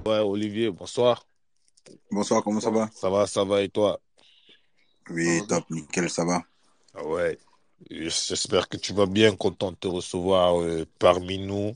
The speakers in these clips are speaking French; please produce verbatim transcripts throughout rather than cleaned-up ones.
Ouais, Olivier, bonsoir. Bonsoir, comment ça va? Ça va, ça va et toi? Ça Oui, va bien. top, nickel, ça va. Ah ouais. J'espère que tu vas bien, content de te recevoir euh, parmi nous.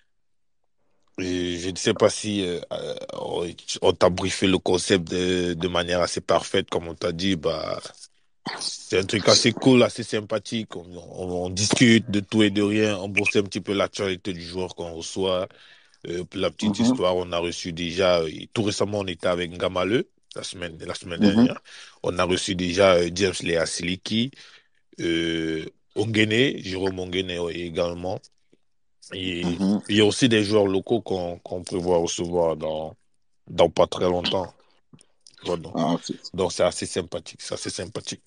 Et je ne sais pas si euh, euh, on on t'a briefé le concept de, de manière assez parfaite, comme on t'a dit. Bah, c'est un truc assez cool, assez sympathique. On, on- on discute de tout et de rien. On brosse un petit peu l'actualité du joueur qu'on reçoit. Euh, pour la petite Mhm, histoire, on a reçu déjà, euh, tout récemment, on était avec Ngamaleu, la semaine, la semaine mhm, dernière. On a reçu déjà euh, James Lea Siliki, euh, Ongene, Jérôme Ongene ouais, également. Et mhm. il y a aussi des joueurs locaux qu'on qu'on prévoit recevoir dans, dans pas très longtemps. Voilà. Ah, c'est Donc c'est assez sympathique, c'est assez sympathique.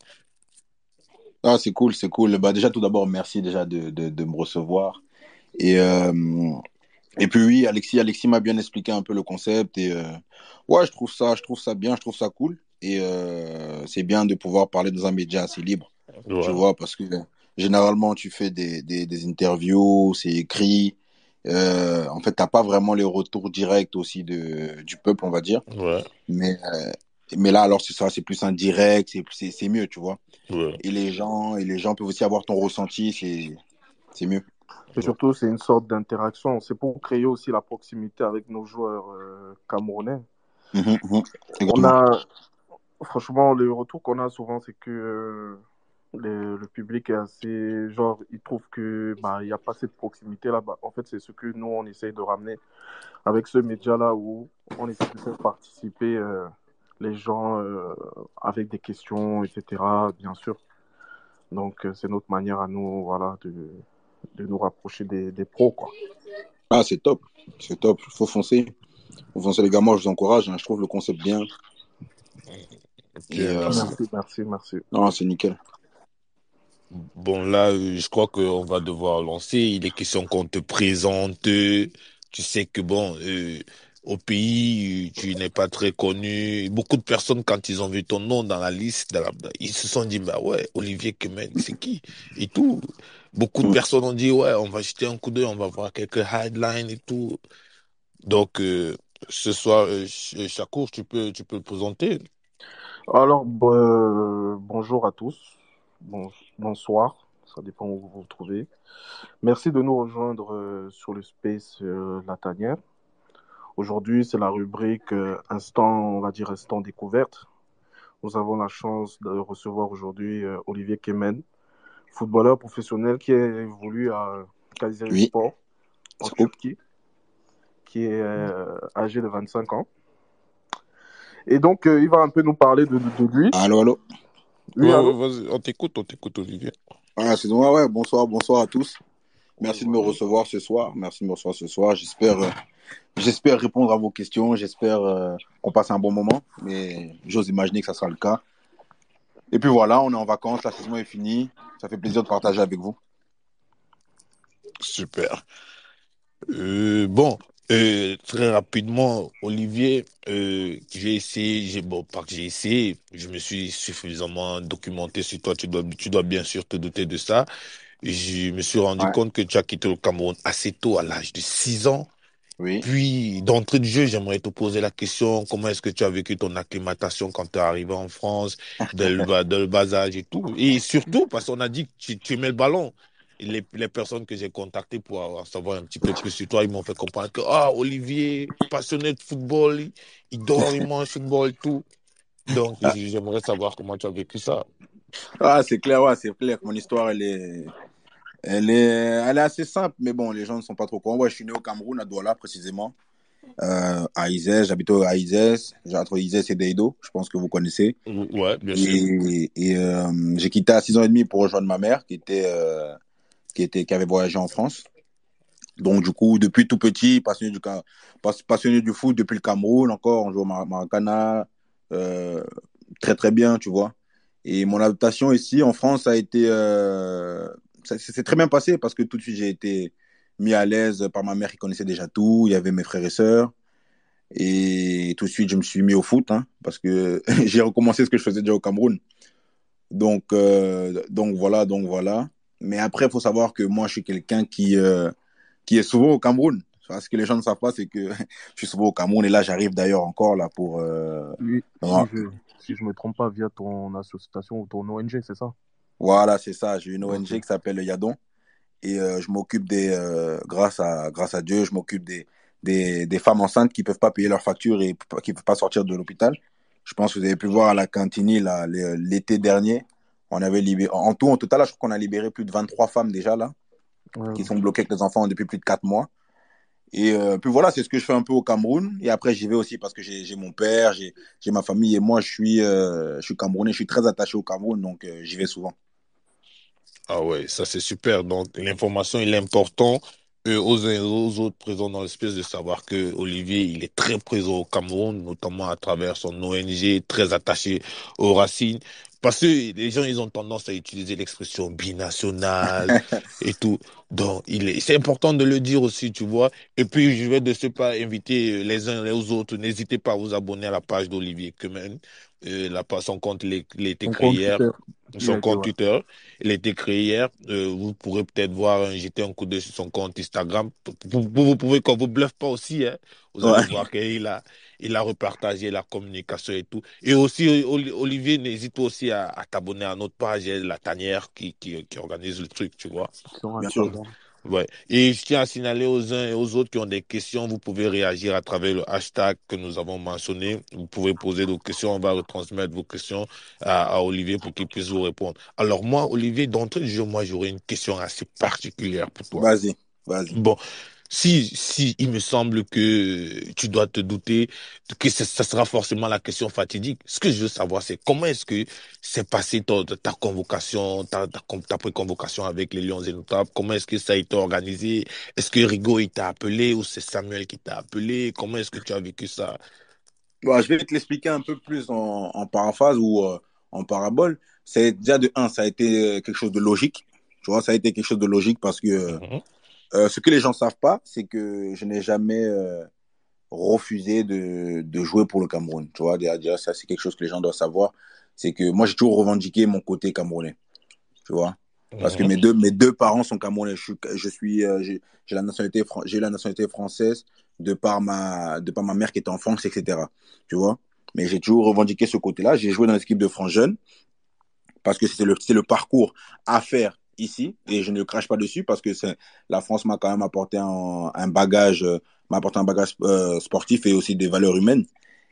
ah, c'est cool, c'est cool. Bah, déjà, tout d'abord, merci déjà de, de, de me recevoir. Et, euh, et puis oui, Alexis, Alexis m'a bien expliqué un peu le concept. Et euh, ouais, je trouve ça, je trouve ça bien, je trouve ça cool. Et euh, c'est bien de pouvoir parler dans un média assez libre, tu Ouais, vois, parce que euh, généralement, tu fais des, des, des interviews, c'est écrit. Euh, en fait, t'as pas vraiment les retours directs aussi de, du peuple, on va dire. ouais, Mais, euh, mais là, alors, c'est ça, c'est plus indirect, c'est, c'est, c'est mieux, tu vois. ouais, Et les gens, et les gens peuvent aussi avoir ton ressenti, c'est, c'est mieux. Et surtout, c'est une sorte d'interaction. C'est pour créer aussi la proximité avec nos joueurs euh, camerounais. Mhm, mhm. On Également. a, franchement, le retour qu'on a souvent, c'est que euh, le, le public est assez, genre, il trouve que bah, il n'y a pas cette proximité là-bas. En fait, c'est ce que nous, on essaye de ramener avec ce média-là où on essaie de faire participer euh, les gens euh, avec des questions, et cetera, bien sûr. Donc, euh, c'est notre manière à nous, voilà, de, de nous rapprocher des, des pros, quoi. Ah, c'est top. C'est top. Faut foncer. Faut foncer, les gars. Moi, je vous encourage, hein. Je trouve le concept bien. ok, Et euh, merci. Merci, merci, merci. non, c'est nickel. Bon, là, euh, je crois qu'on va devoir lancer. Il est question qu'on te présente. euh, Tu sais que, bon, euh, au pays, euh, tu n'es pas très connu. Beaucoup de personnes, quand ils ont vu ton nom dans la liste, dans la- ils se sont dit, bah ouais, Olivier Kemen, c'est qui? Et tout. Beaucoup de Mm. personnes ont dit, ouais, on va jeter un coup d'œil, on va voir quelques headlines et tout. Donc, euh, ce soir, euh, Ch- Chakour, tu peux, tu peux le présenter. Alors, bo- euh, bonjour à tous. Bon, bonsoir. Ça dépend où vous vous trouvez. Merci de nous rejoindre euh, sur le Space euh, La Tanière. Aujourd'hui, c'est la rubrique euh, Instant, on va dire Instant découverte. Nous avons la chance de recevoir aujourd'hui euh, Olivier Kemen, footballeur professionnel qui a évolué à Oui, Kayserispor en c'est cool. Turquie, qui est euh, âgé de vingt-cinq ans. Et donc, euh, il va un peu nous parler de, de, de lui. Allô, allô. Ouais, Oui, ouais, allô? vas-y, on t'écoute, on t'écoute, Olivier. Ah, c'est ouais, ouais. Bonsoir, bonsoir à tous. Oui, Merci de me bonjour. recevoir ce soir. Merci de me recevoir ce soir. J'espère, euh, j'espère répondre à vos questions. J'espère euh, qu'on passe un bon moment. Mais j'ose imaginer que ça sera le cas. Et puis voilà, on est en vacances. La saison est finie. Ça fait plaisir de partager avec vous. Super. Euh, bon, euh, très rapidement, Olivier, euh, j'ai essayé, j'ai, bon, pas que j'ai essayé, je me suis suffisamment documenté sur toi, tu dois, tu dois bien sûr te douter de ça. Je me suis rendu Ouais. compte que tu as quitté le Cameroun assez tôt, à l'âge de six ans. Oui. Puis, d'entrée de jeu, j'aimerais te poser la question, comment est-ce que tu as vécu ton acclimatation quand tu es arrivé en France, dès le bas, dès le bas âge et tout? Et surtout, parce qu'on a dit que tu, tu aimais le ballon. Et les, les personnes que j'ai contactées pour avoir, savoir un petit peu plus sur toi, ils m'ont fait comprendre que, ah, Olivier, passionné de football, il, il dort, il mange football et tout. Donc, j- j'aimerais savoir comment tu as vécu ça. Ah, c'est clair, ouais, c'est clair. Mon histoire, elle est, elle est, elle est assez simple, mais bon, les gens ne sont pas trop courants. Ouais, je suis né au Cameroun, à Douala précisément, euh, à Izez. J'habite à Izez, j'ai entre Izez et Deido, je pense que vous connaissez. Ouais, bien sûr. Et, et euh, j'ai quitté à six ans et demi pour rejoindre ma mère, qui était, euh, qui était, qui avait voyagé en France. Donc, du coup, depuis tout petit, passionné du, Ca- pas- passionné du foot depuis le Cameroun, encore, on joue au Mar- Maracana, euh, très très bien, tu vois. Et mon adaptation ici en France a été, euh, ça s'est très bien passé parce que tout de suite j'ai été mis à l'aise par ma mère qui connaissait déjà tout. Il y avait mes frères et sœurs et tout de suite je me suis mis au foot, hein, parce que j'ai recommencé ce que je faisais déjà au Cameroun. Donc euh, donc voilà, donc voilà. Mais après il faut savoir que moi je suis quelqu'un qui euh, qui est souvent au Cameroun. Enfin, ce que les gens ne savent pas, c'est que je suis souvent au Cameroun et là, j'arrive d'ailleurs encore là pour. Euh, Oui, si vraiment- je si je me trompe pas, via ton association ou ton O N G, c'est ça? Voilà, c'est ça. J'ai une Ok. O N G qui s'appelle le Yadon et euh, je m'occupe des. Euh, grâce à, grâce à Dieu, je m'occupe des, des, des femmes enceintes qui peuvent pas payer leurs factures et p- qui peuvent pas sortir de l'hôpital. Je pense que vous avez pu voir à la Cantini là, l'é- l'été dernier. On avait libéré. En tout, en total, là, je crois qu'on a libéré plus de vingt-trois femmes déjà là, qui Ouais. sont bloquées avec les enfants depuis plus de quatre mois. Et euh, puis voilà, c'est ce que je fais un peu au Cameroun. Et après, j'y vais aussi parce que j'ai j'ai mon père, j'ai j'ai ma famille et moi, je suis, euh, je suis camerounais, je suis très attaché au Cameroun, donc euh, j'y vais souvent. Ah ouais, ça c'est super. Donc l'information, il est important euh, aux uns et aux autres présents dans l'espèce de savoir que Olivier, il est très présent au Cameroun, notamment à travers son O N G, très attaché aux racines. Parce que les gens, ils ont tendance à utiliser l'expression binational et tout. Donc, il est, c'est important de le dire aussi, tu vois. Et puis, je vais de ce pas inviter les uns et les autres. N'hésitez pas à vous abonner à la page d'Olivier Kemen. Euh, la, page- son compte, il est- il a été Ton créé compte hier. Twitter, il a Son été, compte ouais. Twitter. Il a été créé hier. Euh, vous pourrez peut-être voir, euh, jeter un coup d'œil sur son compte Instagram. Vous, vous, vous pouvez, quand vous bluffez pas aussi, hein, vous allez Ouais. voir qu'il a, il a repartagé la communication et tout. Et aussi, Oli- Olivier, n'hésite pas aussi à, à t'abonner à notre page, hein, La Tanière, qui, qui, qui organise le truc, tu vois. Sur Bien sûr. Instagram. Ouais. Et je tiens à signaler aux uns et aux autres qui ont des questions, vous pouvez réagir à travers le hashtag que nous avons mentionné. Vous pouvez poser vos questions, on va retransmettre vos questions à, à Olivier pour qu'il puisse vous répondre. Alors moi, Olivier, d'entrée de jeu, moi, j'aurais une question assez particulière pour toi. Vas-y, vas-y. Bon, si, si, il me semble que tu dois te douter que ça, ça sera forcément la question fatidique. Ce que je veux savoir, c'est comment est-ce que s'est passé ta, ta convocation, ta, ta, ta pré-convocation avec les Lions et Notables? Comment est-ce que ça a été organisé? Est-ce que Rigo, il t'a appelé ou c'est Samuel qui t'a appelé? Comment est-ce que tu as vécu ça? Bon, je vais te l'expliquer un peu plus en, en paraphrase ou euh, en parabole. C'est déjà de un, ça a été quelque chose de logique. Tu vois, ça a été quelque chose de logique parce que Mhm, euh, ce que les gens savent pas, c'est que je n'ai jamais euh, refusé de, de jouer pour le Cameroun. Tu vois, déjà, déjà, ça, c'est quelque chose que les gens doivent savoir. C'est que moi, j'ai toujours revendiqué mon côté camerounais. Tu vois, parce que mhm, mes deux, mes deux parents sont camerounais. Je suis, je suis, euh, j'ai, j'ai la nationalité, j'ai la nationalité française de par ma, de par ma mère qui était en France, et cetera. Tu vois, mais j'ai toujours revendiqué ce côté-là. J'ai joué dans l'équipe de France jeune parce que c'est le, c'est le parcours à faire ici et je ne crache pas dessus parce que c'est, la France m'a quand même apporté un, un bagage, euh, m'a apporté un bagage euh, sportif et aussi des valeurs humaines.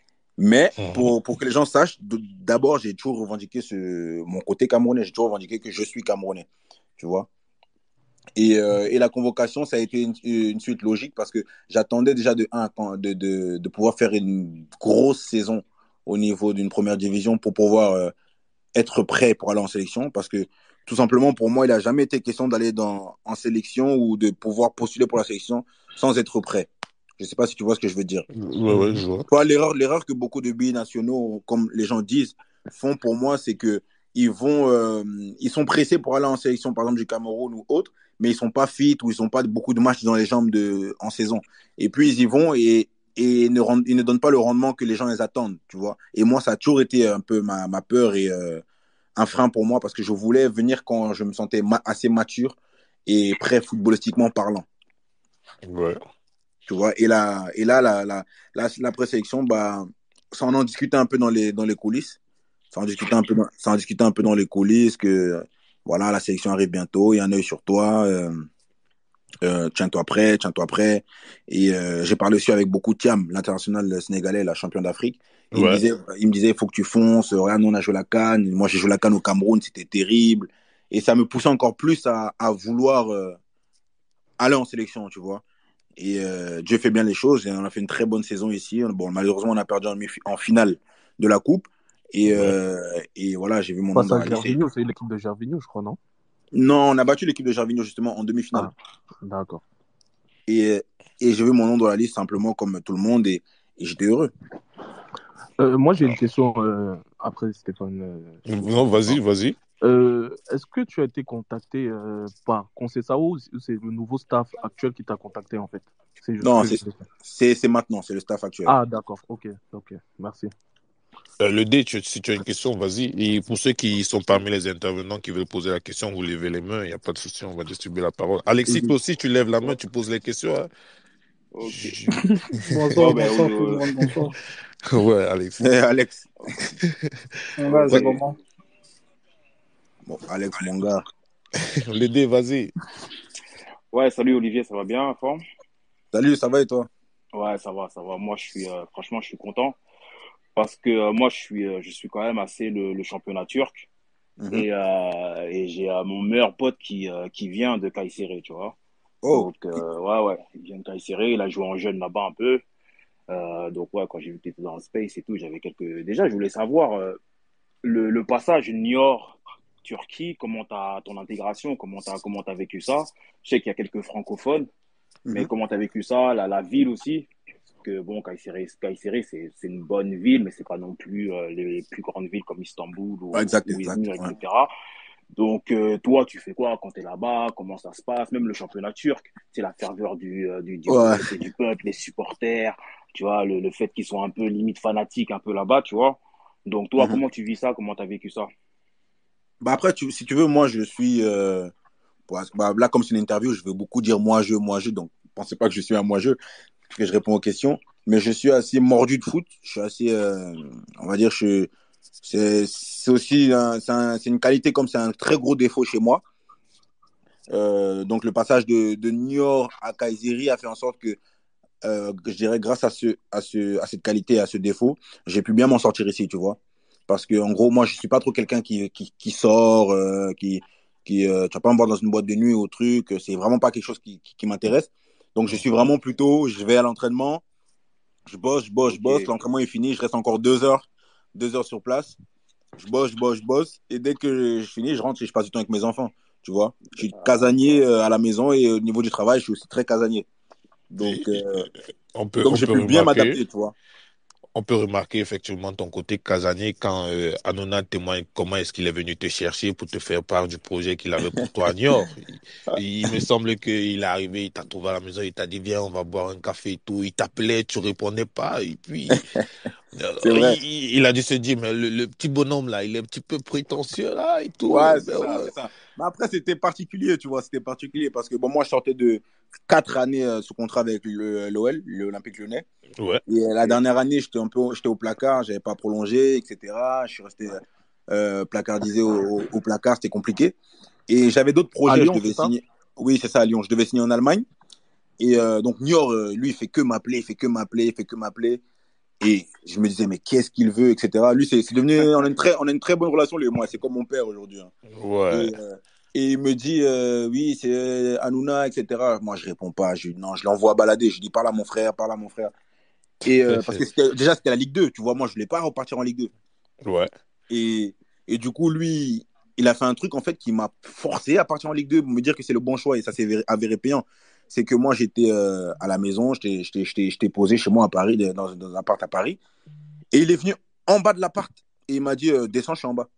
Mais mhm. pour, pour que les gens sachent, d'abord, j'ai toujours revendiqué ce, mon côté camerounais. J'ai toujours revendiqué que je suis camerounais. Tu vois. Et, euh, et la convocation, ça a été une, une suite logique parce que j'attendais déjà de, un, de, de, de pouvoir faire une grosse saison au niveau d'une première division pour pouvoir euh, être prêt pour aller en sélection. Parce que tout simplement, pour moi, il n'a jamais été question d'aller dans, en sélection ou de pouvoir postuler pour la sélection sans être prêt. Je ne sais pas si tu vois ce que je veux dire. Ouais, ouais, Mhm. je vois. Toi, l'erreur, l'erreur que beaucoup de binationaux, comme les gens disent, font pour moi, c'est que ils vont, euh, ils sont pressés pour aller en sélection, par exemple du Cameroun ou autre, mais ils sont pas fit ou ils ont pas beaucoup de matchs dans les jambes de, en saison. Et puis ils y vont et, et ne rendent, ils ne donnent pas le rendement que les gens les attendent, tu vois. Et moi, ça a toujours été un peu ma, ma peur et euh, un frein pour moi parce que je voulais venir quand je me sentais ma- assez mature et prêt footballistiquement parlant. Ouais. Tu vois, et là, et là la, la, la, la présélection, bah, ça on en discutait un peu dans les, dans les coulisses. Ça en discutait un peu dans, ça en discutait un peu dans les coulisses que, voilà, la sélection arrive bientôt, il y a un œil sur toi, euh, euh, tiens-toi prêt, tiens-toi prêt. Et euh, j'ai parlé aussi avec beaucoup de Thiam, l'international sénégalais, la champion d'Afrique. Et il me Ouais. disait, il me disait, il faut que tu fonces. Regarde, nous, on a joué la CAN. Moi, j'ai joué la CAN au Cameroun, c'était terrible. Et ça me poussait encore plus à, à vouloir euh, aller en sélection, tu vois. Et euh, Dieu fait bien les choses. Et on a fait une très bonne saison ici. Bon, malheureusement, on a perdu en, en finale de la Coupe. Et, Ouais. euh, et voilà, j'ai vu mon nom Face dans à la liste. Et... Gervinho, c'est l'équipe de Gervinho, je crois, non? Non, on a battu l'équipe de Gervinho justement en demi-finale. Ah, d'accord. Et, et j'ai vu mon nom dans la liste simplement comme tout le monde. Et, et j'étais heureux. Euh, moi, j'ai une question euh, après Stéphane. Euh, si tu Non, me vas-y, parles. vas-y. Euh, est-ce que tu as été contacté euh, par Conceição ou c'est le nouveau staff actuel qui t'a contacté en fait? C'est juste ce Non, que je c'est voulais faire. c'est c'est maintenant, c'est le staff actuel. Ah, d'accord. Ok, ok. Merci. Euh, le D, tu- si tu as une question, vas-y. Et pour ceux qui sont parmi les intervenants qui veulent poser la question, vous levez les mains, il n'y a pas de souci, on va distribuer la parole. Alexis, Et- toi aussi, tu lèves la main, tu poses les questions, hein. Ok. Je- Bon, Bonsoir, ben, bonsoir tout le euh, monde, bonsoir. Ouais, Alex. Eh, Alex. Mon gars, ok. c'est Ouais. comment? Bon, Alex, mon gars. L'aider, vas-y. Ouais, salut Olivier, ça va bien, en forme? Salut, ça va et toi? Ouais, ça va, ça va. Moi, je suis, euh, franchement, je suis content parce que euh, moi, je suis, euh, je suis quand même assez le, le championnat turc Mhm. et, euh, et j'ai euh, mon meilleur pote qui, euh, qui vient de Kayseri, tu vois. Oh, Donc, euh, ouais, ouais, il vient de Kayseri, il a joué en jeune là-bas un peu. Euh, donc, ouais, quand j'ai vu que tu étais dans le space et tout, j'avais quelques. Déjà, je voulais savoir euh, le, le passage Niort-Turquie, comment t'as ton intégration, comment t'as comment t'as vécu ça. Je sais qu'il y a quelques francophones. Mais mhm. comment tu as vécu ça, la, la ville aussi? Parce que bon, Kayseri, Kayseri c'est, c'est une bonne ville, mais c'est pas non plus euh, les plus grandes villes comme Istanbul Ouais, ou, exact, ou exact. Izmir, Ouais. et cetera. Donc, euh, toi, tu fais quoi quand tu es là-bas? Comment ça se passe? Même le championnat turc, c'est la ferveur du, euh, du, du Ouais. peuple, du peuple, les supporters, tu vois, le, le fait qu'ils soient un peu limite fanatiques un peu là-bas, tu vois. Donc, toi, Mhm. comment tu vis ça? Comment tu as vécu ça? Bah après, tu, si tu veux, moi, je suis. Euh, pour- bah, là, comme c'est une interview, je vais beaucoup dire moi-je, moi-je. Donc, pensez pas que je suis un moi-je, que je réponds aux questions. Mais je suis assez mordu de foot. Je suis assez. Euh, on va dire, je, c'est, c'est aussi un- c'est un- c'est une qualité comme c'est un très gros défaut chez moi. Euh, donc, le passage de, de Niort à Kayseri a fait en sorte que, euh, je dirais, grâce à, ce, à, ce, à cette qualité et à ce défaut, j'ai pu bien m'en sortir ici, tu vois. Parce que, en gros, moi, je suis pas trop quelqu'un qui, qui, qui sort, euh, qui, qui euh, tu vas pas me voir dans une boîte de nuit ou truc. C'est vraiment pas quelque chose qui, qui, qui m'intéresse. Donc, je suis Mhm. vraiment plutôt, je vais à l'entraînement, je bosse, je bosse, je Ok. bosse. L'entraînement est fini, je reste encore deux heures, deux heures sur place. Je bosse, je bosse, je bosse. Et dès que je finis, je rentre et je passe du temps avec mes enfants, tu vois. Je suis Ah, casanier euh, à la maison et au niveau du travail, je suis aussi très casanier. Donc, Et, et, euh, on peut, donc on j'ai peut pu bien remarquer. m'adapter, tu vois. On peut remarquer effectivement ton côté casanier quand euh, Hanouna témoigne comment est-ce qu'il est venu te chercher pour te faire part du projet qu'il avait pour toi à Niort. Il, il me semble qu'il est arrivé, il t'a trouvé à la maison, il t'a dit viens, on va boire un café et tout. Il t'appelait, tu répondais pas. Et puis, euh, C'est il, vrai. il- il a dû se dire, mais le, le petit bonhomme là, il est un petit peu prétentieux là et tout. Ouais, Eh c'est ben ça, ouais. c'est ça. Mais après, c'était particulier, tu vois. C'était particulier parce que bon, moi, je sortais de quatre années euh, sous contrat avec le, l'O L, l'Olympique Lyonnais. Ouais. Et euh, la ok. dernière année, j'étais un peu, j'étais au placard, j'avais pas prolongé, et cetera. Je suis resté euh, placardisé au, au, au placard, c'était compliqué. Et j'avais d'autres À projets, je Lyon, devais c'est ça? signer. Oui, c'est ça, à Lyon. Je devais signer en Allemagne. Et euh, donc, Niort, euh, lui, il fait que m'appeler, il fait que m'appeler, il fait que m'appeler. Et je me disais, mais qu'est-ce qu'il veut, et cetera. Lui, c'est c'est devenu, on a, une très, on a une très bonne relation, lui et moi. C'est comme mon père aujourd'hui, hein. Ouais. Et, euh, et il me dit, euh, oui, c'est Hanouna, et cetera. Moi, je réponds pas. Je, non, je l'envoie balader. Je dis, parle à mon frère, parle à mon frère. Et euh, parce que c'était- déjà, c'était la Ligue deux, tu vois. Moi, je voulais pas repartir en Ligue deux. Ouais. Et, et du coup, lui, il a fait un truc, en fait, qui m'a forcé à partir en Ligue deux pour me dire que c'est le bon choix. Et ça s'est avéré, avéré payant. C'est que moi, j'étais euh, à la maison, j'étais j'étais- j'étais- j'étais posé chez moi à Paris, dans, dans un appart à Paris. Et il est venu en bas de l'appart. Et il m'a dit, euh, descends, je suis en bas.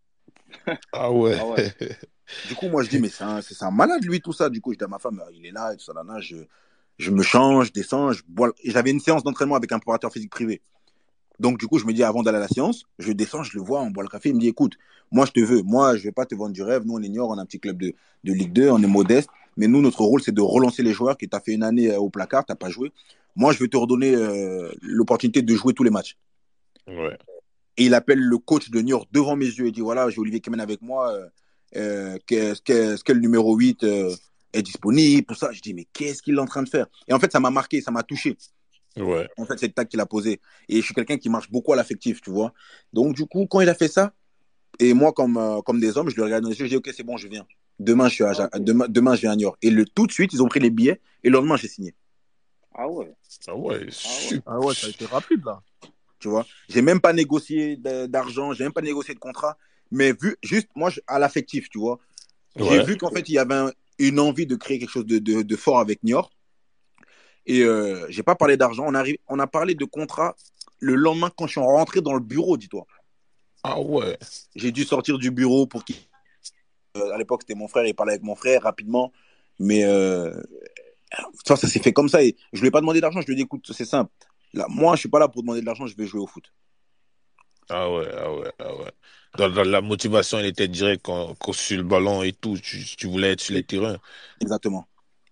Ah ouais. Ah ouais. Du coup, moi, je dis, mais c'est un, c'est un malade, lui, tout ça. Du coup, je dis à ma femme, il est là, et tout ça, là, là, je, je me change, je descends, je bois. Et j'avais une séance d'entraînement avec un préparateur physique privé. Donc, du coup, je me dis, avant d'aller à la séance, je descends, je le vois, on boit le café. Il me dit, écoute, moi, je te veux. Moi, je vais pas te vendre du rêve. Nous, on ignore, on a un petit club de, de Ligue deux, on est modeste. Mais nous, notre rôle, c'est de relancer les joueurs qui t'as fait une année euh, au placard, t'as pas joué. Moi, je vais te redonner euh, l'opportunité de jouer tous les matchs. Ouais. Et il appelle le coach de Niort devant mes yeux et dit, voilà, j'ai Olivier Kemen avec moi. Euh, euh, qu'est-ce que, ce que le numéro huit euh, est disponible, tout ça. Je dis, mais qu'est-ce qu'il est en train de faire? Et en fait, ça m'a marqué, ça m'a touché. Ouais. En fait, c'est le tac qu'il a posé. Et je suis quelqu'un qui marche beaucoup à l'affectif, tu vois. Donc, du coup, quand il a fait ça, et moi, comme, euh, comme des hommes, je le regarde dans les yeux, je dis, OK, c'est bon, je viens. Demain, je suis à, Ah, Ja- ok. demain, demain, je viens à Niort. Et le, tout de suite, ils ont pris les billets. Et le lendemain, j'ai signé. Ah ouais. Ah ouais. Ah ouais. Super. Ah ouais, ça a été rapide là. Tu vois. J'ai même pas négocié de- d'argent, j'ai même pas négocié de contrat. Mais vu, juste, moi, je- à l'affectif, tu vois. J'ai Ouais. vu qu'en fait, il y avait un- une envie de créer quelque chose de, de, de fort avec Niort. Et euh, j'ai pas parlé d'argent. On, arrive, on a parlé de contrat le lendemain quand je suis rentré dans le bureau, dis-toi. Ah ouais. J'ai dû sortir du bureau pour qu'il. Euh, à l'époque, c'était mon frère, il parlait avec mon frère rapidement. Mais euh, ça, ça s'est fait comme ça. Et je lui ai pas demandé d'argent. Je lui ai dit, écoute, c'est simple. Là, moi, je suis pas là pour demander de l'argent, je vais jouer au foot. Ah ouais, ah ouais, ah ouais. Dans, dans la motivation, elle était directe quand, quand sur le ballon et tout. Tu, tu voulais être sur les Oui. terrains. Exactement.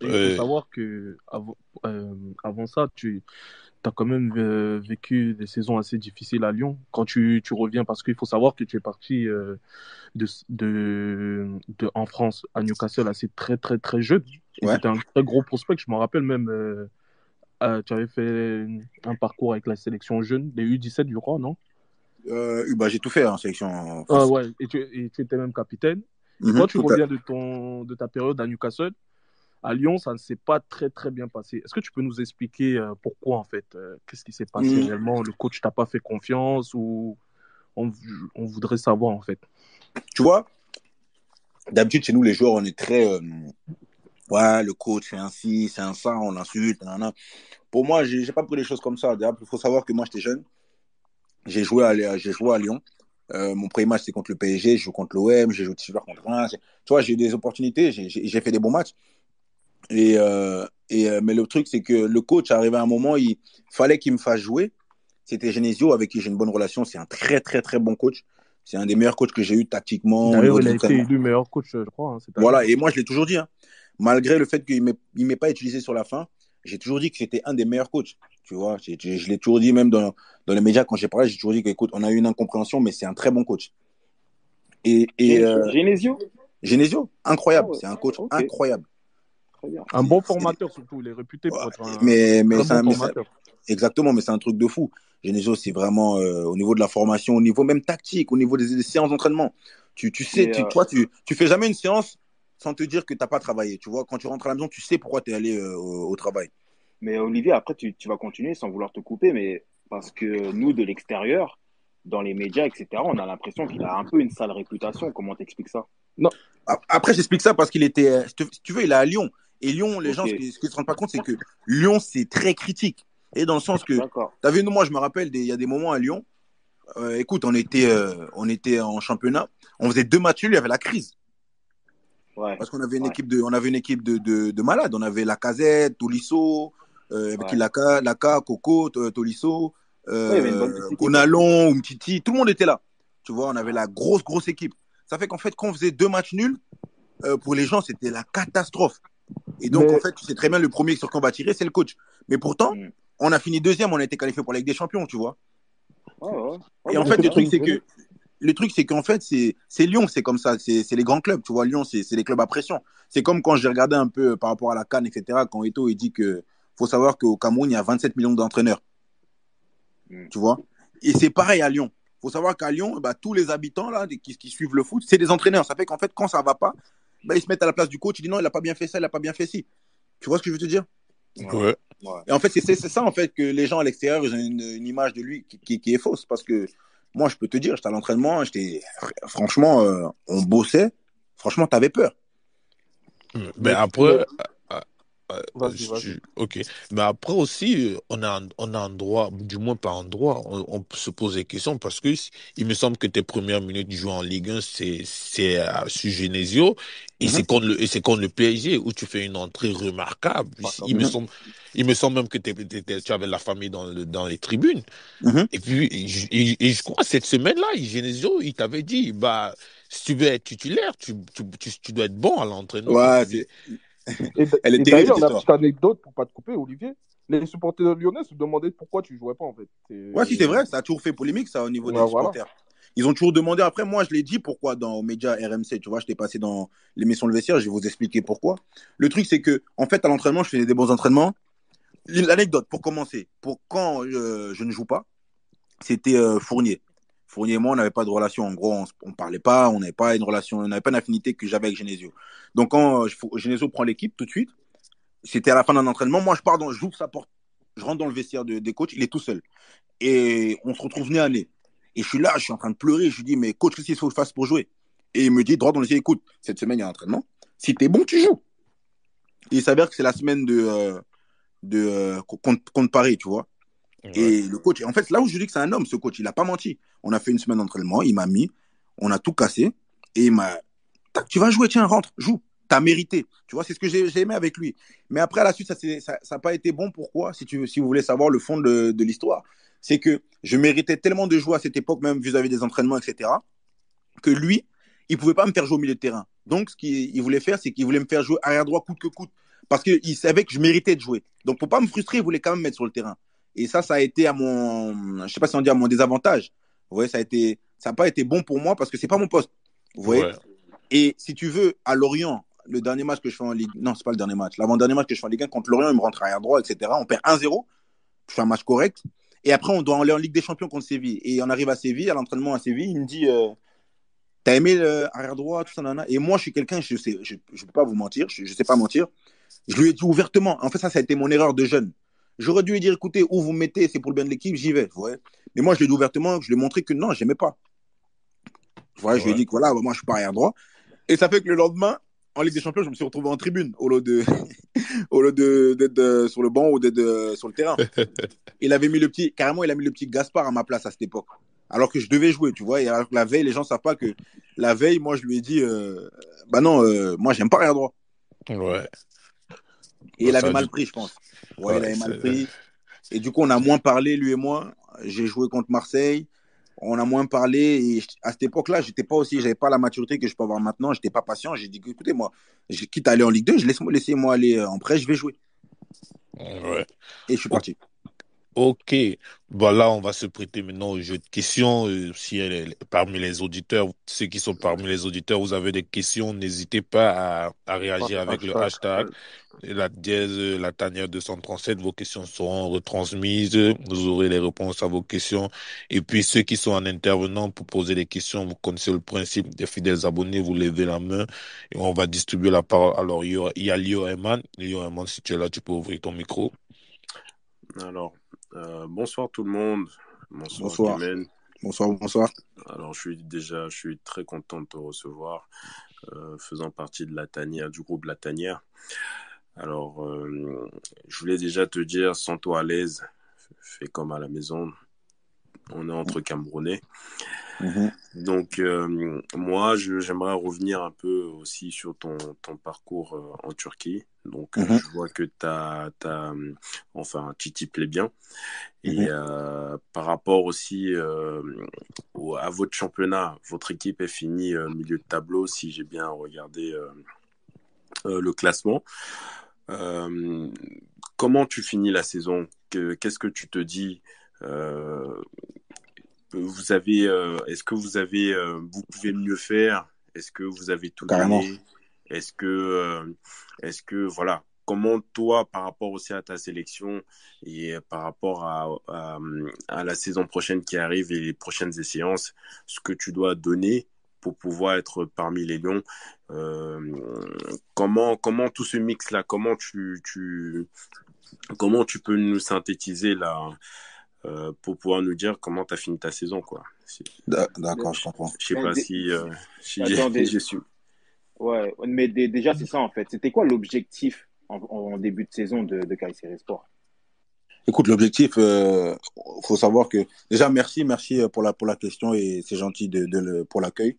Et il faut Euh, savoir que avant, euh, avant ça, tu as quand même euh, vécu des saisons assez difficiles à Lyon. Quand tu, tu reviens, parce qu'il faut savoir que tu es parti euh, de, de, de- en France à Newcastle assez très, très, très jeune. Et tu Ouais. étais un très gros prospect. Je me rappelle même, euh, euh, tu avais fait un parcours avec la sélection jeune, des U dix-sept, je crois, non? Euh, bah, j'ai tout fait en sélection Ah France. ouais, et tu, et tu étais même capitaine. Et Mhm, quand tu tout à... reviens de, ton, de ta période à Newcastle, à Lyon, ça ne s'est pas très très bien passé. Est-ce que tu peux nous expliquer euh, pourquoi en fait euh, qu'est-ce qui s'est passé Mhm. réellement? Le coach t'a pas fait confiance ou on, on voudrait savoir en fait. Tu vois, d'habitude, chez nous, les joueurs, on est très. euh, ouais, le coach, c'est un ci, c'est un ça, on l'insulte. Nanana. Pour moi, j'ai j'ai pas pris les choses comme ça. Il faut savoir que moi, j'étais jeune. J'ai joué à, j'ai joué à Lyon. Euh, mon premier match, c'était contre le P S G. Je joue contre l'O M. J'ai joué titulaire contre Reims. Tu vois, j'ai eu des opportunités. J'ai j'ai fait des bons matchs. Et, euh, et, euh, mais le truc, c'est que le coach, arrivé à un moment, il fallait qu'il me fasse jouer. C'était Genesio, avec qui j'ai une bonne relation. C'est un très, très, très bon coach. C'est un des meilleurs coachs que j'ai eu tactiquement au D'ailleurs, niveau il des a été entraînements. élu meilleur coach, je crois, hein, cette année. Voilà, et moi, je l'ai toujours dit. Hein. Malgré le fait qu'il ne m'ait pas utilisé sur la fin, j'ai toujours dit que c'était un des meilleurs coachs. Tu vois, je, je l'ai toujours dit, même dans, dans les médias, quand j'ai parlé, j'ai toujours dit qu'écoute, on a eu une incompréhension, mais c'est un très bon coach. Et, et Gé- euh, Genesio? Genesio, Ah incroyable. ouais, C'est un coach ok, incroyable. très bien. Un C'est, bon c'est, formateur surtout. Il est réputé ouais, pour être un mais, mais, très c'est bon un, mais c'est- formateur. exactement, mais c'est un truc de fou. Genesio, c'est vraiment euh, au niveau de la formation, au niveau même tactique, au niveau des, des séances d'entraînement. Tu, tu sais, Mais tu, euh, toi, tu, tu fais jamais une séance sans te dire que tu n'as pas travaillé. Tu vois, quand tu rentres à la maison, tu sais pourquoi tu es allé euh, au, au travail. Mais Olivier, après, tu, tu vas continuer sans vouloir te couper, mais parce que nous, de l'extérieur, dans les médias, et cetera, on a l'impression qu'il a un peu une sale réputation. Comment t'expliques ça? Non, Après, j'explique ça parce qu'il était, euh, si tu veux, il est à Lyon. Et Lyon, les Ok, gens, ce qu'ils ne se rendent pas compte, c'est que Lyon, c'est très critique. Et dans le sens que, tu d'accord. as vu, nous, moi, je me rappelle, il y a des moments à Lyon, euh, écoute, on était, euh, on était en championnat, on faisait deux matchs nuls, il y avait la crise. Ouais, Parce qu'on avait une ouais, équipe de, on avait une équipe de, de, de malades. On avait Lacazette, Tolisso, euh, avec qui ouais. Laka, Laka, Coco, Tolisso, Ouais, il y avait une bonne euh, petite équipe, ouais. Gonalon, Umtiti, tout le monde était là. Tu vois, on avait la grosse, grosse équipe. Ça fait qu'en fait, quand on faisait deux matchs nuls, euh, pour les gens, c'était la catastrophe. Et donc, en mais, fait, tu sais très bien, le premier sur qui on va tirer, c'est le coach. Mais pourtant, Hmm. on a fini deuxième, on a été qualifié pour la Ligue des Champions, tu vois. Ouais, ouais. Ouais, Et mais en mais fait, c'est c'est le pas bien. truc, une c'est jeunesse. que le truc, c'est qu'en fait, c'est, c'est Lyon, c'est comme ça. C'est, c'est les grands clubs, tu vois. Lyon, c'est, c'est les clubs à pression. C'est comme quand j'ai regardé un peu par rapport à la CAN, et cetera, quand Eto'o il dit que faut savoir qu'au Cameroun, il y a vingt-sept millions d'entraîneurs, Hmm. tu vois. Et c'est pareil à Lyon. faut savoir qu'à Lyon, bah, tous les habitants là, qui, qui suivent le foot, c'est des entraîneurs. Ça fait qu'en fait, quand ça va pas, bah, ils se mettent à la place du coach. Ils disent non, il a pas bien fait ça, il a pas bien fait ci. Tu vois ce que je veux te dire? Ouais, ouais. ouais. Et en fait, c'est, c'est, c'est ça en fait que les gens à l'extérieur, ils ont une, une image de lui qui, qui, qui est fausse. Parce que moi, je peux te dire, j'étais à l'entraînement, j'étais, franchement, euh, on bossait. Franchement, t'avais peur. Mais Mais, mais, après, euh, euh, euh, vas-y, vas-y. je- ok. Mais après aussi, euh, on a, un- on a un droit, du moins pas un droit, on, on peut se pose des questions parce que si- il me semble que tes premières minutes de jouer en Ligue un, c'est, c'est euh, sur Genesio et Mhm, c'est contre le, et c'est contre le P S G où tu fais une entrée remarquable. Pas Il me mhm, semble, il me semble même que t'es- t'es- t'es- tu avais la famille dans le, dans les tribunes. mhm. Et puis, et, je et- et je crois cette semaine-là, Genesio, il t'avait dit, bah, si tu veux être titulaire, tu, tu, tu, tu dois être bon à l'entraînement. Ouais, c'est... Et, d- Elle est et terrible, d'ailleurs, cette la histoire. petite anecdote pour pas te couper, Olivier, les supporters lyonnais se demandaient pourquoi tu jouais pas en fait. Ouais, si, c'est C'est- vrai, ça a toujours fait polémique, ça, au niveau Ouais, des voilà. supporters. Ils ont toujours demandé. Après, moi, je l'ai dit pourquoi dans aux médias R M C. Tu vois, je t'ai passé dans l'émission Le Vestiaire, je vais vous expliquer pourquoi. Le truc, c'est que, en fait, à l'entraînement, je faisais des bons entraînements. L'anecdote, pour commencer, pour quand euh, je ne joue pas, c'était euh, Fournier. Fournier et moi, on n'avait pas de relation. En gros, on ne parlait pas, on n'avait pas une relation, on n'avait pas une affinité que j'avais avec Genesio. Donc, quand euh, Genesio prend l'équipe tout de suite, c'était à la fin d'un entraînement. Moi, je pars dans, j'ouvre sa porte, je rentre dans le vestiaire de- des coachs, il est tout seul. Et on se retrouve nez à nez. Et je suis là, je suis en train de pleurer. Je lui dis, mais coach, qu'est-ce qu'il faut que je fasse pour jouer? Et il me dit, droit dans les yeux, écoute, cette semaine, il y a un entraînement. Si t'es bon, tu joues. Et il s'avère que c'est la semaine de, euh, de euh, contre, contre Paris, tu vois. Ouais. Et le coach, en fait, là où je dis que c'est un homme, ce coach, il n'a pas menti. On a fait une semaine d'entraînement, il m'a mis, on a tout cassé. Et il m'a, tac, tu vas jouer, tiens, rentre, joue. T'as mérité. Tu vois, c'est ce que j'ai, j'ai aimé avec lui. Mais après, à la suite, ça n'a ça, ça pas été bon. Pourquoi? Si, tu, si vous voulez savoir le fond de, de l'histoire, c'est que je méritais tellement de jouer à cette époque, même vis-à-vis des entraînements, et cetera, que lui, il ne pouvait pas me faire jouer au milieu de terrain. Donc, ce qu'il voulait faire, c'est qu'il voulait me faire jouer arrière droit coûte que coûte. parce qu'il savait que je méritais de jouer. Donc, pour pas me frustrer, il voulait quand même me mettre sur le terrain. Et ça, ça a été à mon, je sais pas si on dit à mon désavantage. Vous voyez, ça a été, ça n'a pas été bon pour moi parce que c'est pas mon poste. Vous voyez. Ouais. Et si tu veux, à Lorient, le dernier match que je fais en Ligue, non, c'est pas le dernier match. L'avant-dernier match que je fais en Ligue un contre Lorient, il me rentre arrière droit, et cetera. On perd un zéro. Je fais un match correct. Et après, on doit aller en Ligue des Champions contre Séville. Et on arrive à Séville, à l'entraînement à Séville, il me dit, euh, t'as aimé l'arrière droit, tout ça, nana. Et moi, je suis quelqu'un, je sais, je, je peux pas vous mentir, je, je sais pas mentir. Je lui ai dit ouvertement. En fait, ça, ça a été mon erreur de jeune. J'aurais dû lui dire, écoutez, où vous me mettez, c'est pour le bien de l'équipe, j'y vais. Ouais. Mais moi, je lui ai dit ouvertement, je lui ai montré que non, j'aimais pas. Ouais, je lui ai Ouais. dit que voilà, moi, je suis pas arrière droit. Et ça fait que le lendemain, en Ligue des Champions, je me suis retrouvé en tribune au lieu de, au lieu de, d'être de, sur le banc ou d'être de, sur le terrain. Il avait mis le petit, carrément, il a mis le petit Gaspard à ma place à cette époque. Alors que je devais jouer, tu vois. Et alors que la veille, les gens savent pas que la veille, moi, je lui ai dit, euh, bah non, euh, moi, j'aime pas arrière droit. Ouais. Et Bah, il ça avait a mal dû- pris, je pense. Ouais, il Ouais, avait mal c'est- pris. Et du coup, on a moins parlé, lui et moi. J'ai joué contre Marseille. On a moins parlé. Et à cette époque-là, j'étais pas aussi, j'avais pas la maturité que je peux avoir maintenant. J'étais pas patient. J'ai dit, écoutez, moi, je quitte à aller en Ligue deux, je laisse, laissez-moi aller en prêt, je vais jouer. ouais. Et je suis O- parti. Ok. Bah là, on va se prêter maintenant au jeu de questions. Euh, si elle est parmi les auditeurs, ceux qui sont parmi les auditeurs, vous avez des questions, n'hésitez pas à, à réagir avec le Hashtag. hashtag. Ouais. La dièse, euh, la tanière deux cent trente-sept, vos questions seront retransmises, vous aurez les réponses à vos questions. Et puis ceux qui sont en intervenant pour poser des questions, vous connaissez le principe des fidèles abonnés, vous levez la main et on va distribuer la parole. Alors il y, aura- il y a Lio Eman. Lio Eman, si tu es là, tu peux ouvrir ton micro. Alors, euh, bonsoir tout le monde. Bonsoir Bonsoir. Guimen. Bonsoir, bonsoir. Alors, je suis déjà, je suis très content de te recevoir, euh, faisant partie de la tanière, du groupe La Tanière. Alors, euh, je voulais déjà te dire, sens-toi à l'aise, fais comme à la maison. On est entre Camerounais. Mhm. Donc, euh, moi, je, j'aimerais revenir un peu aussi sur ton, ton parcours euh, en Turquie. Donc, euh, Mhm. je vois que t'as, t'as, euh, enfin, tu t'y plais bien. Et Mhm. euh, par rapport aussi euh, au- à votre championnat, votre équipe est finie euh, milieu de tableau, si j'ai bien regardé euh, euh, le classement. Euh, comment tu finis la saison? Que- Qu'est-ce que tu te dis? Euh, vous avez, euh, est-ce que vous avez, euh, vous pouvez mieux faire? Est-ce que vous avez tout Carrément. donné? Est-ce que, euh, est-ce que, voilà, comment toi, par rapport aussi à ta sélection et par rapport à, à, à la saison prochaine qui arrive et les prochaines échéances, ce que tu dois donner pour pouvoir être parmi les Lions, euh, comment, comment tout ce mix-là, comment tu, tu, comment tu peux nous synthétiser là? Euh, pour pouvoir nous dire comment tu as fini ta saison, quoi. C'est- D'a- D'accord, je comprends. Je sais Mais pas dé- si, euh, si j'ai attendez, je suis. ouais, mais dé- déjà, c'est ça en fait. C'était quoi l'objectif en, en début de saison de, de Kayseri Sport? Écoute, l'objectif, euh, faut savoir que déjà merci, merci pour la pour la question et c'est gentil de, de le, pour l'accueil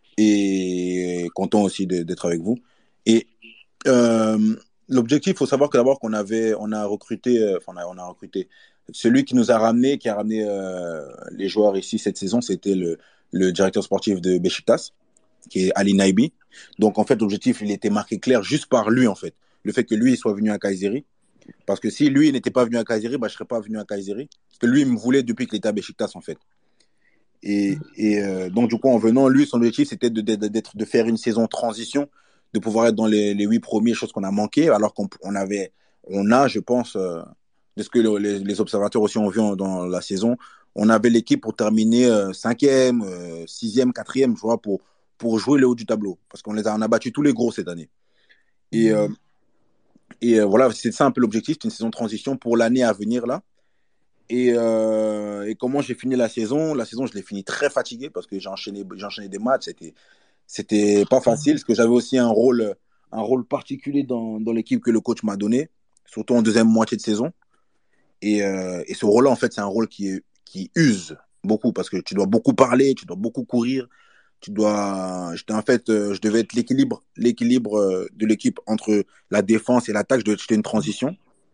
et content aussi de- d'être avec vous. Et euh, l'objectif, faut savoir que d'abord qu'on avait, on a recruté, euh, enfin on a, on a recruté celui qui nous a ramené, qui a ramené euh, les joueurs ici cette saison, c'était le le directeur sportif de Beşiktaş, qui est Ali Naibi. Donc en fait, l'objectif, il était marqué clair juste par lui en fait, le fait que lui il soit venu à Kayseri. Parce que si lui n'était pas venu à Kayseri, bah, je ne serais pas venu à Kayseri. Parce que lui, il me voulait depuis qu'il était à Beşiktaş, en fait. Et, et euh, donc, du coup, en venant, lui, son objectif, c'était de, de, d'être, de faire une saison transition, de pouvoir être dans les, les huit premiers, choses qu'on a manqué, alors qu'on on avait, on a, je pense, euh, de ce que le- les, les observateurs aussi ont vu en- dans la saison, on avait l'équipe pour terminer euh, cinquième, euh, sixième, quatrième, tu vois, pour, pour jouer le haut du tableau. Parce qu'on les a, on a battu tous les gros cette année. Et, euh, et euh, voilà, c'est ça un peu l'objectif, c'est une saison de transition pour l'année à venir là. Et, euh, et comment j'ai fini la saison? La saison, je l'ai fini très fatigué parce que j'ai enchaîné, j'ai enchaîné des matchs. C'était, c'était pas facile parce que j'avais aussi un rôle, un rôle particulier dans, dans l'équipe que le coach m'a donné, surtout en deuxième moitié de saison. Et, euh, et ce rôle-là, en fait, c'est un rôle qui, qui use beaucoup parce que tu dois beaucoup parler, tu dois beaucoup courir. Tu dois, j'étais en fait, euh, je devais être l'équilibre, l'équilibre euh, de l'équipe entre la défense et l'attaque. Je devais être une transition.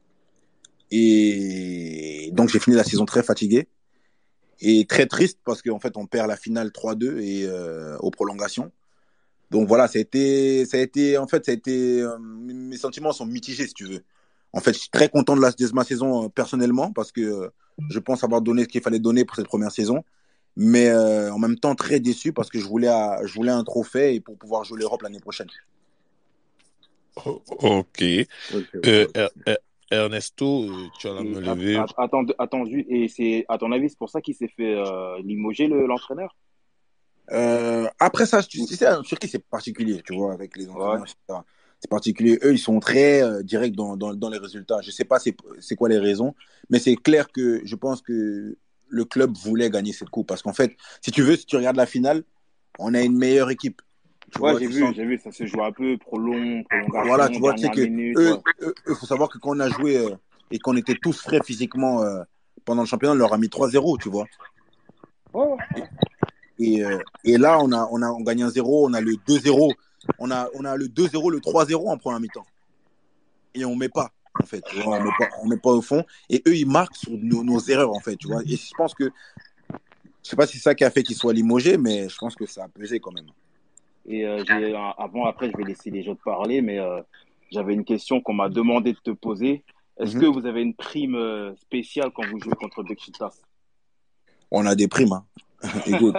Et donc, j'ai fini la saison très fatigué et très triste parce qu'en fait, on perd la finale trois deux et euh, aux prolongations. Donc voilà, ça a été, ça a été, en fait, ça a été, euh, mes sentiments sont mitigés, si tu veux. En fait, je suis très content de, la, de ma saison euh, personnellement parce que euh, je pense avoir donné ce qu'il fallait donner pour cette première saison. Mais euh, en même temps, très déçu parce que je voulais, euh, je voulais un trophée et pour pouvoir jouer l'Europe l'année prochaine. O- Ok. Ok, Euh, voilà. Er- Er- Ernesto, euh, tu as la Et main att- levée. att- attends, attends, ju- et c'est à ton avis, c'est pour ça qu'il s'est fait euh, limoger le- l'entraîneur? Euh, après ça, tu Ou- sais, en Turquie, c'est particulier, tu vois, avec les Ouais. entraîneurs, et cetera. C'est particulier. Eux, ils sont très euh, directs dans, dans, dans les résultats. Je sais pas c'est, c'est quoi les raisons, mais c'est clair que je pense que le club voulait gagner cette coupe. Parce qu'en fait, si tu veux, si tu regardes la finale, on a une meilleure équipe. Tu Ouais, vois, j'ai tu vu, sens. j'ai vu, ça se joue un peu prolong, Voilà, prolongation, tu vois, tu sais dernière que minute, ouais. eux, eux, eux, faut savoir que quand on a joué euh, et qu'on était tous frais physiquement euh, pendant le championnat, on leur a mis trois zéro, tu vois. Ouais, ouais. Et, euh, et là, on a, on a on gagne un zéro, on a le deux zéro, on a, on a le deux zéro, le trois zéro en première mi-temps. Et on met pas, en fait, tu vois, on met pas, on met pas au fond. Et eux, ils marquent sur nos, nos erreurs, en fait, tu vois. Et je pense que, je sais pas si c'est ça qui a fait qu'ils soient limogés, mais je pense que ça a pesé quand même. Et euh, j'ai un- avant, après, je vais laisser les autres parler, mais euh, j'avais une question qu'on m'a demandé de te poser. Est-ce que Mhm. vous avez une prime euh, spéciale quand vous jouez contre Beşiktaş? On a des primes, hein. Écoute,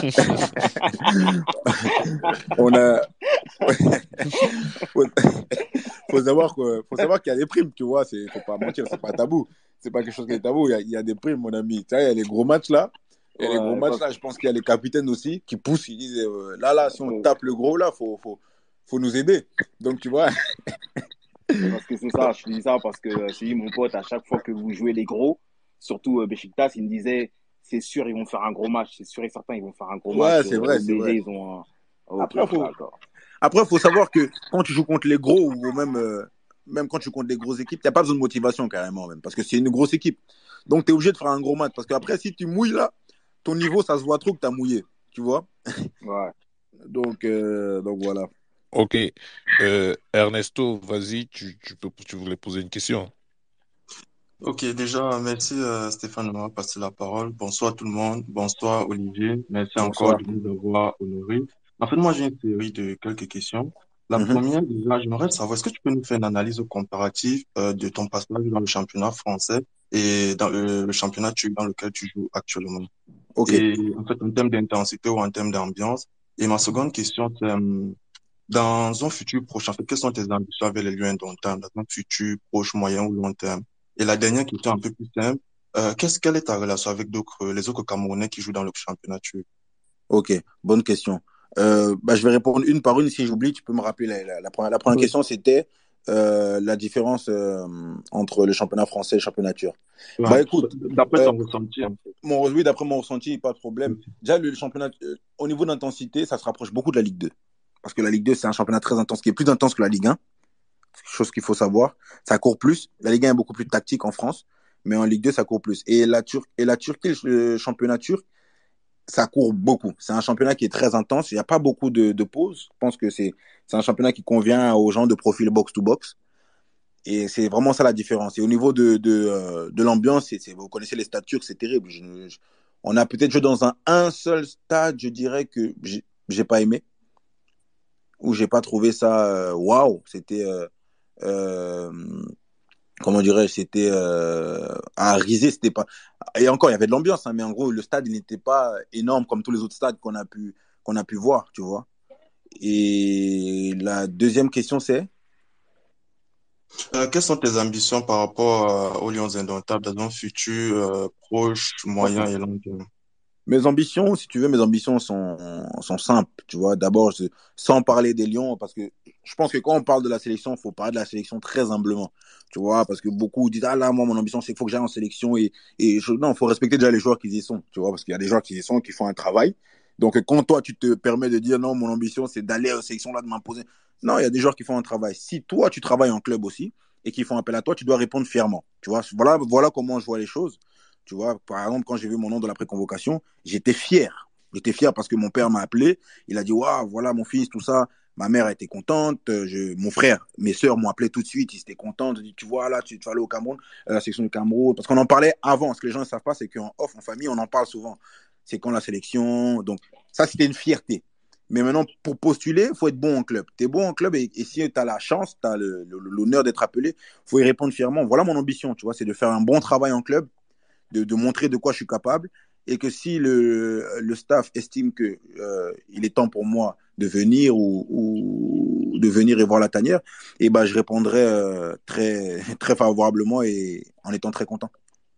on a, faut, faut savoir que, faut savoir qu'il y a des primes, tu vois. C'est, faut pas mentir, c'est pas tabou. C'est pas quelque chose qui est tabou. Il y a, il y a des primes, mon ami. Tu vois, il y a les gros matchs là. Et les gros Ouais, matchs parce, là, je pense qu'il y a les capitaines aussi qui poussent, ils disent euh, là, là, si on euh, tape le gros là, faut, faut, faut nous aider. Donc, tu vois. parce que c'est ça, je te dis ça parce que euh, je te dis, mon pote, à chaque fois que vous jouez les gros, surtout euh, Beşiktaş, il me disait, c'est sûr, ils vont faire un gros match, c'est sûr et certain, ils vont faire un gros Ouais, match, c'est euh, vrai, c'est obligé, vrai. ils ont un... Ok, Après, faut, d'accord. après, faut savoir que quand tu joues contre les gros ou même, euh, même quand tu joues contre des grosses équipes, il n'y a pas besoin de motivation carrément, même. Parce que c'est une grosse équipe. Donc, tu es obligé de faire un gros match. Parce qu'après, si tu mouilles là, ton niveau, ça se voit trop que tu as mouillé. Tu vois. Ouais. Donc, euh, donc voilà. Ok. Euh, Ernesto, vas-y, tu, tu peux, tu voulais poser une question. Ok, déjà, merci euh, Stéphane de m'avoir passé la parole. Bonsoir tout le monde. Bonsoir Olivier. Merci encore Bonsoir. de nous avoir honorés. En fait, moi, j'ai une série de quelques questions. La Mhm. première, déjà, j'aimerais savoir, est-ce que tu peux nous faire une analyse comparative euh, de ton passage dans le championnat français et dans le, le championnat tu- dans lequel tu joues actuellement? Ok. Et en fait, en termes d'intensité ou en termes d'ambiance. Et ma seconde question, c'est euh, dans un futur proche, en fait, quelles sont tes ambitions avec les Lions indomptables dans un futur proche, moyen ou long terme? Et la dernière question un peu plus simple, euh, qu'est-ce, quelle est ta relation avec d'autres, les autres Camerounais qui jouent dans le championnat turc? Ok. Bonne question. Euh, bah, je vais répondre une par une. Si j'oublie, tu peux me rappeler la, la, la première. La première Ouais. question, c'était euh, la différence euh, entre le championnat français et le championnat turc. Ouais. Bah écoute, D'après euh, ton ressenti, en fait. mon, oui, d'après mon ressenti, pas de problème. Ok. Déjà, le, le championnat, euh, au niveau d'intensité, ça se rapproche beaucoup de la Ligue deux. Parce que la Ligue deux, c'est un championnat très intense, qui est plus intense que la Ligue un. Chose qu'il faut savoir. Ça court plus. La Ligue un est beaucoup plus tactique en France. Mais en Ligue deux, ça court plus. Et la, Tur et la Turquie, le championnat turc, ça court beaucoup. C'est un championnat qui est très intense. Il n'y a pas beaucoup de, de pauses. Je pense que c'est c'est un championnat qui convient aux gens de profil box-to-box. Et c'est vraiment ça la différence. Et au niveau de, de, euh, de l'ambiance, c'est, c'est, vous connaissez les stades turcs, c'est terrible. Je, je, on a peut-être joué dans un, un seul stade, je dirais, que j'ai, j'ai pas aimé, ou j'ai pas trouvé ça waouh. Wow. C'était, euh, euh, comment dirais-je, c'était euh, à Rizé, c'était pas. Et encore, il y avait de l'ambiance, hein, mais en gros, le stade, il n'était pas énorme comme tous les autres stades qu'on a pu, qu'on a pu voir, tu vois. Et la deuxième question, c'est Euh, quelles sont tes ambitions par rapport euh, aux Lions indomptables dans un futur euh, proche, moyen Ok. et long terme? Mes ambitions, si tu veux, mes ambitions sont, sont simples, tu vois. D'abord, je- sans parler des Lions, parce que je pense que quand on parle de la sélection, il faut parler de la sélection très humblement, tu vois, parce que beaucoup disent, ah là, moi, mon ambition, c'est qu'il faut que j'aille en sélection et, et je- non, il faut respecter déjà les joueurs qui y sont, tu vois, parce qu'il y a des joueurs qui y sont, qui font un travail. Donc, quand toi, tu te permets de dire, non, mon ambition, c'est d'aller en sélection, là, de m'imposer. Non, il y a des joueurs qui font un travail. Si toi, tu travailles en club aussi et qui font appel à toi, tu dois répondre fièrement, tu vois. Voilà, voilà comment je vois les choses. Tu vois, par exemple, quand j'ai vu mon nom dans la préconvocation, j'étais fier. J'étais fier parce que mon père m'a appelé. Il a dit, waouh, voilà mon fils, tout ça. Ma mère était contente. Je, mon frère, mes sœurs m'ont appelé tout de suite. Ils étaient contents. Ils ont dit, tu vois, là, tu, tu vas aller au Cameroun, à la section du Cameroun. Parce qu'on en parlait avant. Ce que les gens ne savent pas, c'est qu'en off, en famille, on en parle souvent. C'est quand la sélection. Donc, ça, c'était une fierté. Mais maintenant, pour postuler, il faut être bon en club. Tu es bon en club et, et si tu as la chance, tu as le, le, l'honneur d'être appelé, il faut y répondre fièrement. Voilà mon ambition, tu vois, c'est de faire un bon travail en club, de, de montrer de quoi je suis capable et que si le, le staff estime que euh, il est temps pour moi de venir ou, ou de venir et voir la tanière, et ben je répondrai euh, très, très favorablement et en étant très content.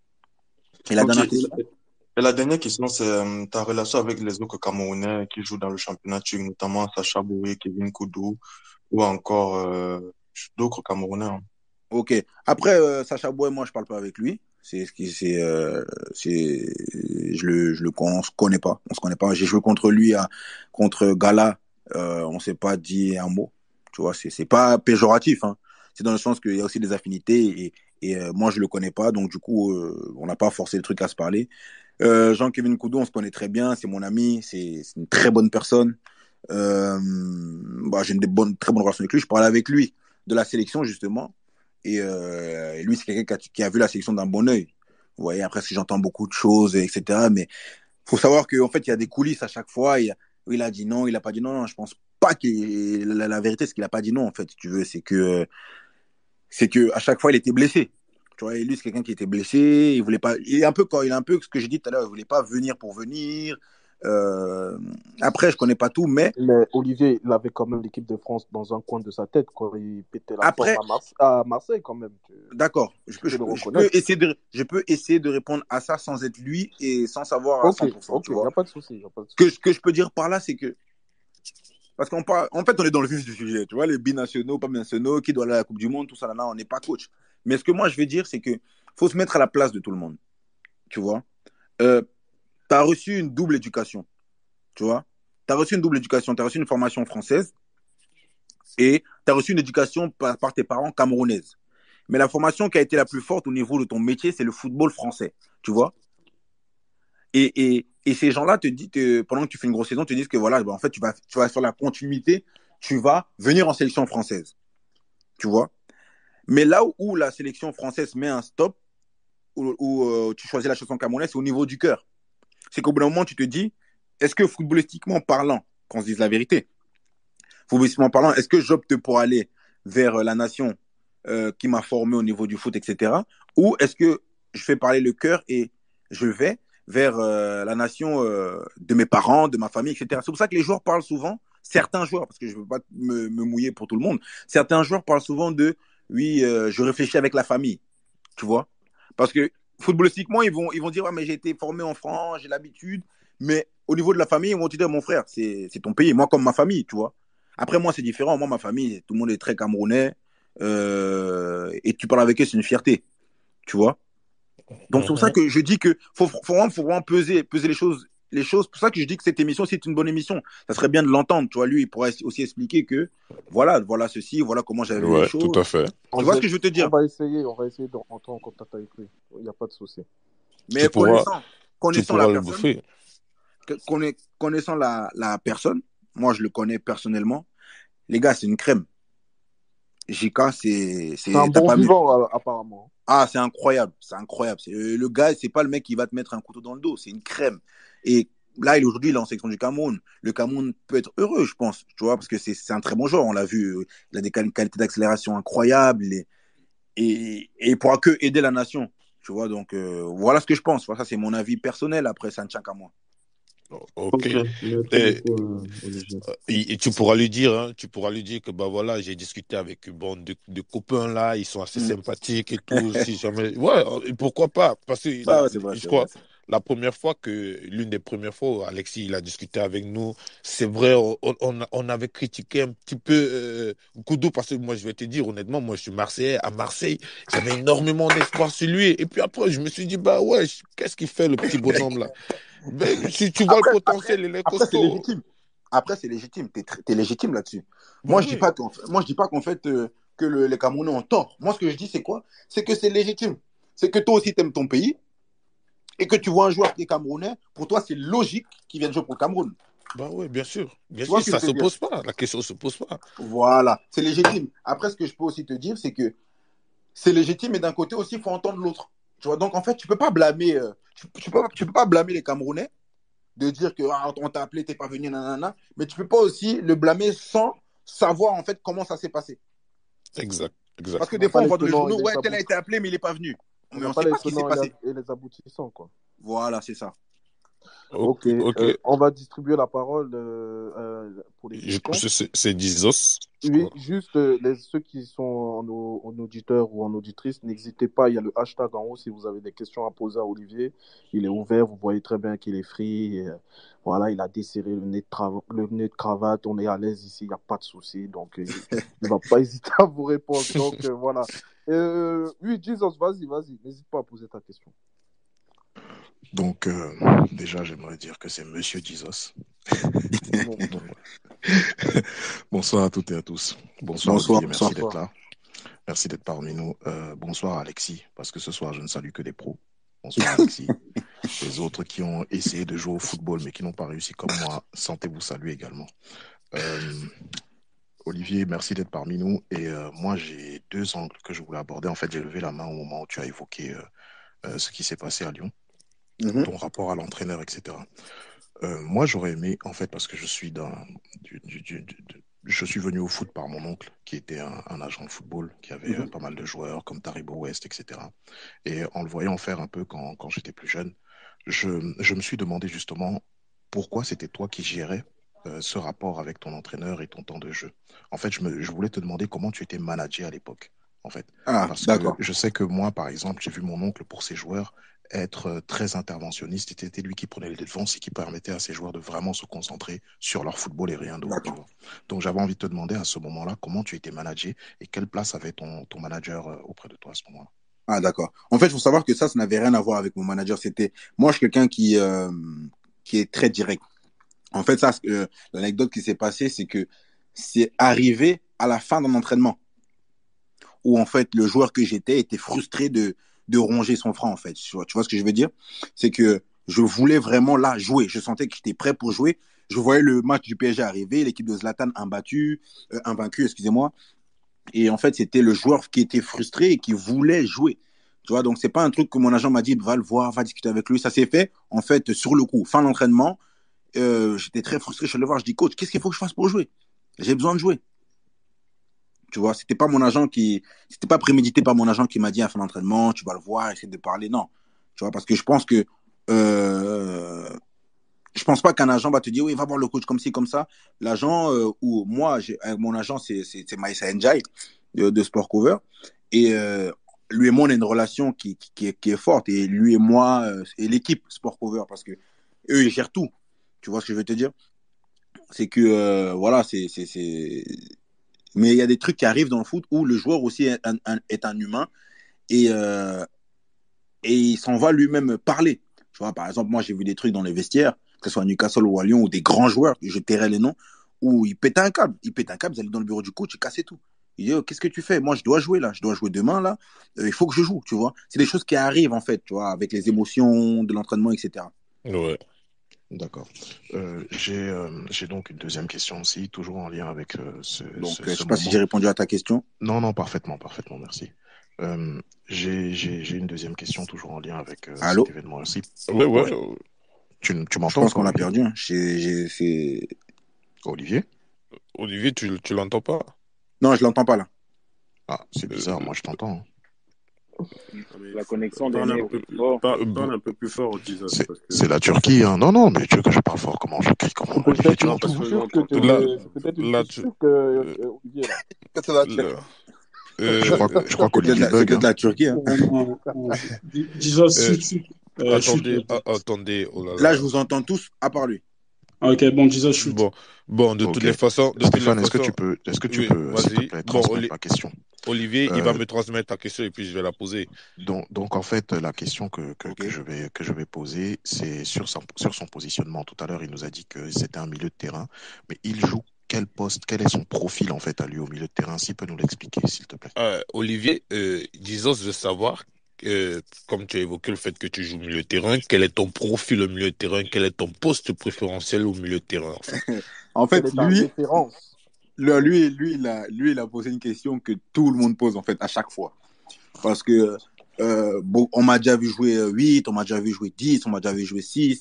Et la Ok. dernière Et question? et la dernière question, c'est euh, ta relation avec les autres Camerounais qui jouent dans le championnat turc, notamment Sacha Boey, Kevin Koudou, ou encore euh, d'autres Camerounais, hein. Ok. Après, euh, Sacha Boey, moi, je parle pas avec lui. C'est ce qui, c'est, euh, c'est, je le, je le, con- on se connaît pas. On se connaît pas. J'ai joué contre lui à, contre Gala. Euh, on s'est pas dit un mot. Tu vois, c'est, c'est pas péjoratif, hein. C'est dans le sens qu'il y a aussi des affinités et, et euh, moi, je le connais pas. Donc, du coup, euh, on n'a pas forcé le truc à se parler. Euh, Jean-Kévin Koudou, on se connaît très bien. C'est mon ami. C'est, c'est une très bonne personne. Euh, bah, j'ai une des bonnes, très bonnes relations avec lui. Je parlais avec lui de la sélection, justement. Et, euh, et lui, c'est quelqu'un qui a, qui a vu la sélection d'un bon œil. Vous voyez, après, si j'entends beaucoup de choses, et cetera. Mais faut savoir qu'en fait, il y a des coulisses à chaque fois. Il, a, il a dit non, il a pas dit non. Non, je pense pas qu'il. La, la vérité, c'est qu'il a pas dit non, en fait, si tu veux. C'est que, c'est que à chaque fois, il était blessé. Tu vois, et lui, c'est quelqu'un qui était blessé. Il voulait pas. Il est un peu, quand il est un peu ce que j'ai dit tout à l'heure, il voulait pas venir pour venir. Euh, après, je connais pas tout, mais Mais Olivier, il avait quand même l'équipe de France dans un coin de sa tête quand il pétait la forme après, à, Marse- à Marseille, quand même. Tu, d'accord, je tu peux, je peux le peux, je peux reconnaître. essayer de, je peux essayer de répondre à ça sans être lui et sans savoir à Ok, cent pour cent, ok, tu il n'y vois. a pas de souci. Y a pas de Ce que, souci. ce que je peux dire par là, c'est que, parce qu'en par- en fait, on est dans le vif du sujet, tu vois, les binationaux, pas binationaux, qui doit aller à la Coupe du Monde, tout ça, là, là, on n'est pas coach. Mais ce que moi, je vais dire, c'est que faut se mettre à la place de tout le monde, tu vois. Euh, tu as reçu une double éducation, tu vois. Tu as reçu une double éducation, tu as reçu une formation française et tu as reçu une éducation par, par tes parents camerounaises. Mais la formation qui a été la plus forte au niveau de ton métier, c'est le football français, tu vois. Et, et, et ces gens-là te disent, te, pendant que tu fais une grosse saison, te disent que voilà, ben, en fait, tu vas, tu vas faire la continuité, tu vas venir en sélection française, tu vois. Mais là où, où la sélection française met un stop, où, où euh, tu choisis la chanson camerounaise, c'est au niveau du cœur. C'est qu'au bout d'un moment, tu te dis, est-ce que footballistiquement parlant, qu'on se dise la vérité, footballistiquement parlant, est-ce que j'opte pour aller vers la nation euh, qui m'a formé au niveau du foot, et cetera. Ou est-ce que je fais parler le cœur et je vais vers euh, la nation euh, de mes parents, de ma famille, et cetera. C'est pour ça que les joueurs parlent souvent, certains joueurs, parce que je ne veux pas me, me, mouiller pour tout le monde, certains joueurs parlent souvent de, oui, euh, je réfléchis avec la famille, tu vois. Parce que footballistiquement, ils vont, ils vont dire, ouais, mais j'ai été formé en France, j'ai l'habitude, mais au niveau de la famille, ils vont te dire, mon frère, c'est ton pays, moi comme ma famille, tu vois. Après, moi, c'est différent. Moi, ma famille, tout le monde est très camerounais. Euh, et tu parles avec eux, c'est une fierté. Tu vois. Donc, c'est pour ça Mhm. que je dis que faut, faut, vraiment, faut vraiment peser, peser les choses. Les choses. C'est pour ça que je dis que cette émission, c'est une bonne émission. Ça serait bien de l'entendre. Tu vois, lui, il pourrait aussi expliquer que voilà, voilà ceci, voilà comment j'avais vu les Ouais, tout à choses. fait. Tu On, vois ce va- que je veux te on dire. va essayer, on va essayer de rentrer en contact avec lui. Il n'y a pas de souci. Tu Mais pourras, connaissant, tu connaissant la pourras le personne, bouffer. conna- connaissant la, la personne, moi, je le connais personnellement. Les gars, c'est une crème. J K, c'est, C'est un c'est, t'as bon pas mieux. vivant, euh, apparemment. Ah, c'est incroyable, c'est incroyable. C'est, euh, le gars, c'est pas le mec qui va te mettre un couteau dans le dos, c'est une crème. Et là, il, aujourd'hui, il est en section du Cameroun. Le Cameroun peut être heureux, je pense, tu vois, parce que c'est, c'est un très bon joueur, on l'a vu. euh, Il a des quali- qualités d'accélération incroyables et, et, et il pourra que aider la nation, tu vois. Donc, euh, voilà ce que je pense. Voilà, ça, c'est mon avis personnel. Après, ça ne tient qu'à moi. Ok. Ok, merci Et, beaucoup, euh, Olivier. et- et tu pourras lui dire, hein, tu pourras lui dire que bah voilà, j'ai discuté avec une bande de, de copains là, ils sont assez Mm. sympathiques et tout. Si jamais, ouais, et pourquoi pas? Parce que Bah, la- ouais, c'est vrai, je c'est vrai. crois la première fois que l'une des premières fois où Alexis il a discuté avec nous, c'est vrai, on, on, on avait critiqué un petit peu euh, Koudou parce que moi je vais te dire honnêtement, moi je suis Marseillais, à Marseille, j'avais énormément d'espoir sur lui et puis après je me suis dit bah ouais, qu'est-ce qu'il fait le petit bonhomme là? Ben, si tu vois le Après, après, potentiel, il est après c'est costaud. légitime. Après, c'est légitime. T'es, tr- t'es légitime là-dessus. Ben Moi, je dis oui. pas qu'en fait, moi, je dis pas qu'en fait euh, que le- les Camerounais ont tort. Moi, ce que je dis, c'est quoi? C'est que c'est légitime. C'est que toi aussi, t'aimes ton pays et que tu vois un joueur qui est camerounais. Pour toi, c'est logique qu'il vienne jouer pour le Cameroun. Bah oui, bien sûr. Bien Tu vois sûr, ce que je ça veux se te dire? pose pas. La question se pose pas. Voilà, c'est légitime. Après, ce que je peux aussi te dire, c'est que c'est légitime, mais d'un côté aussi, il faut entendre l'autre. Tu vois, donc en fait, tu peux pas blâmer, euh, tu, tu peux, tu peux pas blâmer les Camerounais de dire que ah, on t'a appelé, t'es pas venu, nanana. Mais tu peux pas aussi le blâmer sans savoir en fait comment ça s'est passé. Exact, exact. Parce que On des n'a fois, pas on les voit dans les tenants et journaux, les ouais, tel a aboutissants. été appelé, mais il est pas venu. On Mais n'a on pas sait les pas ce qui s'est tenants et passé. les, et les aboutissants, quoi. Voilà, c'est ça. Ok, Ok, ok. euh, on va distribuer la parole euh, euh, pour les Je questions. pense que c'est c'est Dizos, je Oui, crois. juste euh, les, ceux qui sont en, au- en auditeur ou en auditrice, n'hésitez pas, il y a le hashtag en haut si vous avez des questions à poser à Olivier. Il est ouvert, vous voyez très bien qu'il est free. Et, euh, voilà, il a desserré le nez de, trava- le nez de cravate, on est à l'aise ici, il n'y a pas de souci. Donc, euh, il ne va pas hésiter à vous répondre. Donc, euh, voilà. Euh, oui, Jesus, vas-y, vas-y, n'hésite pas à poser ta question. Donc, euh, déjà, j'aimerais dire que c'est Monsieur Jesus. Non. Donc, bonsoir à toutes et à tous. Bonsoir, Bonsoir, Olivier, merci bonsoir. d'être là. Merci d'être parmi nous. Euh, bonsoir, Alexis, parce que ce soir, je ne salue que des pros. Bonsoir, Alexis. Les autres qui ont essayé de jouer au football, mais qui n'ont pas réussi comme moi, sentez-vous saluer également. Euh, Olivier, merci d'être parmi nous. Et euh, moi, j'ai deux angles que je voulais aborder. En fait, j'ai levé la main au moment où tu as évoqué euh, euh, ce qui s'est passé à Lyon, Mhm. ton rapport à l'entraîneur, et cetera. Euh, moi, j'aurais aimé, en fait, parce que je suis dans, du, du, du, du- je suis venu au foot par mon oncle, qui était un, un agent de football, qui avait euh, Mhm. pas mal de joueurs comme Taribo West, et cetera. Et en le voyant faire un peu quand, quand j'étais plus jeune, je, je me suis demandé justement pourquoi c'était toi qui gérais euh, ce rapport avec ton entraîneur et ton temps de jeu. En fait, je, me, je voulais te demander comment tu étais managé à l'époque, en fait. Ah, Parce que d'accord. je sais que moi, par exemple, j'ai vu mon oncle pour ses joueurs être euh, très interventionniste. C'était lui qui prenait les devants et qui permettait à ses joueurs de vraiment se concentrer sur leur football et rien d'autre, tu D'accord. vois. Donc j'avais envie de te demander à ce moment-là comment tu étais managé et quelle place avait ton, ton manager euh, auprès de toi à ce moment-là. Ah, d'accord. En fait, il faut savoir que ça, ça n'avait rien à voir avec mon manager. C'était, moi, je suis quelqu'un qui, euh, qui est très direct. En fait, ça, euh, l'anecdote qui s'est passée, c'est que c'est arrivé à la fin d'un entraînement où, en fait, le joueur que j'étais était frustré de, de ronger son frein, en fait. Tu vois, tu vois ce que je veux dire? C'est que je voulais vraiment là jouer. Je sentais que j'étais prêt pour jouer. Je voyais le match du P S G arriver, l'équipe de Zlatan imbattue, euh, invaincue, excusez-moi. Et en fait, c'était le joueur qui était frustré et qui voulait jouer. Tu vois, donc c'est pas un truc que mon agent m'a dit, va le voir, va discuter avec lui. Ça s'est fait, en fait, sur le coup. Fin d'entraînement, euh, j'étais très frustré. Je suis allé le voir, je dis, coach, qu'est-ce qu'il faut que je fasse pour jouer? J'ai besoin de jouer. Tu vois, c'était pas mon agent qui, c'était pas prémédité par mon agent qui m'a dit à fin d'entraînement, tu vas le voir, essayer de parler. Non. Tu vois, parce que je pense que, euh, je pense pas qu'un agent va te dire, oui, va voir le coach comme ci, comme ça. L'agent, euh, ou moi, j'ai, avec mon agent, c'est, c'est, c'est Maïssa Ndiaye de, de Sport Cover. Et euh, lui et moi, on a une relation qui, qui, qui, est, qui est forte. Et lui et moi, euh, et l'équipe Sport Cover, parce que eux, ils gèrent tout. Tu vois ce que je veux te dire? C'est que, euh, voilà, c'est, c'est, c'est. Mais il y a des trucs qui arrivent dans le foot où le joueur aussi est un, un, est un humain et, euh, et il s'en va lui-même parler. Tu vois, par exemple, moi, j'ai vu des trucs dans les vestiaires, que ce soit à Newcastle ou à Lyon, ou des grands joueurs, je tairai les noms, où ils pétaient un câble. Ils pétaient un câble, ils allaient dans le bureau du coach, ils cassaient tout. Il dit, oh, qu'est-ce que tu fais? Moi, je dois jouer là, je dois jouer demain là, euh, il faut que je joue, tu vois. C'est des choses qui arrivent en fait, tu vois, avec les émotions de l'entraînement, et cetera. Ouais. D'accord. Euh, j'ai euh, j'ai donc une deuxième question aussi, toujours en lien avec euh, ce, Donc, ce, euh, je ce sais pas si j'ai moment. répondu à ta question. Non, non, parfaitement, parfaitement, merci. Euh, j'ai j'ai- j'ai une deuxième question, toujours en lien avec euh, cet Allô? événement aussi. Ouais, ouais. Ouais, tu, tu Je m'entends ou pense pas, qu'on l'a Olivier? perdu. Hein. J'ai, j'ai, c'est... Olivier? Olivier, tu, tu l'entends pas? Non, je l'entends pas là. Ah, c'est bizarre, Euh, moi je t'entends, hein. Non, mais La connexion parle d'Aîné un est peu, aussi forte. par- euh, parle bon, un peu plus fort, Jesus, C'est parce c'est que la Turquie, hein. Non, non, mais tu veux que je parle fort, comment je crie, comment C'est Olivier, peut-être tu une non, m'entends? parce que fissure que j'entends tu là, es. C'est peut-être une là, tu, fissure que euh, euh, Olivier là. C'est la Turquie. là, Je crois, euh, je crois C'est peut-être qu'Olivier la, c'est bug, peut-être hein. la Turquie. Hein. Non, non, non. Dis- Disons, euh, chut, chut. Euh, chut, attendez, euh, a- attendez, oh là Là, je là. vous entends tous, à part lui. ah, ok, bon, disons, chut. Bon, bon, de toutes Ok. les façons, de toutes les Stéphane, est-ce que tu façons, peux, est-ce que tu oui, peux, s'il te vas-y. plaît, Bon, transmettre Oli- la question? Olivier, il va Euh, me transmettre ta question et puis je vais la poser. donc, donc, en fait, la question que, que, Ok. que je vais, que je vais poser, c'est sur son, sur son positionnement. Tout à l'heure, il nous a dit que c'était un milieu de terrain, mais il joue quel poste, quel est son profil, en fait, à lui au milieu de terrain? S'il peut nous l'expliquer, s'il te plaît. Euh, Olivier, euh, disons de savoir, euh, comme tu as évoqué le fait que tu joues au milieu de terrain, quel est ton profil au milieu de terrain, quel est ton poste préférentiel au milieu de terrain, en fait. En Quelle fait, est ta lui, référence? le- lui, lui, il a, lui, il a posé une question que tout le monde pose, en fait, à chaque fois. Parce que, euh, bon, on m'a déjà vu jouer huit, on m'a déjà vu jouer dix, on m'a déjà vu jouer six.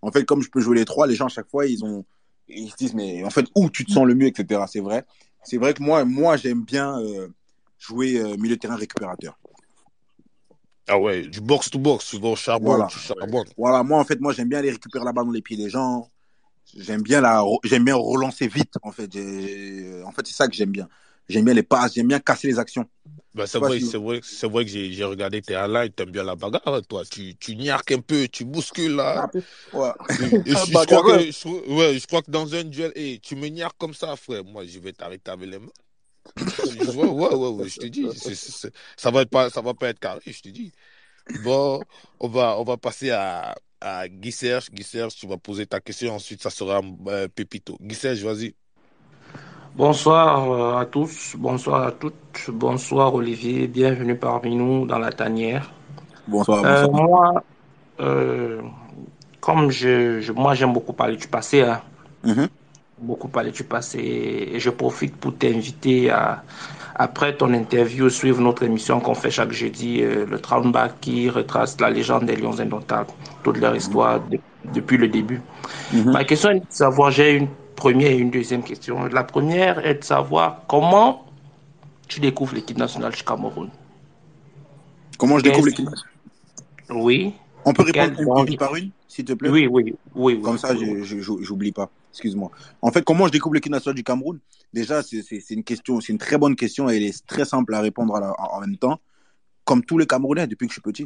En fait, comme je peux jouer les trois, les gens à chaque fois, ils ont, ils se disent, mais en fait, où tu te sens le mieux, et cetera. C'est vrai. C'est vrai que moi, moi, j'aime bien euh, jouer euh, milieu de terrain récupérateur. Ah ouais, du box to box, tu vas au charbon, Voilà. tu charbonnes. Voilà. Moi, en fait, moi, j'aime bien aller récupérer la balle dans les pieds des gens. J'aime bien la, j'aime bien relancer vite. En fait, J'ai- en fait, c'est ça que j'aime bien. J'aime bien les passes. J'aime bien casser les actions. Ben, Je c'est sais pas vrai, si. c'est vrai, c'est vrai que j'ai j'ai regardé tes highlights, t'aimes bien la bagarre, hein, toi. Tu, tu niaques un peu, tu bouscules là. Ah, peu- ouais. Et, et je, je crois que, Bagarreur. je, ouais, je crois que dans un duel, et tu me niaques comme ça, frère. Moi, je vais t'arrêter avec les mains. Je- Ouais, ouais, ouais, ouais, je te dis. c'est- c'est- c'est- ça va être pas, ça va pas être carré, je te dis. Bon, on va, on va passer à, à Guy Serge. Guy Serge, tu vas poser ta question, ensuite ça sera euh, Pépito. Guy Serge, vas-y. Bonsoir euh, à tous, bonsoir à toutes, bonsoir Olivier, bienvenue parmi nous dans la tanière. Bonsoir, Euh, bonsoir. moi, euh, comme je, je- moi j'aime beaucoup parler du passé, hein, Mhm. beaucoup parler du passé, et je profite pour t'inviter à, après ton interview, suivre notre émission qu'on fait chaque jeudi, euh, le Traumback qui retrace la légende des Lions Indomptables, toute leur histoire de- depuis le début. Mhm. Ma question est de savoir, j'ai une première et une deuxième question. La première est de savoir comment tu découvres l'équipe nationale du Cameroun. Comment je découvre Qu'est-ce l'équipe? qui... Oui. On peut répondre Quel une, une danger... par une, s'il te plaît? Oui, oui, oui, oui, Comme ça, oui, oui. je- je- je- j'oublie pas. Excuse-moi. En fait, comment je découvre l'équipe nationale du Cameroun? Déjà, c'est c'est- c'est une question, c'est une très bonne question et elle est très simple à répondre à la- en même temps. Comme tous les Camerounais, depuis que je suis petit.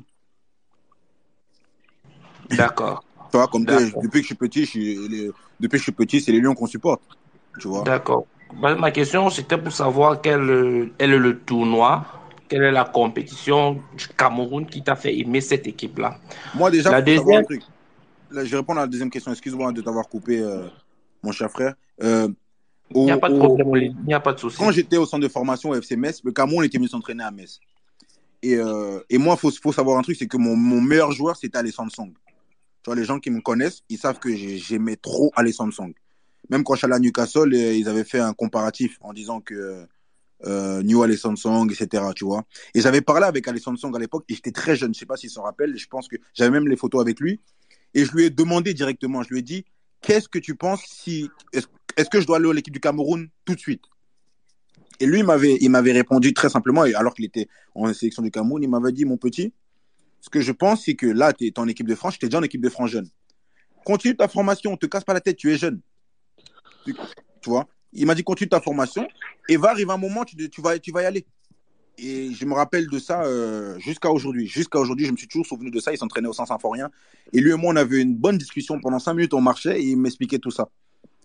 D'accord, Tu vois, comme t'es- d'accord, depuis que je suis petit, je suis- les- depuis que je suis petit, c'est les Lions qu'on supporte. Tu vois. d'accord. Ben, ma question, c'était pour savoir quel euh, est le tournoi, quelle est la compétition du Cameroun qui t'a fait aimer cette équipe-là. Moi, déjà, il La faut savoir un deuxième, truc. Là, je vais répondre à la deuxième question. Excuse-moi de t'avoir coupé, euh, mon cher frère. Euh, il n'y a au, pas de au- problème, Olivier, il n'y a pas de Quand souci. j'étais au centre de formation au F C Metz, le Cameroun était venu s'entraîner à Metz. Et, euh, et moi, il faut, faut savoir un truc, c'est que mon, mon meilleur joueur, c'était Alessandro Song. Tu vois, les gens qui me connaissent, ils savent que j'ai- j'aimais trop Alessandro Song. Même quand je suis allé à Newcastle, euh, ils avaient fait un comparatif en disant que euh, New Alessandro Song, et cetera. Tu vois. Et j'avais parlé avec Alessandro Song à l'époque, et j'étais très jeune, je sais pas s'il s'en rappelle, je pense que j'avais même les photos avec lui. Et je lui ai demandé directement, je lui ai dit, qu'est-ce que tu penses si. Est-ce est-ce que je dois aller à l'équipe du Cameroun tout de suite? Et lui, il m'avait, il m'avait répondu très simplement, et alors qu'il était en sélection du Cameroun, il m'avait dit, mon petit, ce que je pense, c'est que là, tu es en équipe de France, tu es déjà en équipe de France jeune. Continue ta formation, ne te casse pas la tête, tu es jeune. Tu, tu vois. Il m'a dit, continue ta formation, et va arriver un moment, tu, tu, vas, tu vas y aller. Et je me rappelle de ça euh, jusqu'à aujourd'hui. Jusqu'à aujourd'hui, je me suis toujours souvenu de ça. Il s'entraînait au Saint-Symphorien. Et lui et moi, on avait une bonne discussion pendant cinq minutes, on marchait, et il m'expliquait tout ça.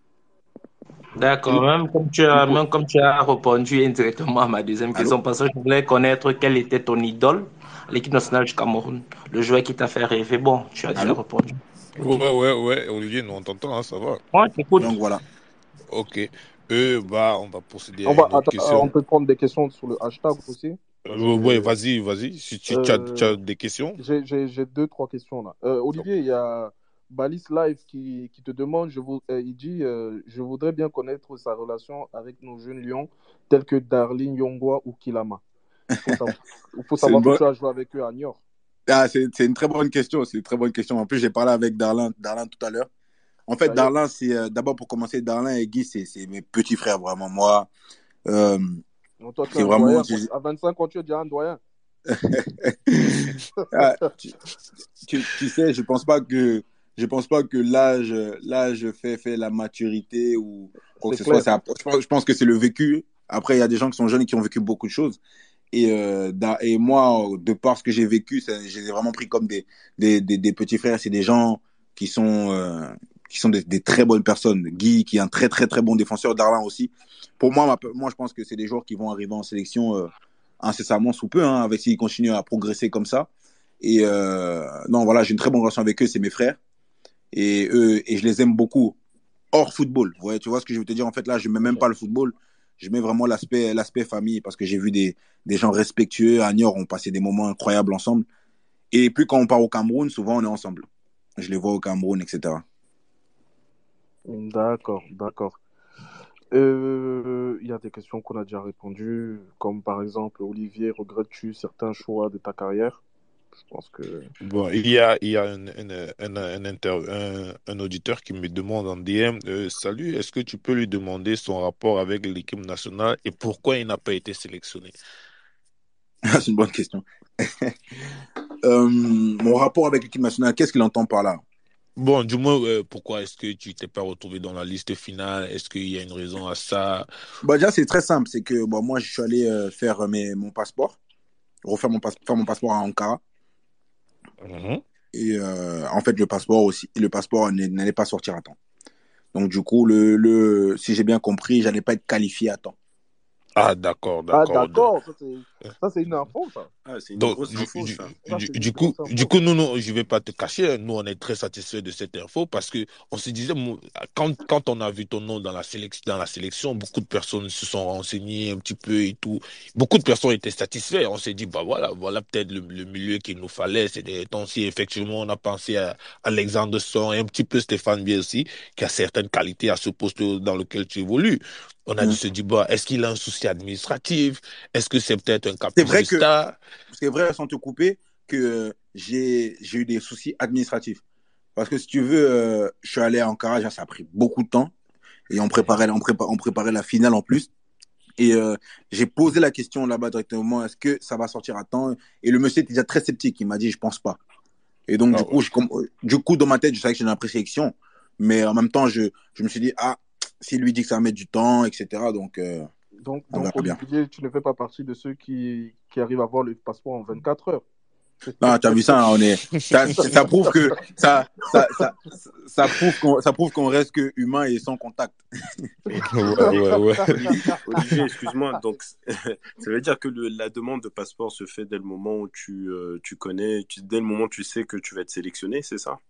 D'accord, même comme tu as, même comme tu as répondu indirectement à ma deuxième Allô? question, parce que je voulais connaître quel était ton idole à l'équipe nationale du Cameroun, le joueur qui t'a fait rêver. Bon, tu as déjà Allô? répondu. Ouais, Ok. ouais, ouais, Olivier, nous on t'entend, hein, ça va. Moi, j'écoute. Donc voilà. Ok. Euh, bah, on va procéder On à va, une autre attends, euh, on question. peut prendre des questions sur le hashtag aussi. Parce Euh, ouais, que vas-y, vas-y. Si tu tu as, tu euh, as des questions. j'ai j'ai- j'ai deux, trois questions là. Euh, Olivier, il y a Balis Live qui, qui te demande, je vous, euh, il dit, euh, je voudrais bien connaître sa relation avec nos jeunes lions tels que Darlene Yongwa ou Kilama. Il faut savoir, il faut C'est une savoir que bonne. tu as joué avec eux à Niort. Ah, c'est c'est une très bonne question. C'est une très bonne question. En plus, j'ai parlé avec Darlin, Darlin tout à l'heure. En fait, Ça y est. Darlin, c'est euh, d'abord pour commencer, Darlin et Guy, c'est c'est mes petits frères, vraiment. Moi, euh, Donc, toi, tu es c'est un vraiment. doyen. c'est- À vingt-cinq ans, tu es déjà un doyen. Ah, tu, tu, tu sais, je pense pas que je pense pas que l'âge l'âge fait fait la maturité ou quoi que C'est ce soit. clair. Ça, je pense, je pense que c'est le vécu. Après, il y a des gens qui sont jeunes et qui ont vécu beaucoup de choses. Et, euh, da- et moi, de par ce que j'ai vécu, ça, je les ai vraiment pris comme des, des, des, des petits frères. C'est des gens qui sont, euh, qui sont des, des très bonnes personnes. Guy, qui est un très, très, très bon défenseur. Darlin aussi. Pour moi, ma- moi, je pense que c'est des joueurs qui vont arriver en sélection euh, incessamment sous peu, hein, avec s'ils continuent à progresser comme ça. Et euh, non, voilà, j'ai une très bonne relation avec eux. C'est mes frères. Et eux, et je les aime beaucoup hors football. Ouais, tu vois ce que je veux te dire? En fait, là, je mets même pas le football. Je mets vraiment l'aspect l'aspect famille parce que j'ai vu des, des gens respectueux à Niort, on passait des moments incroyables ensemble. Et puis quand on part au Cameroun, souvent on est ensemble. Je les vois au Cameroun, et cetera. D'accord, d'accord. Euh, Il y a des questions qu'on a déjà répondues, comme par exemple, Olivier, regrettes-tu certains choix de ta carrière? Je pense que... Bon, il y a, il y a un, un, un, un, inter- un- un auditeur qui me demande en D M, euh, salut, est-ce que tu peux lui demander son rapport avec l'équipe nationale et pourquoi il n'a pas été sélectionné? C'est une bonne question. Euh, mon rapport avec l'équipe nationale, qu'est-ce qu'il entend par là? Bon, du moins, euh, pourquoi est-ce que tu t'es pas retrouvé dans la liste finale? Est-ce qu'il y a une raison à ça? Bah, déjà, c'est très simple. C'est que bon, moi, je suis allé euh, faire mes, mon passeport, refaire mon, passe- faire mon passeport à Ankara. Mhm. Et euh, en fait, le passeport aussi, le passeport n'est- n'allait pas sortir à temps. Donc, du coup, le, le, si j'ai bien compris, j'allais pas être qualifié à temps. Ah, d'accord, Ah, d'accord. De- d'accord, ça c'est ça, c'est une info, ça. Ah, c'est une Donc, grosse du, info, du, ça. Ça, du, c'est du une coup, grosse du info. coup, nous, nous, je vais pas te cacher, nous, on est très satisfaits de cette info parce que on se disait, mou- quand, quand on a vu ton nom dans la sélection, dans la sélection, beaucoup de personnes se sont renseignées un petit peu et tout. Beaucoup de personnes étaient satisfaites. On s'est dit, bah voilà, voilà peut-être le, le milieu qu'il nous fallait. C'était temps si effectivement on a pensé à Alexandre Son et un petit peu Stéphane Biel aussi, qui a certaines qualités à ce poste dans lequel tu évolues. On a dû Mm. se dire, bah, est-ce qu'il a un souci administratif? Est-ce que c'est peut-être un C'est caprice vrai de que, star? c'est vrai, sans te couper, que euh, j'ai, j'ai eu des soucis administratifs. Parce que si tu veux, euh, je suis allé à Ankara, ça a pris beaucoup de temps. Et on Mhm. préparait, on prépa- on préparait la finale en plus. Et euh, j'ai posé la question là-bas directement, est-ce que ça va sortir à temps? Et le monsieur était déjà très sceptique, il m'a dit, je pense pas. Et donc, Ah du coup, ouais. je, com- du coup, dans ma tête, je savais que j'étais dans la présélection. Mais en même temps, je, je me suis dit, ah, s'il lui dit que ça va mettre du temps, et cetera. Donc, euh, Donc, on donc, verra bien. Olivier, tu ne fais pas partie de ceux qui, qui arrivent à avoir le passeport en vingt-quatre heures. Non, t'as vu ça, hein, on est, ça, ça prouve que, ça, ça, ça, ça prouve qu'on, ça prouve qu'on reste que humain et sans contact. Ouais, Olivier, ouais, ouais. Olivier, Olivier, excuse-moi. Donc, ça veut dire que le- la demande de passeport se fait dès le moment où tu, euh, tu connais, tu- dès le moment où tu sais que tu vas être sélectionné, c'est ça?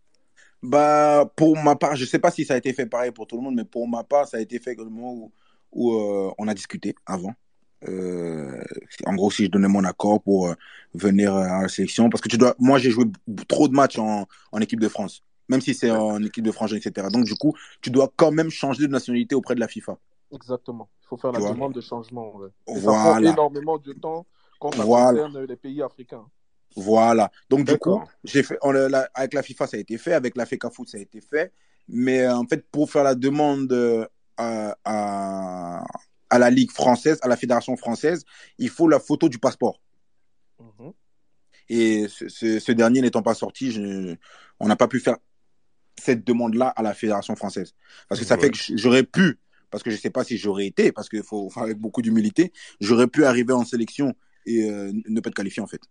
Bah, pour ma part, je sais pas si ça a été fait pareil pour tout le monde, mais pour ma part, ça a été fait au moment où, où euh, on a discuté avant. Euh, en gros, si je donnais mon accord pour euh, venir euh, à la sélection, parce que tu dois, moi, j'ai joué b- trop de matchs en, en équipe de France, même si c'est D'accord. en équipe de France, et cetera. Donc, du coup, tu dois quand même changer de nationalité auprès de la FIFA, Exactement. Il faut faire tu la vois. demande de changement. Ouais. Et ça prend Voilà, énormément de temps quand ça voilà. concerne les pays africains. Voilà. Donc, du coup, D'accord. j'ai fait, on, la- avec la FIFA, ça a été fait. Avec la FECAFOOT, ça a été fait. Mais euh, en fait, pour faire la demande euh, à, à, à la Ligue française, à la Fédération française, il faut la photo du passeport. Mhm. Et ce, ce- ce dernier n'étant pas sorti, je- on n'a pas pu faire cette demande-là à la Fédération française. Parce que ça fait Ouais. que j'aurais pu, parce que je ne sais pas si j'aurais été, parce qu'il faut faire avec beaucoup d'humilité, j'aurais pu arriver en sélection et euh, ne pas être qualifié, en fait.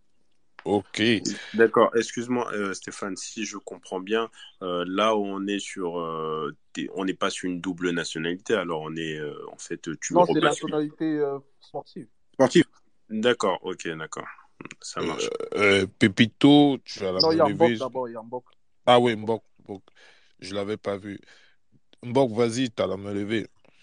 Ok. D'accord. Excuse-moi, euh, Stéphane, si je comprends bien, euh, là où on est sur, euh, t'es- on n'est pas sur une double nationalité, alors on est, euh, en fait, tu Non, c'est rebascules. nationalité euh, sportive. Sportif. D'accord. Ok, d'accord. Ça Euh, marche. euh, Pépito, tu vas la Non, me il y a Mbok lever. d'abord, il y a Mbok. Ah oui, Mbok. Mbok, Mbok. Je l'avais pas vu. Mbok, vas-y, t'as la me lever.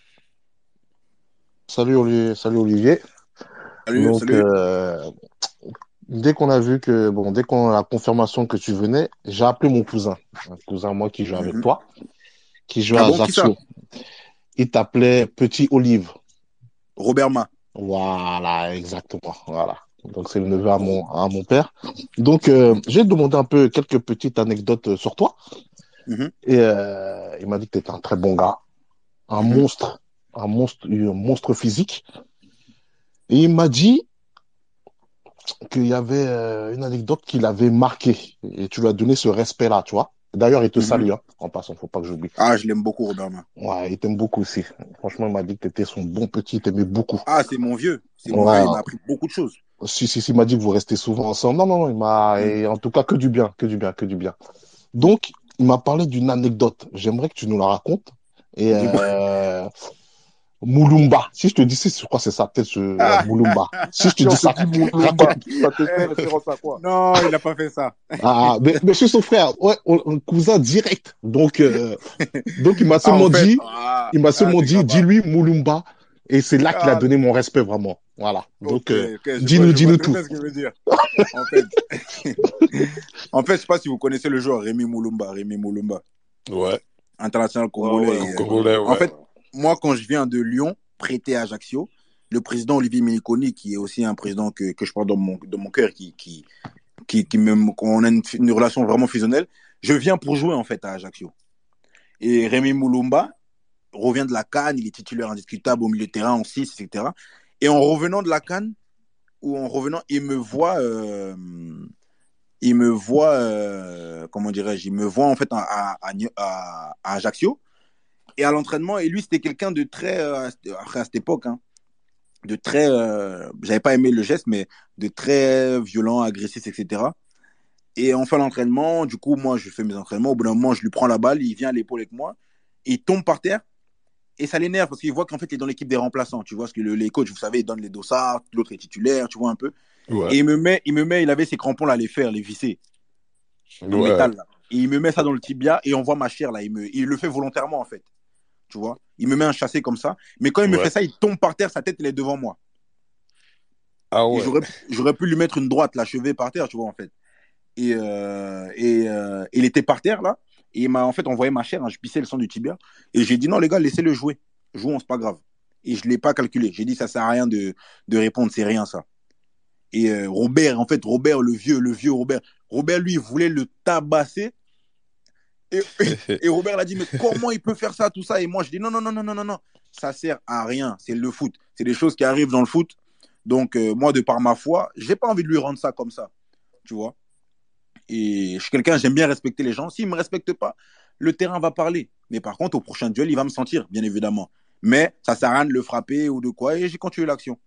Salut Olivier. Salut Olivier. Salut, Donc, salut. euh, dès qu'on a vu que, bon, dès qu'on a la confirmation que tu venais, j'ai appelé mon cousin, un cousin, moi, qui joue avec Mhm. toi, qui joue Ah à bon, qui ça? Ajaccio. Il t'appelait Petit Olive. Robert Ma. Voilà, exactement. Voilà. Donc, c'est le neveu à mon, à mon père. Donc, euh, j'ai demandé un peu quelques petites anecdotes euh, sur toi. Mhm. Et euh, il m'a dit que tu étais un très bon gars, un Mhm. monstre, un monstre, un monstre physique. Et il m'a dit qu'il y avait euh, une anecdote qui l'avait marqué. Et tu lui as donné ce respect-là, tu vois. D'ailleurs, il te Mhm. salue, hein, en passant, faut pas que j'oublie. Ah, je l'aime beaucoup, Robert Ma. Ouais, il t'aime beaucoup aussi. Franchement, il m'a dit que tu étais son bon petit, il t'aimait beaucoup. Ah, c'est mon vieux. C'est mon Ouais, vieux. Il m'a appris beaucoup de choses. si, si, si, il m'a dit que vous restez souvent ensemble. Non, non, non, il m'a, Mhm. et en tout cas, que du bien, que du bien, que du bien. Mhm. Donc, il m'a parlé d'une anecdote. J'aimerais que tu nous la racontes. Et Dis-moi. euh, Moulumba, si je te dis, c'est quoi, c'est ça, peut-être ce, ouais, Ah, Moulumba. Si je te Si on dis te ça, dit raconte. Moulumba, ça te fait eh, référence à quoi? non, il n'a pas fait ça. Ah, mais, mais je suis son frère, ouais, on- un cousin direct. Donc, euh, donc il m'a Ah, en seulement fait, dit, ah, il m'a ah seulement c'est dit, grave. dis-lui Moulumba. Et c'est là qu'il a Ah, donné mon respect vraiment. Voilà. Donc, ok, euh, ok, je vois, dis-nous, je vois dis-nous très tout. bien ce qu'il veut dire. En fait, en fait, je sais pas si vous connaissez le joueur Rémi Moulumba. Rémi Moulumba, Ouais. international Ouais, congolais. ouais, Et, on euh, connaît. Congolais, en ouais. fait, moi, quand je viens de Lyon, prêté à Ajaccio, le président Olivier Miliconi, qui est aussi un président que, que je porte dans mon, dans mon cœur, qui, qui, qui, qui me, on a une, une relation vraiment fusionnelle. Je viens pour jouer en fait à Ajaccio. Et Rémi Moulumba revient de la CAN, il est titulaire indiscutable au milieu de terrain en six, et cetera. Et en revenant de la CAN, ou en revenant, il me voit, euh, il me voit, euh, comment dirais-je, il me voit en fait à, à, à, à Ajaccio. Et à l'entraînement, et lui, c'était quelqu'un de très, euh, après à cette époque, hein, de très, euh, j'avais pas aimé le geste, mais de très violent, agressif, et cetera. Et on fait l'entraînement, du coup, moi, je fais mes entraînements. Au bout d'un moment, je lui prends la balle, il vient à l'épaule avec moi, il tombe par terre, et ça l'énerve parce qu'il voit qu'en fait, il est dans l'équipe des remplaçants. Tu vois, parce que le, les coachs, vous savez, ils donnent les dossards, l'autre est titulaire, tu vois un peu. Ouais. Et il me met, il me met, il avait ses crampons là, à les faire, les visser, en Ouais. métal, là. Et il me met ça dans le tibia, et on voit ma chair, là, il, me, il le fait volontairement, en fait. Tu vois, il me met un chassé comme ça, mais quand il me Ouais. fait ça, il tombe par terre, sa tête, elle est devant moi. Ah Et ouais. j'aurais, j'aurais pu lui mettre une droite, la chevée par terre, tu vois, en fait. Et, euh, et euh, il était par terre, là. Et il m'a en fait envoyé ma chair, hein, je pissais le sang du tibia. Et j'ai dit non, les gars, laissez-le jouer. Jouons, c'est pas grave. Et je ne l'ai pas calculé. J'ai dit ça sert à rien de, de répondre, c'est rien ça. Et euh, Robert, en fait, Robert, le vieux, le vieux Robert, Robert, lui, voulait le tabasser. Et, et Robert l'a dit, mais comment il peut faire ça, tout ça? Et moi, je dis non, non, non, non, non, non, non. Ça sert à rien. C'est le foot. C'est des choses qui arrivent dans le foot. Donc, euh, moi, de par ma foi, j'ai pas envie de lui rendre ça comme ça. Tu vois? Et je suis quelqu'un, j'aime bien respecter les gens. S'il ne me respecte pas, le terrain va parler. Mais par contre, au prochain duel, il va me sentir, bien évidemment. Mais ça ne sert à rien de le frapper ou de quoi. Et j'ai continué l'action.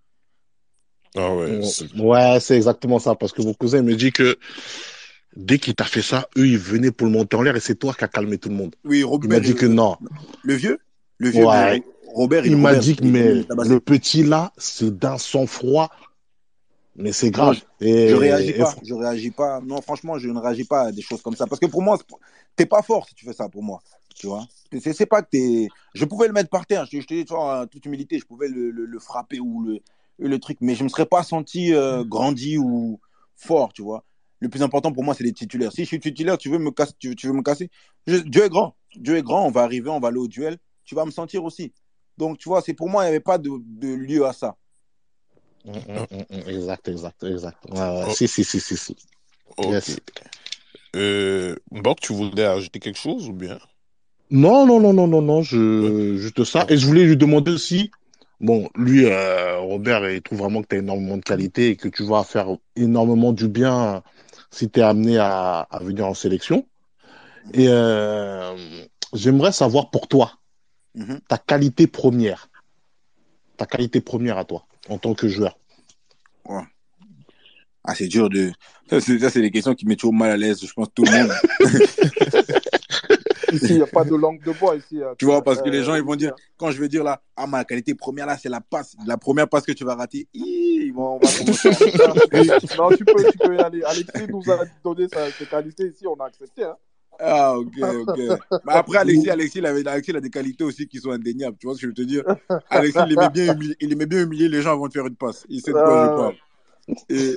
Ah ouais. Ouais, c'est exactement ça. Parce que mon cousin me dit que dès qu'il t'a fait ça, eux, ils venaient pour le monter en l'air et c'est toi qui as calmé tout le monde. Oui, Robert. Il m'a dit que non. Le vieux Le vieux, ouais. mais Robert, il, il m'a Robert, dit que il, mais il le petit là, c'est d'un sang-froid. Mais c'est grave. Non, je, et, je réagis pas. Et... Je réagis pas. Non, franchement, je ne réagis pas à des choses comme ça. Parce que pour moi, t'es pas fort si tu fais ça pour moi. Tu vois. C'est, c'est pas que t'es. Je pouvais le mettre par terre. Je, je te dis, tu vois, en toute humilité, je pouvais le, le, le frapper ou le, le truc. Mais je me serais pas senti euh, grandi ou fort, tu vois. Le plus important pour moi, c'est les titulaires. Si je suis titulaire, tu veux me casser. Tu, tu veux me casser. Je, Dieu est grand. Dieu est grand. On va arriver, on va aller au duel. Tu vas me sentir aussi. Donc, tu vois, c'est pour moi, il n'y avait pas de, de lieu à ça. Mmh, mmh, exact, exact, exact. Ouais, ouais. Oh. Si, si, si, si, si. Ok. Yes. Euh, Bok, tu voulais ajouter quelque chose ou bien? Non, non, non, non, non, non, je, ouais. juste ça. Et je voulais lui demander aussi, bon, lui, euh, Robert, il trouve vraiment que tu as énormément de qualité et que tu vas faire énormément du bien si tu es amené à, à venir en sélection. Et euh, j'aimerais savoir pour toi, mm-hmm. ta qualité première, ta qualité première à toi, en tant que joueur. Ouais. Ah, c'est dur de... Ça, c'est, ça, c'est des questions qui mettent toujours mal à l'aise, je pense, tout le monde. Ici, il n'y a pas de langue de bois. Ici, tu vois, parce que euh, les gens, ils vont dire, quand je vais dire là, ah, ma qualité première, là, c'est la passe. La première passe que tu vas rater, ils vont, on va commencer à... Non, tu peux, tu peux y aller. Alexis nous a donné sa, ses qualités ici, on a accepté. Hein. Ah, ok, ok. Mais après, Alexis, Alexis, il avait, Alexis, il a des qualités aussi qui sont indéniables. Tu vois ce que je veux te dire? Alexis, il aimait bien humilier, il aimait bien humilier les gens avant de faire une passe. Il sait de quoi euh... je parle. Et,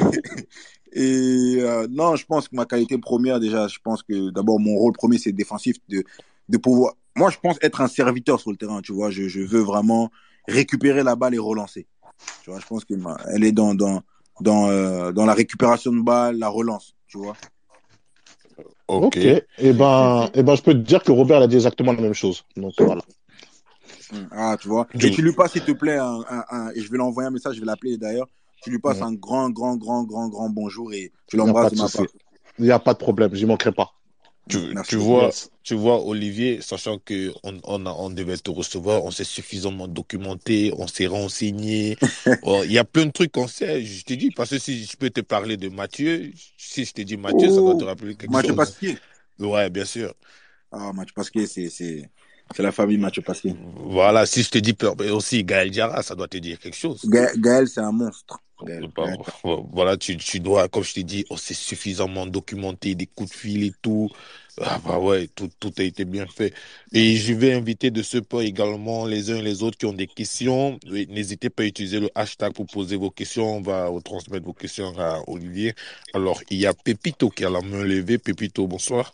et euh, non, je pense que ma qualité première, déjà, je pense que d'abord, mon rôle premier, c'est défensif, de, de pouvoir. Moi, je pense être un serviteur sur le terrain, tu vois. Je, je veux vraiment récupérer la balle et relancer. Tu vois, je pense qu'elle est dans, dans, dans, euh, dans la récupération de balle, la relance, tu vois. Ok. okay. Et ben, et ben, je peux te dire que Robert a dit exactement la même chose. Donc voilà. Ah, tu vois. Et tu lui passes, s'il te plaît, un, un, un, et je vais l'envoyer un message, je vais l'appeler d'ailleurs. Tu lui passes mmh. un grand, grand, grand, grand, grand bonjour et tu l'embrasses de, de ma part. Il n'y a pas de problème, j'y manquerai pas. Tu, tu vois, yes. tu vois, Olivier, sachant que on, on, a, on devait te recevoir, on s'est suffisamment documenté, on s'est renseigné. Il y a plein de trucs qu'on sait. Je te dis, parce que si je peux te parler de Mathieu, si je te dis Mathieu, oh, ça doit te rappeler quelque Mathieu chose. Mathieu Pasquier. Ouais, bien sûr. Ah, Mathieu Pasquier, c'est, c'est, c'est la famille Mathieu Pasquier. Voilà, si je te dis aussi Gaël Diarra, ça doit te dire quelque chose. Ga- Gaël, c'est un monstre. Gaël, Gaël. Voilà, tu, tu dois, comme je t'ai dit, on s'est suffisamment documenté, des coups de fil et tout. Ah bah ouais, tout, tout a été bien fait. Et je vais inviter de ce pas également les uns et les autres qui ont des questions. N'hésitez pas à utiliser le hashtag pour poser vos questions. On va transmettre vos questions à Olivier. Alors, il y a Pépito qui a la main levée. Pépito, bonsoir.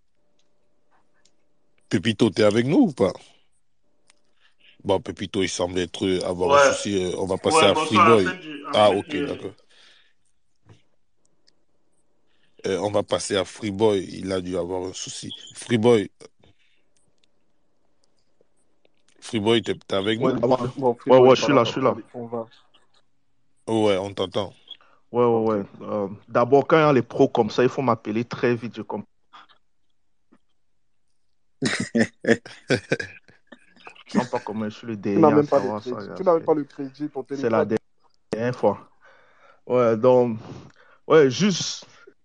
Pépito, t'es avec nous ou pas? Bon, Pépito, il semble être avoir ouais. un souci. On va passer ouais, à Freeboy. Ah, ok, d'accord. euh, on va passer à Freeboy. Il a dû avoir un souci. Freeboy, Freeboy, t'es t'es avec Ouais, nous? bon, bon, Ouais, Freeboy ouais, n'est je pas suis là, là, je suis donc là. allez, on va. Ouais, on t'entend. Ouais, ouais, Ok. ouais. Euh, d'abord, quand il y a les pros comme ça, il faut m'appeler très vite. Je comprends pas comment je suis le Tu n'as dernier à même pas de savoir ça. crédit. Gars. Tu n'as même C'est pas le crédit, ton c'est la téléphone. dernière fois. Ouais, donc, ouais, juste.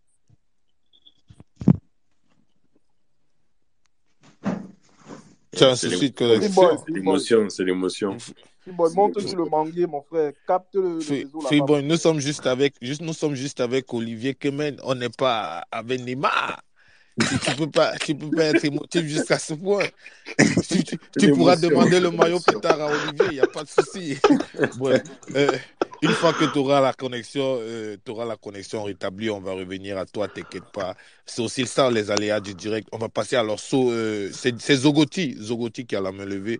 Tu as un C'est souci de l'émotion. Freeboy, connexion. C'est Freeboy. l'émotion, c'est l'émotion. Freeboy, monte sur le manguier, mon frère. Capte le, le Free- réseau là-bas, mon Freeboy, nous frère. sommes juste avec, juste, nous sommes juste avec Olivier Kemen. On n'est pas avec Neymar. Tu, tu peux pas, tu peux pas être émotif jusqu'à ce point. Tu, tu- C'est tu pourras l'émotion, demander c'est le maillot plus l'émotion. tard à Olivier, il n'y a pas de souci. Bref, euh, une fois que tu auras la connexion, euh, tu auras la connexion rétablie, on va revenir à toi, t'inquiète pas. C'est aussi ça, les aléas du direct. On va passer à leur saut. Euh, c'est c'est Zogoti, Zogoti qui a la main levée.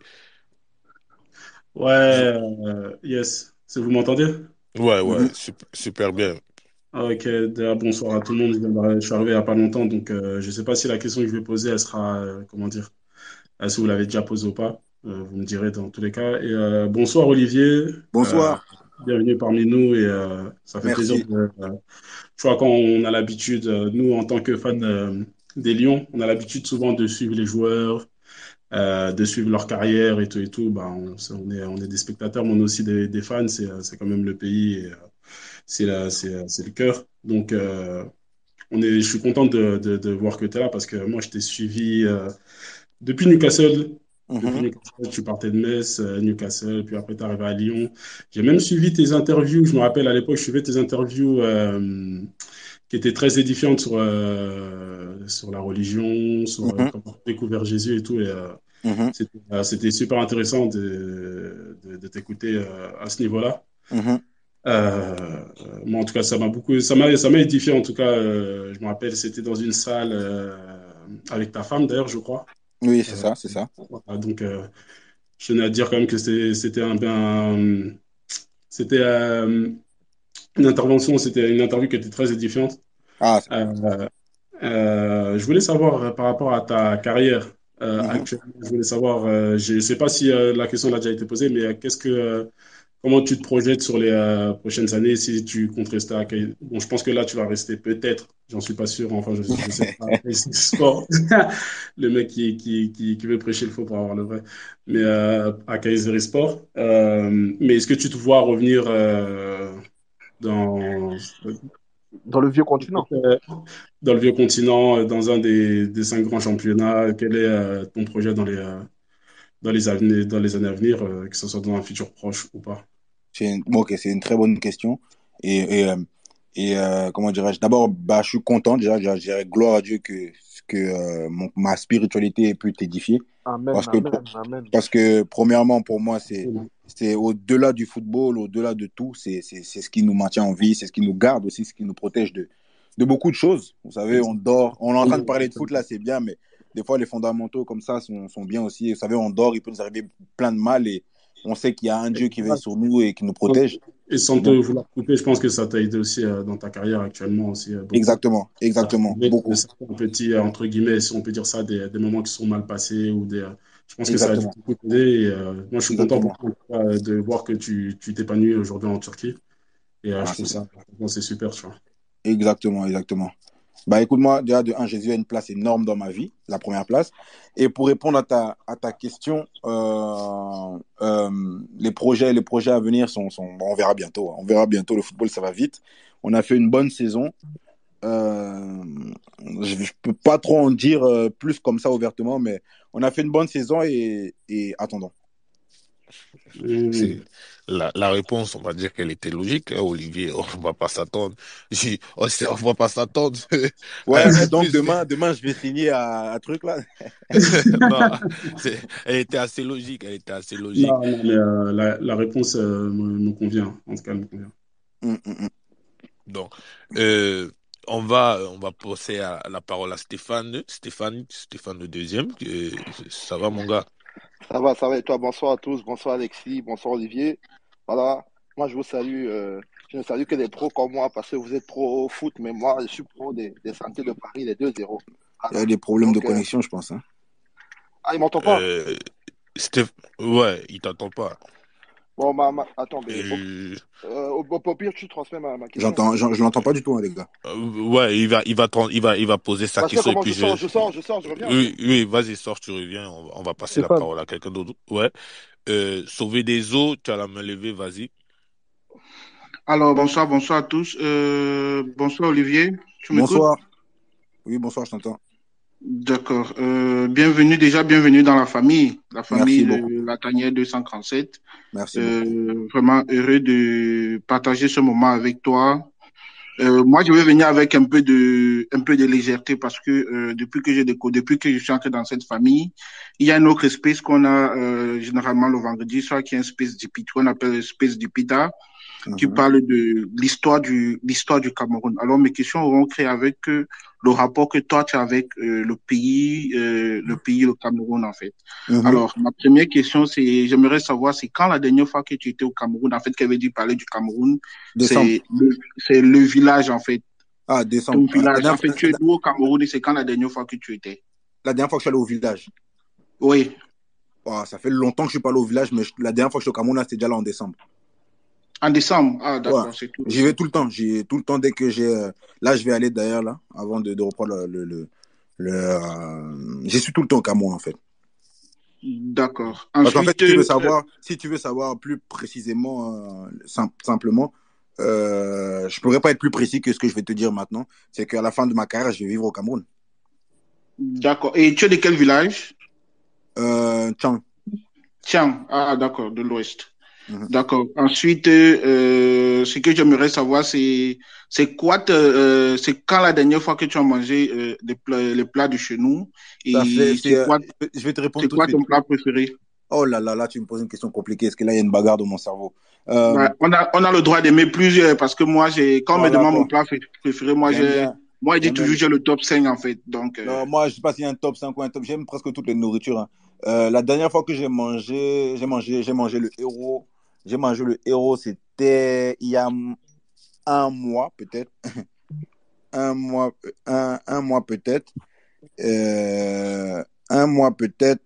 Ouais, Zo- euh, yes. C'est- Vous m'entendez? ouais, ouais, Mhm. super, super bien. Ah, ok, déjà, bonsoir à tout le monde. Je viens d'arri- je suis arrivé il n'y a pas longtemps, donc euh, je ne sais pas si la question que je vais poser, elle sera, euh, comment dire, euh, si vous l'avez déjà posée ou pas. Euh, vous me direz dans tous les cas. Et euh, bonsoir Olivier. Euh, Bonsoir, bienvenue parmi nous et euh, ça fait plaisir merci. de, euh, je crois qu'on a l'habitude, euh, nous en tant que fans euh, des Lions, on a l'habitude souvent de suivre les joueurs, euh, de suivre leur carrière et tout et tout. Bah, on, c'est- on est, on est des spectateurs, mais on est aussi des, des fans. C'est, euh, c'est quand même le pays et euh, c'est la, c'est, euh, c'est le cœur. Donc, euh, on est, je suis content de, de, de voir que tu es là parce que moi, je t'ai suivi euh, depuis Newcastle. Depuis Mhm. Newcastle, tu partais de Metz, euh, Newcastle, puis après tu arrivé à Lyon. J'ai même suivi tes interviews. Je me rappelle à l'époque, je suivais tes interviews euh, qui étaient très édifiantes sur, euh, sur la religion, sur euh, Mhm. comment tu as découvert Jésus et tout. Et, euh, Mhm. c'était, euh, c'était super intéressant de, de, de t'écouter euh, à ce niveau-là. Mhm. Euh, moi, en tout cas, ça m'a beaucoup, ça m'a, ça m'a édifié. En tout cas, euh, je me rappelle, c'était dans une salle euh, avec ta femme, d'ailleurs, je crois. Oui, c'est Euh, ça, c'est ça. voilà, donc, euh, je tenais à dire quand même que c'était, c'était un, un- c'était euh, une intervention, c'était une interview qui était très édifiante. Ah, c'est cool. Euh, euh, je voulais savoir euh, par rapport à ta carrière euh, Mhm. actuellement. Je voulais savoir, euh, je ne sais pas si euh, la question a déjà été posée, mais euh, qu'est-ce que euh, comment tu te projettes sur les euh, prochaines années si tu comptes rester à K... Bon, je pense que là, tu vas rester peut-être, j'en suis pas sûr, enfin, je, je sais pas, c'est sport, le mec qui, qui, qui, qui veut prêcher le faux pour avoir le vrai, mais euh, à Kayseri Sport. Euh, mais est-ce que tu te vois revenir euh, dans, Dans le vieux continent. euh, dans le vieux continent, euh, dans un des, des cinq grands championnats? Quel est euh, ton projet dans les, euh, dans les, avenir- dans les années à venir, euh, que ce soit dans un futur proche ou pas? C'est une... bon, ok, c'est une très bonne question. Et, et, euh, et euh, comment dirais-je? D'abord, bah, je suis content déjà. Je dirais gloire à Dieu que, que euh, mon- ma spiritualité ait pu t'édifier. Amen, Parce que, amen, amen. parce que premièrement, pour moi, c'est, c'est au-delà du football, au-delà de tout, c'est, c'est, c'est ce qui nous maintient en vie, c'est ce qui nous garde aussi, ce qui nous protège de, de beaucoup de choses. Vous savez, on dort, on est en train de parler de foot là, c'est bien, mais des fois, les fondamentaux comme ça sont, sont bien aussi. Vous savez, on dort, il peut nous arriver plein de mal et on sait qu'il y a un Dieu qui veille sur nous et qui nous protège. Et sans te Donc, vouloir couper, je pense que ça t'a aidé aussi euh, dans ta carrière actuellement aussi euh, beaucoup. exactement, À exactement, trouver de beaucoup, certains petits, euh, entre guillemets, si on peut dire ça, des, des moments qui sont mal passés ou des. euh, je pense que ça a dû exactement, beaucoup t'aider. Et, euh, moi, je suis content pour exactement. toi euh, de voir que tu tu t'épanouis aujourd'hui en Turquie. Et euh, je Ah, trouve c'est ça, franchement, c'est super, tu vois. exactement, exactement. Bah écoute-moi, déjà de un, Jésus a une place énorme dans ma vie, la première place. Et pour répondre à ta, à ta question, euh, euh, les projets, les projets à venir sont, sont bon, on verra bientôt. hein. On verra bientôt. Le football, ça va vite. On a fait une bonne saison. Euh, je, je peux pas trop en dire euh, plus comme ça ouvertement, mais on a fait une bonne saison et, et attendons. C'est Mmh. la, la réponse, on va dire qu'elle était logique, hein, Olivier. On va pas s'attendre. J'ai- On sait- on va pas s'attendre à Ouais, mais beaucoup donc plus. demain, demain, je vais signer à un truc là. Non, c'est- elle était assez logique. Elle était assez logique. Non, non, mais euh, la, la réponse euh, me, me convient. En tout cas, elle me convient. Hum, hum, hum. Donc, euh, on va, on va passer à, la parole à Stéphane. Stéphane, Stéphane le deuxième. Euh, ça va, mon gars? Ça va, ça va. Et toi, bonsoir à tous. Bonsoir Alexis, bonsoir Olivier. Voilà, moi je vous salue. euh, Je ne salue que des pros comme moi parce que vous êtes pro foot, mais moi, je suis pro des, des Santé de Paris, les deux zéro. Il y a Voilà. des problèmes de Donc, euh, connexion, je pense. Hein. ah, il m'entend pas? Euh, Steph... Ouais, il t'entend pas. Bon, ma, ma- attends, mais au, Euh, euh, au, au pire, tu transmets ma, ma question. J'entends, j'en- je l'entends pas du tout, hein, les gars. euh, ouais, il va, il va, tran- il va, il va poser sa Parce que question et comment puis je je. sors, je sors, je sors, je reviens, ok? Oui, oui, vas-y, sors, tu reviens. On, va on va passer la Stéphane. parole à quelqu'un d'autre. Ouais. Euh, sauver des eaux, tu as la main levée, vas-y. Alors, bonsoir, bonsoir à tous. Euh, bonsoir Olivier, tu m'écoutes? Bonsoir. Oui, bonsoir, je t'entends. D'accord. Euh, bienvenue, déjà bienvenue dans la famille, la famille Merci beaucoup. de la tanière deux cent trente-sept. Merci beaucoup. Euh, vraiment heureux de partager ce moment avec toi. Euh, moi, je vais venir avec un peu de, un peu de légèreté parce que euh, depuis que j'ai déco, depuis que je suis entré dans cette famille, il y a un autre space qu'on a euh, généralement le vendredi soir, qui est un space du Pita, qu'on appelle le space du Pita, qui Mhm. parle de l'histoire du l'histoire du Cameroun. Alors mes questions auront créé avec euh, le rapport que toi tu as avec euh, le pays, euh, le pays, le Cameroun en fait. Mhm. Alors ma première question c'est, j'aimerais savoir c'est quand la dernière fois que tu étais au Cameroun en fait, qu'avait dit parler du Cameroun, Décembre. c'est le, c'est le village en fait, Ah, ton décembre. Ah, La village. dernière, En fait fois- tu es d'où au Cameroun et c'est quand la dernière fois que tu étais? la dernière fois que je suis allé au village. Oui. Ah, ça fait longtemps que je suis pas allé au village, mais je- la dernière fois que je suis au Cameroun, là, c'était déjà là en décembre. En décembre. Ah Ouais. d'accord, c'est tout. J'y vais tout le temps. J'y tout le temps dès que j'ai. euh, Là, je vais aller d'ailleurs, là, avant de, de reprendre le. le, le, le, euh, J'y suis tout le temps au Cameroun, en fait. D'accord. Parce qu'en fait, Ensuite, si tu veux euh, savoir, si tu veux savoir plus précisément, euh, sim- simplement, euh, je pourrais pas être plus précis que ce que je vais te dire maintenant. C'est qu'à la fin de ma carrière, je vais vivre au Cameroun. d'accord. Et tu es de quel village? Euh, Tchang. Tiens, ah d'accord, de l'Ouest. Mhm. D'accord. Ensuite, euh, ce que j'aimerais savoir, c'est c'est quoi, te- euh, c'est quand la dernière fois que tu as mangé euh, des plats, les plats de chez nous Ça fait, et c'est, c'est euh, quoi, je vais te répondre c'est tout de quoi suite. ton plat préféré? Oh là là, là, tu me poses une question compliquée, parce que là, il y a une bagarre dans mon cerveau. Euh, Bah, on a on a le droit d'aimer plusieurs parce que moi, j'ai quand on me voilà demande mon quoi. plat pré- préféré, moi J'aime j'ai bien. moi je dis J'aime toujours bien. j'ai le top cinq en fait. Donc euh, Non, moi, je sais pas s'il y a un top cinq ou un top. J'aime presque toutes les nourritures. Hein. Euh, la dernière fois que j'ai mangé, j'ai mangé, j'ai mangé le héros. J'ai mangé le héros, c'était il y a un mois peut-être. Un mois, un, un mois peut-être. Euh, un mois peut-être.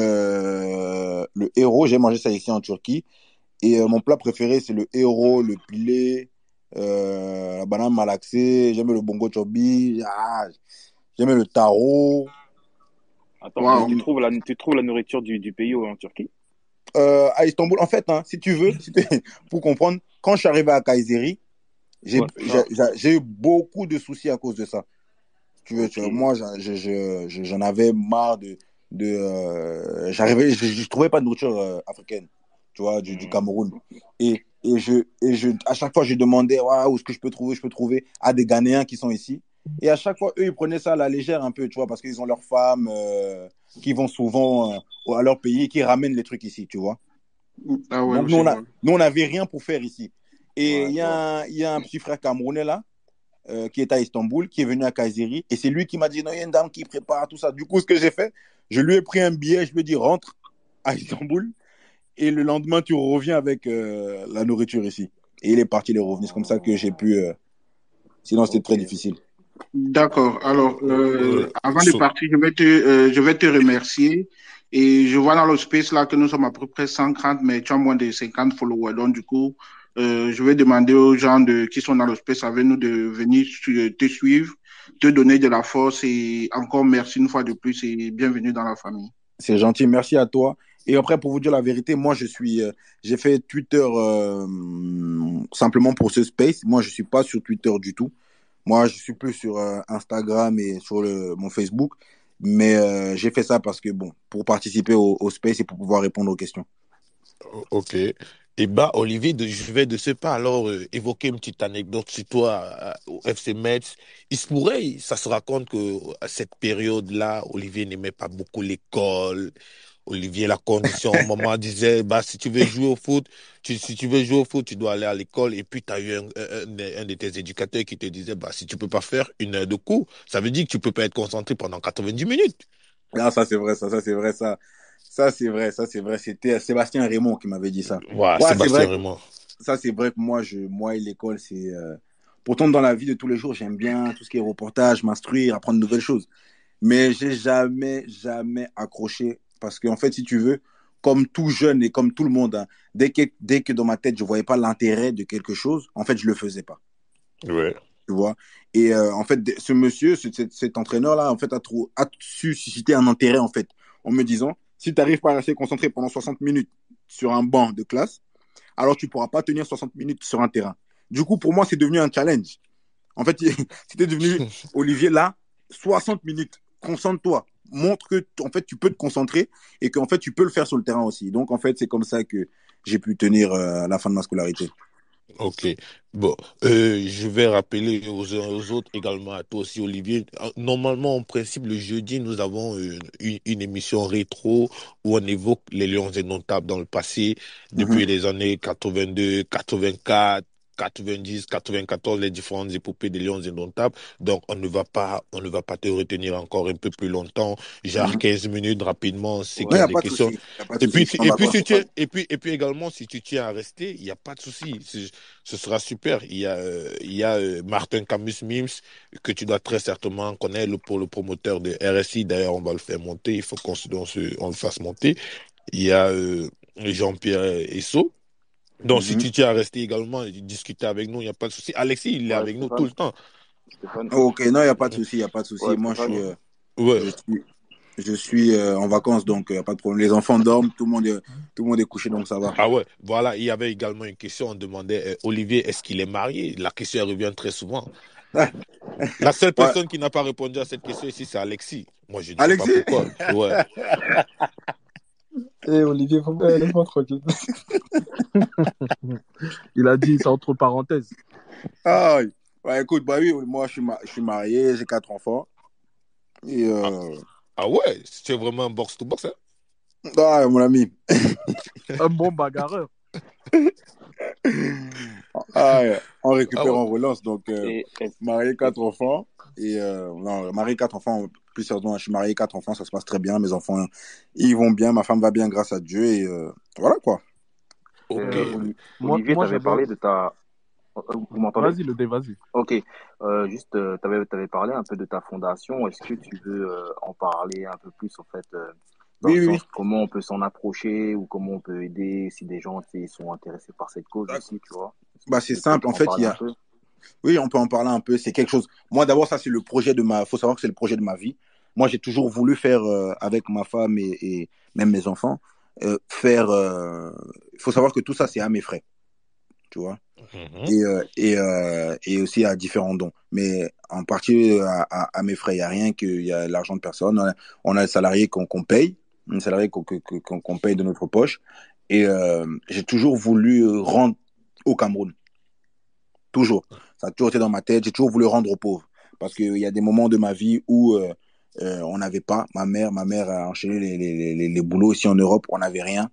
Euh, le héros, j'ai mangé ça ici en Turquie. Et euh, mon plat préféré, c'est le héros, le pilé, euh, la banane malaxée. J'aime le bongo chobi. Ah, j'aime le taro. Attends, waouh. tu trouves la, tu trouves la nourriture du, du pays en Turquie? Euh, à Istanbul, en fait, hein, si tu veux, si t'es- pour comprendre, quand je suis arrivé à Kayseri, j'ai Ouais. j'ai- j'ai- j'ai eu beaucoup de soucis à cause de ça. Tu veux, tu Ok. vois, moi, j'en je, je, je- j'en avais marre de, de euh, j'arrivais, je, je trouvais pas de nourriture euh, africaine, tu vois, du, du Hmm. Cameroun. Et, et je, et je, à chaque fois, je demandais, ouais, où est-ce que je peux trouver, je peux trouver à des Ghanéens qui sont ici. Et à chaque fois, eux, ils prenaient ça à la légère un peu, tu vois, parce qu'ils ont leurs femmes euh, qui vont souvent euh, à leur pays et qui ramènent les trucs ici, tu vois. Ah ouais, Donc, nous, c'est on a, vrai. nous, on n'avait rien pour faire ici. Et Ouais, il y, je vois. a un- il y a un petit frère camerounais là, euh, qui est à Istanbul, qui est venu à Kayseri. Et c'est lui qui m'a dit, non, il y a une dame qui prépare tout ça. Du coup, ce que j'ai fait, je lui ai pris un billet, je lui ai dit, rentre à Istanbul. Et le lendemain, tu reviens avec euh, la nourriture ici. Et il est parti, il est revenu. C'est comme ça que j'ai pu. euh, Sinon, c'était très Ok. difficile. D'accord. Alors, euh, Euh, avant de so- partir, je vais te, euh, je vais te remercier. Et je vois dans le space là que nous sommes à peu près cent trente, mais tu as moins de cinquante followers. Donc, du coup, euh, je vais demander aux gens de, qui sont dans le space avec nous de venir su- te suivre, te donner de la force. Et encore merci une fois de plus et bienvenue dans la famille. C'est gentil, merci à toi. Et après, pour vous dire la vérité, moi, je suis, euh, j'ai fait Twitter euh, simplement pour ce space. Moi, je suis pas sur Twitter du tout. Moi, je suis plus sur euh, Instagram et sur le, mon Facebook. Mais euh, j'ai fait ça parce que, bon, pour participer au, au space et pour pouvoir répondre aux questions. ok. Et bah, Olivier, de, je vais de ce pas alors euh, évoquer une petite anecdote sur toi euh, au F C Metz. Il se pourrait, ça se raconte que à cette période-là, Olivier n'aimait pas beaucoup l'école. Olivier, la condition, maman disait, bah, si tu veux jouer au foot, tu, si tu veux jouer au foot, tu dois aller à l'école. Et puis, tu as eu un, un, un de tes éducateurs qui te disait, bah, si tu peux pas faire une heure de cours, ça veut dire que tu peux pas être concentré pendant quatre-vingt-dix minutes. Ah, ça, c'est vrai, ça, ça, c'est vrai, ça. Ça, c'est vrai, ça, c'est vrai. C'était Sébastien Raymond qui m'avait dit ça. Voilà, Ouais, c'est Sébastien vrai. Raymond. ça c'est vrai que moi, je, moi et l'école, c'est. euh, Pourtant, dans la vie de tous les jours, j'aime bien tout ce qui est reportage, m'instruire, apprendre de nouvelles choses. Mais j'ai jamais, jamais accroché. Parce qu'en fait, si tu veux, comme tout jeune et comme tout le monde, hein, dès que, dès que dans ma tête, je voyais pas l'intérêt de quelque chose, en fait, je le faisais pas. Ouais. Tu vois. Et euh, en fait, ce monsieur, ce- cet, cet entraîneur-là, en fait, a, trou- a su susciter un intérêt, en fait, en me disant, si tu n'arrives pas à rester concentré pendant soixante minutes sur un banc de classe, alors tu ne pourras pas tenir soixante minutes sur un terrain. Du coup, pour moi, c'est devenu un challenge. En fait, c'était devenu, Olivier, là, soixante minutes, concentre-toi. Montre que, en fait, tu peux te concentrer et qu'en fait, tu peux le faire sur le terrain aussi. Donc, en fait, c'est comme ça que j'ai pu tenir euh, la fin de ma scolarité. Ok. Bon, euh, je vais rappeler aux uns et aux autres, également à toi aussi, Olivier. Euh, Normalement, en principe, le jeudi, nous avons euh, une, une émission rétro où on évoque les Lions indomptables dans le passé, Mhm. depuis les années quatre-vingt-deux, quatre-vingt-quatre, quatre-vingt-dix, quatre-vingt-quatorze, les différentes épopées des Lions indomptables. Donc, on ne va pas, on ne va pas te retenir encore un peu plus longtemps, genre Mhm. quinze minutes rapidement, c'est Ouais, qu'il il y n'y a a des pas de questions. souci. Y a pas de Et puis, souci. tu- Je suis et puis, d'accord. si tu, et puis, et puis également, si tu tiens à rester, il n'y a pas de souci. C'est- Ce sera super. Il y a, euh, il y a euh, Martin Camus Mims, que tu dois très certainement connaître le- pour le promoteur de R S I. D'ailleurs, on va le faire monter. Il faut qu'on se, on se- on le fasse monter. Il y a euh, Jean-Pierre Esso. Donc, si Mhm. tu tiens à rester également et discuter avec nous, il n'y a pas de souci. Alexis, il est Ouais, avec nous tout Stéphane. le temps. Stéphane. Ok, non, il n'y a pas de souci. Il n'y a pas de souci. Ouais, Moi, je suis, Stéphane. euh, Ouais. je suis, je suis euh, en vacances, donc il n'y a pas de problème. Les enfants dorment, tout le monde est, tout le monde est couché, donc ça va. Ah ouais, voilà, il y avait également une question, on demandait, euh, Olivier, est-ce qu'il est marié? La question elle revient très souvent. La seule Ouais. personne qui n'a pas répondu à cette question ici, c'est Alexis. Moi, je ne sais pas Alexis? pourquoi. Ouais. Eh, Olivier, faut... eh, laisse-moi tranquille. Il a dit, c'est entre parenthèses. Ah, oui. Ouais, écoute, bah oui, moi, je suis, ma- je suis marié, j'ai quatre enfants. Et, Ah, euh... ah ouais, c'est vraiment un box-to-box, hein? ah, mon ami. Un bon bagarreur. Ah, ouais. On Ah récupère, ouais. on relance. Donc, euh, Et, et- marié, et- quatre enfants. Et euh, non, marié, quatre enfants. Plus sérieusement, je suis marié, quatre enfants, ça se passe très bien. Mes enfants, ils vont bien. Ma femme va bien grâce à Dieu. Et euh, voilà, quoi. Ok. euh, Euh, Oli- moi, Olivier, tu moi avais j'adore. parlé de ta... euh, Vous m'entendez? Vas-y, le dé, vas-y. Ok. Euh, juste, euh, tu avais parlé un peu de ta fondation. Est-ce que tu veux euh, en parler un peu plus, en fait, euh, dans Oui, le oui, oui. sens comment on peut s'en approcher ou comment on peut aider si des gens, tu sais, sont intéressés par cette cause D'accord. aussi, tu vois? Est-ce que Bah, c'est tu peux simple. En en fait, il parler y un a. peu? Oui, on peut en parler un peu. C'est quelque chose. Moi, d'abord, ça, c'est le projet de ma. Faut savoir que c'est le projet de ma vie. Moi, j'ai toujours voulu faire euh, avec ma femme et, et même mes enfants, euh, faire. euh, Il faut savoir que tout ça, c'est à mes frais, tu vois. Mhm. Et, euh, et, euh, et aussi à différents dons. Mais en partie à, à, à mes frais, il n'y a rien qu'il y a l'argent de personne. On a, on a le salarié qu'on qu'on paye, un salarié qu'on qu'on qu'on paye de notre poche. Et euh, j'ai toujours voulu rendre au Cameroun. Toujours. Ça a toujours été dans ma tête. J'ai toujours voulu rendre aux pauvres. Parce qu'il y a des moments de ma vie où euh, euh, on n'avait pas. Ma mère, ma mère a enchaîné les, les, les, les boulots ici en Europe. On n'avait rien.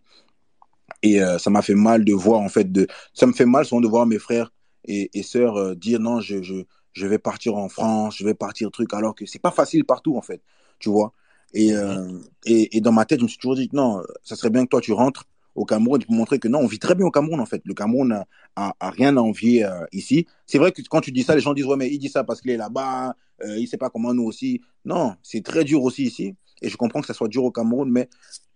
Et euh, ça m'a fait mal de voir, en fait, de... ça me fait mal souvent de voir mes frères et, et sœurs euh, dire non, je, je, je vais partir en France, je vais partir truc, alors que c'est pas facile partout, en fait, tu vois. Et, Mhm. euh, et, et dans ma tête, je me suis toujours dit que non, ça serait bien que toi, tu rentres au Cameroun pour montrer que non, on vit très bien au Cameroun, en fait. Le Cameroun a, a, a rien à envier euh, ici. C'est vrai que quand tu dis ça, les gens disent, ouais, mais il dit ça parce qu'il est là-bas, euh, il sait pas comment nous aussi. Non, c'est très dur aussi ici. Et je comprends que ça soit dur au Cameroun, mais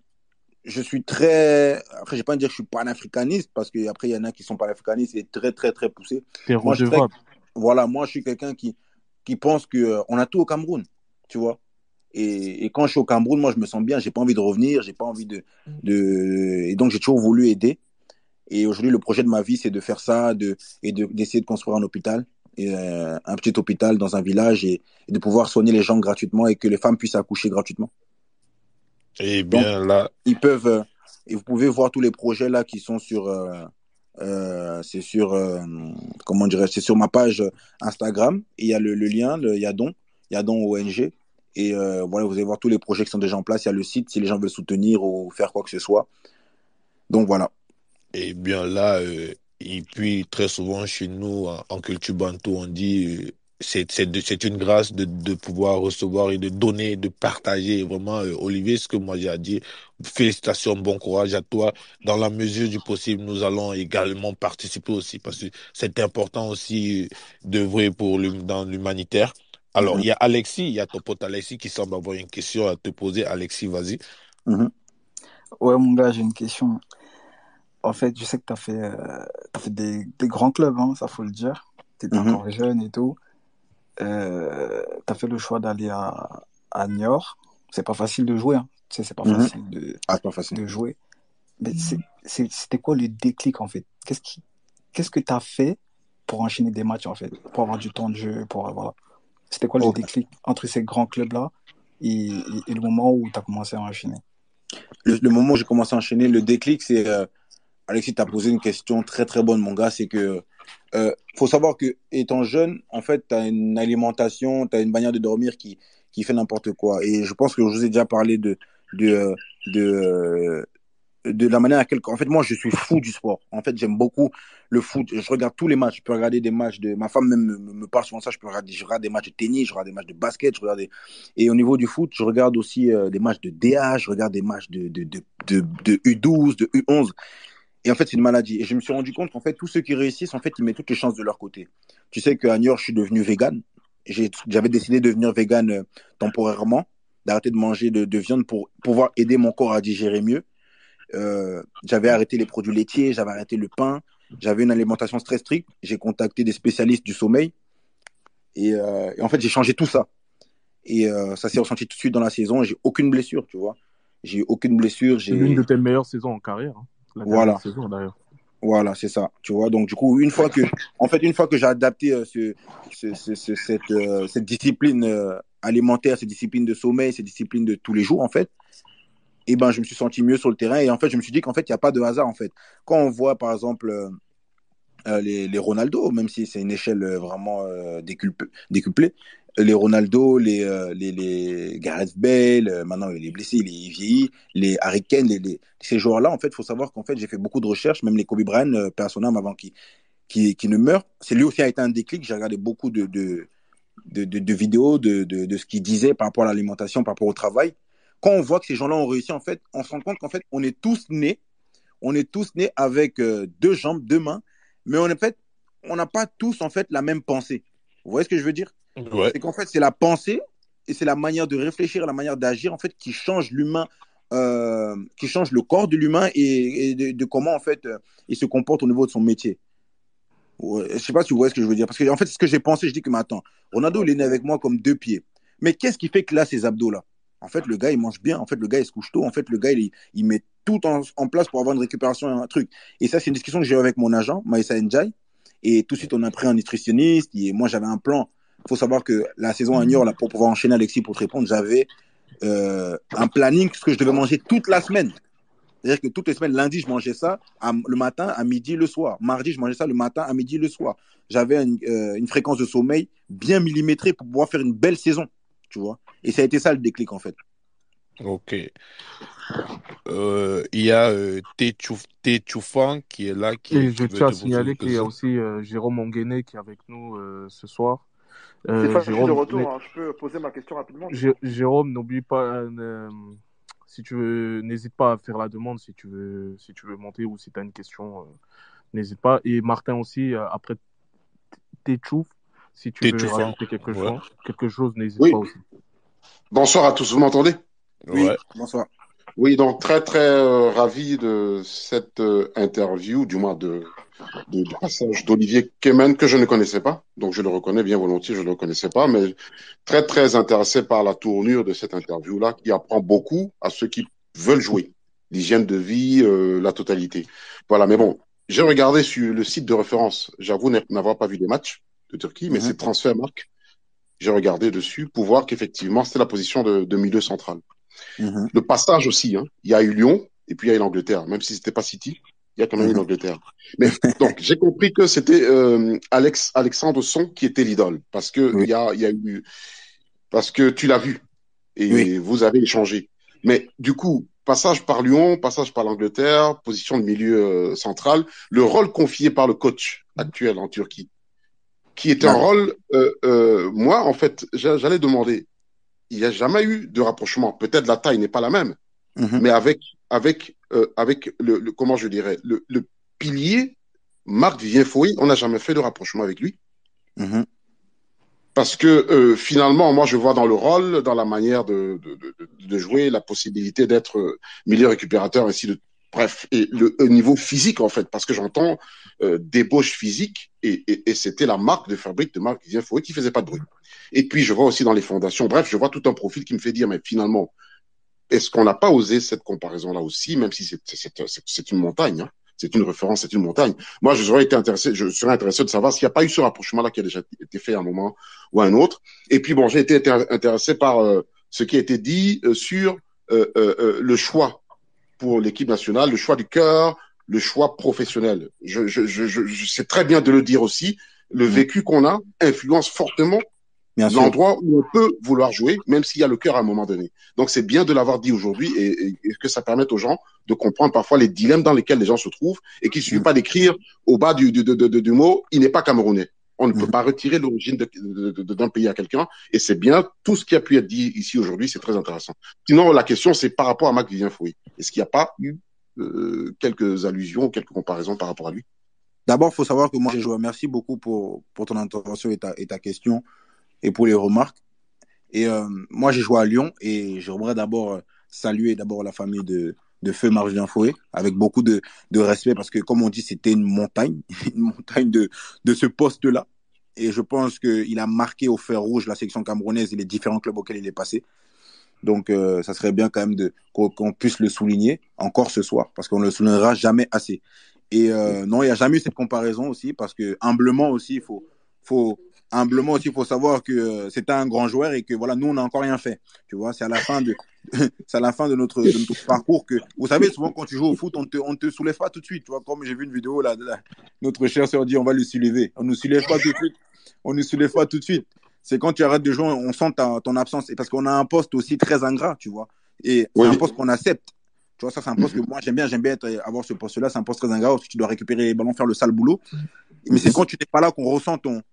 je suis très. Après, j'ai pas envie de dire que je suis panafricaniste, parce qu'après, il y en a qui sont panafricanistes et très, très, très poussés. T'es Moi, je suis très. redevable. Voilà, moi, je suis quelqu'un qui, qui pense qu'on euh, a tout au Cameroun, tu vois. Et, et quand je suis au Cameroun, moi, je me sens bien, j'ai pas envie de revenir, j'ai pas envie de. de... Et donc, j'ai toujours voulu aider. Et aujourd'hui, le projet de ma vie, c'est de faire ça de, et de, d'essayer de construire un hôpital, et, euh, un petit hôpital dans un village et, et de pouvoir soigner les gens gratuitement et que les femmes puissent accoucher gratuitement. Eh Donc, bien, là, ils peuvent, euh, et vous pouvez voir tous les projets là qui sont sur, euh, euh, c'est sur, euh, comment dirais c'est sur ma page Instagram. Et il y a le, le lien, le Yadon, Yadon O N G. Et euh, voilà, vous allez voir tous les projets qui sont déjà en place. Il y a le site si les gens veulent soutenir ou faire quoi que ce soit. Donc voilà. eh bien là, euh, et puis très souvent chez nous, en, en culture bantou, on dit c'est c'est de- c'est une grâce de, de pouvoir recevoir et de donner, de partager. Vraiment, euh, Olivier, ce que moi j'ai à dire, félicitations, bon courage à toi. Dans la mesure du possible, nous allons également participer aussi parce que c'est important aussi d'œuvrer pour le, dans l'humanitaire. Alors, Mhm, il y a Alexis, il y a ton pote Alexis qui semble avoir une question à te poser. Alexis, vas-y. mhm, Ouais, mon gars, j'ai une question. En fait, je sais que tu as fait, euh, t'as fait des, des grands clubs, hein, ça faut le dire. Tu étais mhm, encore jeune et tout. Euh, tu as fait le choix d'aller à, à Niort. C'est pas facile de jouer, hein. Tu sais, c'est pas mhm. facile de, Ah, c'est pas facile. de jouer. Mais c'est- c'est- c'était quoi le déclic, en fait? Qu'est-ce qui, qu'est-ce que tu as fait pour enchaîner des matchs, en fait? Pour avoir du temps de jeu, pour, voilà. C'était quoi le Ok. déclic entre ces grands clubs-là et, et, et le moment où tu as commencé à enchaîner? Le, le moment où j'ai commencé à enchaîner, le déclic, c'est euh, Alexis, tu as posé une question très très bonne, mon gars. C'est que euh, faut savoir que étant jeune, en fait, tu as une alimentation, tu as une manière de dormir qui, qui fait n'importe quoi. Et je pense que je vous ai déjà parlé de, de, euh, de, euh, de la manière à laquelle. En fait, moi, je suis fou du sport. En fait, j'aime beaucoup le foot. Je regarde tous les matchs. Je peux regarder des matchs de. Ma femme même me, me parle souvent de ça. Je peux regarder, je regarde des matchs de tennis, je regarde des matchs de basket, je regarde des... Et au niveau du foot, je regarde aussi euh, des matchs de D A, je regarde des matchs de, de, de, de, de U douze, de U onze. Et en fait, c'est une maladie. Et je me suis rendu compte qu'en fait, tous ceux qui réussissent, en fait, ils mettent toutes les chances de leur côté. Tu sais qu'à New York, je suis devenu vegan. J'ai, j'avais décidé de devenir vegan euh, temporairement, d'arrêter de manger de, de viande pour pouvoir aider mon corps à digérer mieux. Euh, j'avais arrêté les produits laitiers, j'avais arrêté le pain, j'avais une alimentation très stricte. J'ai contacté des spécialistes du sommeil. Et, euh, et en fait, j'ai changé tout ça. Et euh, ça s'est ressenti tout de suite dans la saison. J'ai aucune blessure, tu vois. J'ai eu aucune blessure. C'est l'une de J'ai... tes meilleures saisons en carrière, hein. La dernière Voilà. saison d'ailleurs. Voilà, c'est ça. Tu vois, donc du coup, une fois que, en fait, une fois que j'ai adapté euh, ce, ce, ce, ce- cette, euh, cette discipline euh, alimentaire, cette discipline de sommeil, cette discipline de tous les jours, en fait, et ben, je me suis senti mieux sur le terrain. Et en fait, je me suis dit qu'en fait, il n'y a pas de hasard, en fait. Quand on voit, par exemple, euh, euh, les, les Ronaldo, même si c'est une échelle euh, vraiment euh, décuplée, décuplée, les Ronaldo, les, euh, les, les Gareth Bale, euh, maintenant il est blessé, il est vieilli, les Harry Kane, les, les- ces joueurs-là, en fait, il faut savoir qu'en fait, j'ai fait beaucoup de recherches, même les Kobe Bryant, euh, père à son âme, avant qu'il qui, qui ne meurt. C'est lui aussi a été un déclic. J'ai regardé beaucoup de, de, de, de, de vidéos de, de, de ce qu'il disait par rapport à l'alimentation, par rapport au travail. Quand on voit que ces gens-là ont réussi, en fait, on se rend compte qu'en fait, on est tous nés, on est tous nés avec euh, deux jambes, deux mains, mais on, en fait, on n'a pas tous en fait la même pensée. Vous voyez ce que je veux dire? Ouais. C'est qu'en fait, c'est la pensée et c'est la manière de réfléchir, la manière d'agir en fait qui change l'humain, euh, qui change le corps de l'humain et, et de, de, comment en fait euh, il se comporte au niveau de son métier. Ouais, je sais pas si vous voyez ce que je veux dire. Parce que, en fait, c'est ce que j'ai pensé. Je dis que, mais attends, Ronaldo, il est né avec moi comme deux pieds. Mais qu'est-ce qui fait que là, ces abdos-là? En fait, le gars, il mange bien. En fait, le gars, il se couche tôt. En fait, le gars, il, il met tout en, en place pour avoir une récupération et un truc. Et ça, c'est une discussion que j'ai eue avec mon agent, Maïssa Ndiaye. Et tout de suite, on a pris un nutritionniste. Et moi, j'avais un plan. Il faut savoir que la saison à Niort, là, pour pouvoir enchaîner Alexis pour te répondre, j'avais euh, un planning, ce que je devais manger toute la semaine. C'est-à-dire que toutes les semaines, lundi, je mangeais ça à- le matin, à midi, le soir. Mardi, je mangeais ça le matin, à midi, le soir. J'avais une, euh, une fréquence de sommeil bien millimétrée pour pouvoir faire une belle saison, tu vois. Et ça a été ça le déclic, en fait. Ok. Euh, Il y a euh, Téchouf- Téchoufan qui est là, qui, Et je qui veut tiens à te poser une signaler qu'il y a question. aussi euh, Jérôme Onguené qui est avec nous euh, ce soir. C'est Euh, pas, je suis de Jérôme, retour, mais- hein. Je peux poser ma question rapidement. du Jé- coup Jérôme, n'oublie pas, euh, si tu veux, n'hésite pas à faire la demande si tu veux, si tu veux monter ou si tu as une question, euh, n'hésite pas. Et Martin aussi, euh, après Téchouf, si tu veux Téchoufan, rajouter quelque ouais. chose, quelque chose, n'hésite Oui, pas aussi. bonsoir à tous, vous m'entendez? Oui, Ouais. bonsoir. Oui, donc très très euh, ravi de cette euh, interview, du moins de, de- du passage d'Olivier Kemen que je ne connaissais pas, donc je le reconnais bien volontiers, je ne le connaissais pas, mais très très intéressé par la tournure de cette interview-là, qui apprend beaucoup à ceux qui veulent jouer, l'hygiène de vie, euh, la totalité. Voilà, mais bon, j'ai regardé sur le site de référence, j'avoue n'avoir pas vu des matchs de Turquie, mais Mhm, c'est Transfermarkt. J'ai regardé dessus pour voir qu'effectivement c'était la position de, de milieu central. mhm, Le passage aussi, hein. Il y a eu Lyon et puis il y a eu l'Angleterre. Même si c'était pas City, il y a quand même eu mhm. l'Angleterre. Mais donc j'ai compris que c'était euh, Alex Alexandre Son qui était l'idole parce que il Oui, y a il y a eu parce que tu l'as vu oui. et vous avez échangé. Mais du coup, passage par Lyon, passage par l'Angleterre, position de milieu euh, central, le rôle confié par le coach actuel en Turquie. qui était un rôle, euh, euh, moi, en fait, j'allais demander, il n'y a jamais eu de rapprochement. Peut-être la taille n'est pas la même, Mhm. mais avec, avec, euh, avec le, le, comment je dirais, le, le pilier, Marc-Vivien Foé, on n'a jamais fait de rapprochement avec lui. Mhm. Parce que euh, finalement, moi, je vois dans le rôle, dans la manière de, de, de, de jouer, la possibilité d'être euh, milieu récupérateur, ainsi de bref, et le, le niveau physique en fait, parce que j'entends euh, débauche physique, et, et, et c'était la marque de fabrique de Marc-Vivien Foé qui faisait pas de bruit. Et puis je vois aussi dans les fondations, bref, je vois tout un profil qui me fait dire, mais finalement, est-ce qu'on n'a pas osé cette comparaison-là aussi, même si c'est une montagne, hein, c'est une référence, c'est une montagne. Moi, je serais été intéressé, je serais intéressé de savoir s'il n'y a pas eu ce rapprochement-là qui a déjà été fait à un moment ou à un autre. Et puis bon, j'ai été intéressé par euh, ce qui a été dit euh, sur euh, euh, le choix pour l'équipe nationale, le choix du cœur, le choix professionnel. Je, je, je, je, je sais très bien de le dire aussi. Le mmh. vécu qu'on a influence fortement l'endroit où on peut vouloir jouer, même s'il y a le cœur à un moment donné. Donc, c'est bien de l'avoir dit aujourd'hui et, et, et que ça permette aux gens de comprendre parfois les dilemmes dans lesquels les gens se trouvent et qu'il ne suffit mmh. pas d'écrire au bas du, du, du, du, du mot « il n'est pas camerounais ». On ne mmh. peut pas retirer l'origine d'un pays à quelqu'un et c'est bien. Tout ce qui a pu être dit ici aujourd'hui, c'est très intéressant. Sinon, la question, c'est par rapport à Marc-Vivien Foé. Est-ce qu'il n'y a pas eu euh, quelques allusions, quelques comparaisons par rapport à lui? D'abord, il faut savoir que moi, j'ai joué. Merci beaucoup pour, pour ton intervention et ta, et ta question et pour les remarques. Et euh, moi, j'ai joué à Lyon et j'aimerais d'abord euh, saluer d'abord la famille de, de Feu Marc-Vivien Foé avec beaucoup de, de respect parce que, comme on dit, c'était une montagne, une montagne de, de ce poste-là. Et je pense qu'il a marqué au fer rouge la section camerounaise et les différents clubs auxquels il est passé. Donc, euh, ça serait bien quand même de, qu'on, qu'on puisse le souligner encore ce soir parce qu'on ne le soulignera jamais assez. Et euh, non, il n'y a jamais eu cette comparaison aussi parce que, humblement aussi, il faut... faut Humblement aussi, il faut savoir que euh, c'était un grand joueur et que voilà, nous, on n'a encore rien fait. Tu vois, c'est à la fin de, c'est à la fin de notre, de notre parcours que, vous savez, souvent quand tu joues au foot, on te, on te soulève pas tout de suite. Tu vois, comme j'ai vu une vidéo là, là notre chère sœur dit, on va le soulever. On ne nous soulève pas tout de suite. On ne soulève pas tout de suite. C'est quand tu arrêtes de jouer, on sent ta, ton absence. Et parce qu'on a un poste aussi très ingrat, tu vois. Et c'est oui. un poste qu'on accepte. Tu vois, ça, c'est un poste que moi, j'aime bien. J'aime bien être, avoir ce poste-là. C'est un poste très ingrat parce que tu dois récupérer les ballons, faire le sale boulot. Mais c'est quand tu n'es pas là qu'on ressent ton,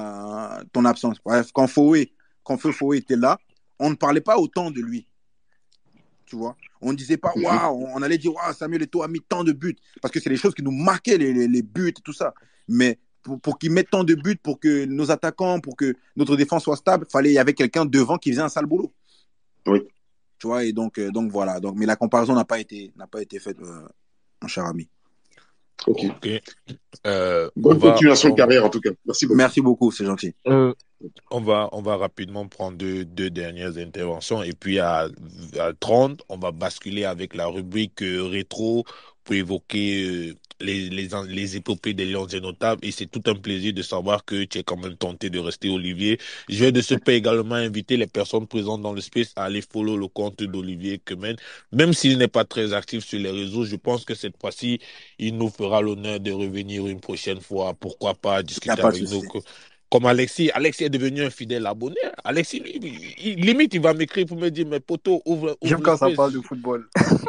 Ta, ton absence. Bref, quand Foé, quand Feu Foé était là, on ne parlait pas autant de lui. Tu vois, on ne disait pas waouh, on allait dire waouh, Samuel Eto'o a mis tant de buts parce que c'est les choses qui nous marquaient, les, les, les buts et tout ça. Mais pour, pour qu'il mette tant de buts, pour que nos attaquants, pour que notre défense soit stable, fallait il y avait quelqu'un devant qui faisait un sale boulot. Oui. Tu vois, et donc, euh, donc voilà. Donc, mais la comparaison n'a pas été, n'a pas été faite, euh, mon cher ami. Ok. okay. Euh, Bonne va, continuation on... de carrière en tout cas. Merci beaucoup. Merci beaucoup, c'est gentil. Euh, on va, on va rapidement prendre deux, deux dernières interventions et puis à, à trente, on va basculer avec la rubrique euh, rétro pour évoquer euh, les, les, les épopées des Lions indomptables et c'est tout un plaisir de savoir que tu es quand même tenté de rester, Olivier. Je vais de ce fait également inviter les personnes présentes dans le space à aller follow le compte d'Olivier Kemen. Même s'il n'est pas très actif sur les réseaux, je pense que cette fois-ci, il nous fera l'honneur de revenir une prochaine fois. Pourquoi pas discuter avec nous. Comme Alexis, Alexis est devenu un fidèle abonné. Alexis, lui, il, il, limite, il va m'écrire pour me dire, mais poto, ouvre, ouvre J'aime quand ça parle de football.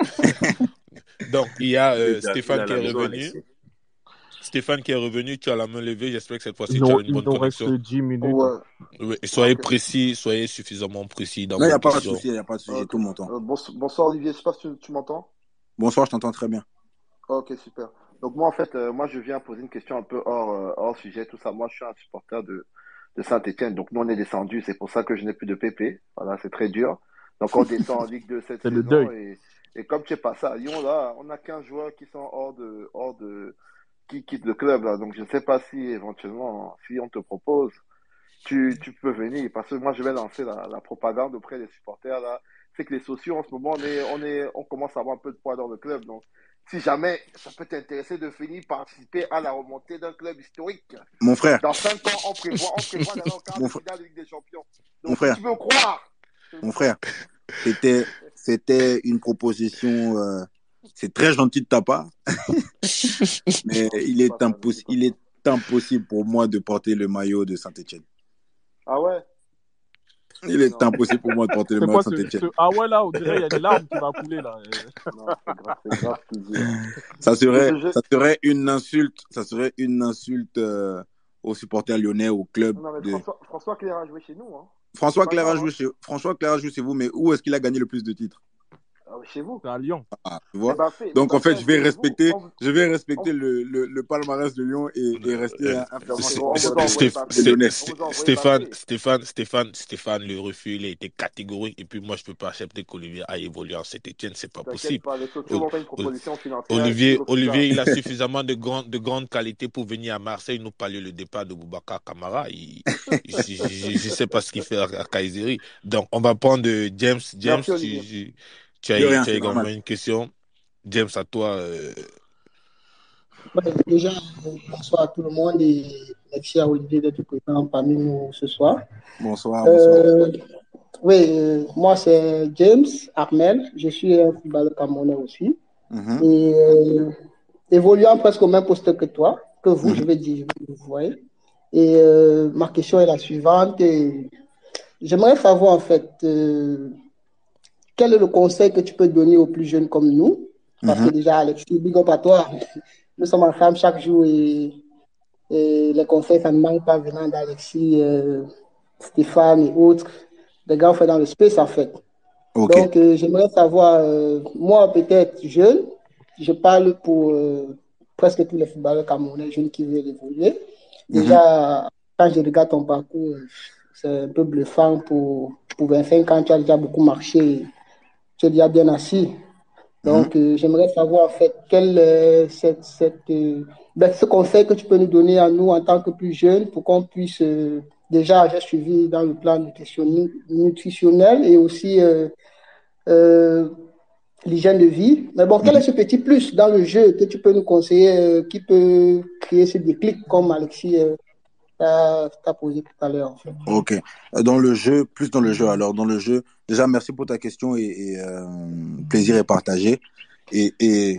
Donc, il y a euh, Stéphane qui est maison, revenu. Alexis. Stéphane qui est revenu, tu as la main levée. J'espère que cette fois-ci, tu as une bonne connexion. Il nous reste dix minutes. Ouais. Oui, soyez okay. précis, soyez suffisamment précis dans vos questions. Non, il n'y a pas de souci, il n'y a pas de souci, okay. Tout mon temps. Euh, bonsoir Olivier, je ne sais pas si tu, tu m'entends. Bonsoir, je t'entends très bien. Ok, super. Donc moi, en fait, euh, moi, je viens poser une question un peu hors, euh, hors sujet, tout ça. Moi, je suis un supporter de, de Saint-Etienne. Donc, nous, on est descendu. C'est pour ça que je n'ai plus de P P. Voilà, c'est très dur. Donc, on descend en Ligue deux cette saison. Le deuil. Et, et comme tu es passé à Lyon, là, on a quinze joueurs qui sont hors de, hors de, qui quittent le club, là. Donc, je ne sais pas si, éventuellement, si on te propose, tu, tu peux venir. Parce que moi, je vais lancer la, la propagande auprès des supporters, là. C'est que les sociaux, en ce moment, on est, on est, on commence à avoir un peu de poids dans le club. Donc, si jamais ça peut t'intéresser de venir participer à la remontée d'un club historique. Mon frère. Dans cinq ans, on prévoit, on prévoit d'aller en quart de finale de Ligue des Champions. Donc, Mon frère. tu veux croire. Mon frère, c'était, c'était une proposition, euh, c'est très gentil de ta part. Mais il est, impossi- il est impossible pour moi de porter le maillot de Saint-Etienne. Ah ouais? Il est non. impossible pour moi de porter le maillot de Saint-Etienne. Ce... Ah ouais, là, on dirait qu'il y a des larmes qui vont couler, là. Non, c'est grave, c'est grave ce qu'il dit. Ça serait, ça serait une insulte, ça serait une insulte euh, aux supporters lyonnais, au club Non, mais de... François, François Clerc a joué chez nous. Hein. François C'est pas Clerc a grave. joué Hein. chez... François Clerc a joué chez vous, mais où est-ce qu'il a gagné le plus de titres? Ah, chez vous. C'est à Lyon. Ah, tu vois? Mbappé, Donc, en fait, Mbappé je a vais joué chez vous. respecter, On vous, je vais on, respecter le, le, le palmarès de Lyon et, et rester Euh, un, un non, fervent Sté- frérot, on vous supporter a des, envoyé Sté- des Mbappé. Lyonnais. On vous a envoyé Stéphane, Mbappé. Stéphane, Stéphane, Stéphane, le refus, il a été catégorique. Et puis moi, je peux pas accepter qu'Olivier aille évoluer en Saint-Étienne, c'est pas T'inquiète possible. pas, les Socios Ol- m'ont fait une Ol- proposition financière. Olivier, Il refuse Olivier, ça. il a suffisamment de grandes, de grandes qualités pour venir à Marseille nous parler le départ de Boubacar Kamara. Il, je ne sais pas ce qu'il fait à, à Kayseri. Donc, on va prendre euh, James. James, Merci, tu, Olivier. tu, tu as, De rien, tu as c'est également normal. une question. James, à toi. euh, Ouais, déjà, euh, bonsoir à tout le monde et merci à Olivier d'être présent parmi nous ce soir. Bonsoir, bonsoir. Euh, oui, euh, moi c'est James Armel, je suis un footballeur camerounais aussi Mhm, et euh, évoluant presque au même poste que toi, que vous, je mhm, vais dire, vous voyez. Et euh, ma question est la suivante. Et j'aimerais savoir en fait, euh, quel est le conseil que tu peux donner aux plus jeunes comme nous? Parce que mhm. déjà, Alexis, big up à toi. Nous sommes ensemble chaque jour et, et les conseils, ça ne manque pas venant d'Alexis, euh, Stéphane et autres. Les gars, on fait dans le space en fait. Ok. Donc, euh, j'aimerais savoir, euh, moi peut-être jeune, je parle pour euh, presque tous les footballeurs camerounais jeunes qui veulent évoluer. Mhm, Déjà, quand je regarde ton parcours, euh, c'est un peu bluffant pour, pour vingt-cinq ans, tu as déjà beaucoup marché, tu es déjà bien assis. mhm. Donc, euh, j'aimerais savoir en fait quel est cette, cette, euh, ben, ce conseil que tu peux nous donner à nous en tant que plus jeunes pour qu'on puisse euh, déjà j'ai suivi dans le plan nutrition- nutritionnel et aussi euh, euh, l'hygiène de vie. Mais bon, quel est Mhm. ce petit plus dans le jeu que tu peux nous conseiller euh, qui peut créer ce déclic comme Alexis euh, t'a t'a posé tout à l'heure en fait. Ok. Euh, Dans le jeu, plus dans le jeu. Alors, dans le jeu, déjà, merci pour ta question et, et, euh, plaisir est partagé. Et, et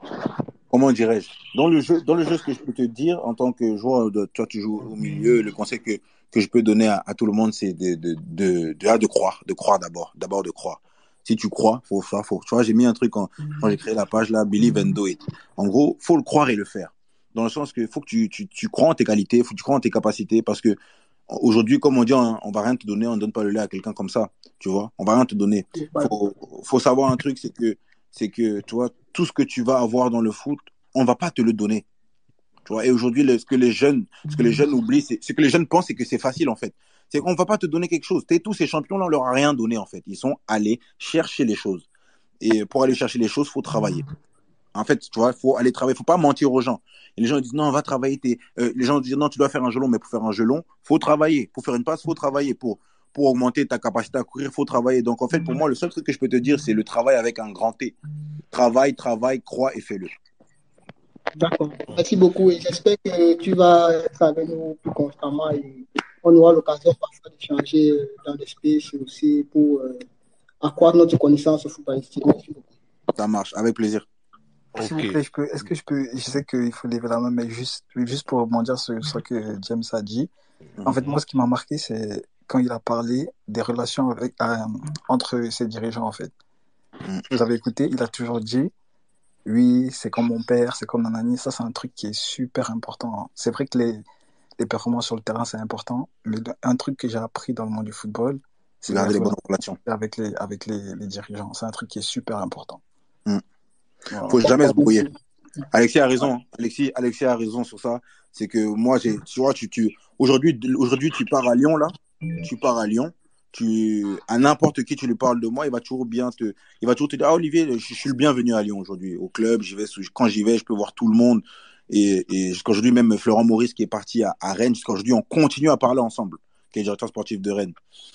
comment dirais-je? Dans le jeu, dans le jeu, ce que je peux te dire en tant que joueur, de, toi, tu joues au milieu, le conseil que, que je peux donner à, à tout le monde, c'est de, de, de, de, de croire, de croire d'abord, d'abord de croire. Si tu crois, faut, faut, faut, tu vois, j'ai mis un truc en, quand j'ai créé la page là, Believe and Do It. En gros, faut le croire et le faire. Dans le sens que faut que tu, tu, tu crois en tes qualités, faut que tu crois en tes capacités, parce que aujourd'hui, comme on dit, on, on va rien te donner, on donne pas le lait à quelqu'un comme ça, tu vois. On va rien te donner. Faut, faut savoir un truc, c'est que, c'est que, tu vois, tout ce que tu vas avoir dans le foot, on va pas te le donner, tu vois. Et aujourd'hui, le- ce que les jeunes, ce que les jeunes oublient, c'est, ce que les jeunes pensent, c'est que c'est facile, en fait. C'est qu'on va pas te donner quelque chose. T'es, tous ces champions-là, on leur a rien donné, en fait. Ils sont allés chercher les choses. Et pour aller chercher les choses, faut travailler. En fait, tu vois, il faut aller travailler, faut pas mentir aux gens. Et les gens disent non, on va travailler. T'es... Euh, les gens disent non, tu dois faire un gelon, mais pour faire un gelon, faut travailler. Pour faire une passe, faut travailler. Pour pour augmenter ta capacité à courir, faut travailler. Donc en fait, pour moi, le seul truc que je peux te dire, c'est le travail avec un grand T. Travaille, travaille, crois et fais-le. D'accord. Merci beaucoup et j'espère que tu vas être avec nous plus constamment et on aura l'occasion parfois d'échanger euh, dans l'espace aussi pour euh, accroître notre connaissance footballistique. Merci beaucoup. Ça marche, avec plaisir. S'il vous Ok. plaît, je peux, est-ce que je peux, je sais qu'il faut lever la main, mais juste, juste pour rebondir sur ce que James a dit. En fait, moi, ce qui m'a marqué, c'est quand il a parlé des relations avec, euh, entre ses dirigeants, en fait. Vous avez écouté, il a toujours dit, oui, c'est comme mon père, c'est comme Nanani. Ça, c'est un truc qui est super important. C'est vrai que les, les performances sur le terrain, c'est important, mais un truc que j'ai appris dans le monde du football, c'est les Garder les bonnes relations relations. avec les, avec les, les dirigeants. C'est un truc qui est super important. Mm. Voilà. Faut jamais se brouiller. Alexis a raison. hein. Alexis, Alexis a raison sur ça. C'est que moi, j'ai, tu vois, tu, tu, aujourd'hui, aujourd'hui, tu pars à Lyon, là. Tu pars à Lyon. Tu, à n'importe qui tu lui parles de moi, il va toujours bien te, il va toujours te dire, ah, Olivier, je, je suis le bienvenu à Lyon aujourd'hui. Au club, j'y vais, sous- quand j'y vais, je peux voir tout le monde. Et, et jusqu'aujourd'hui, même Florent Maurice qui est parti à, à Rennes, jusqu'aujourd'hui, on continue à parler ensemble, qui est directeur sportif de Rennes.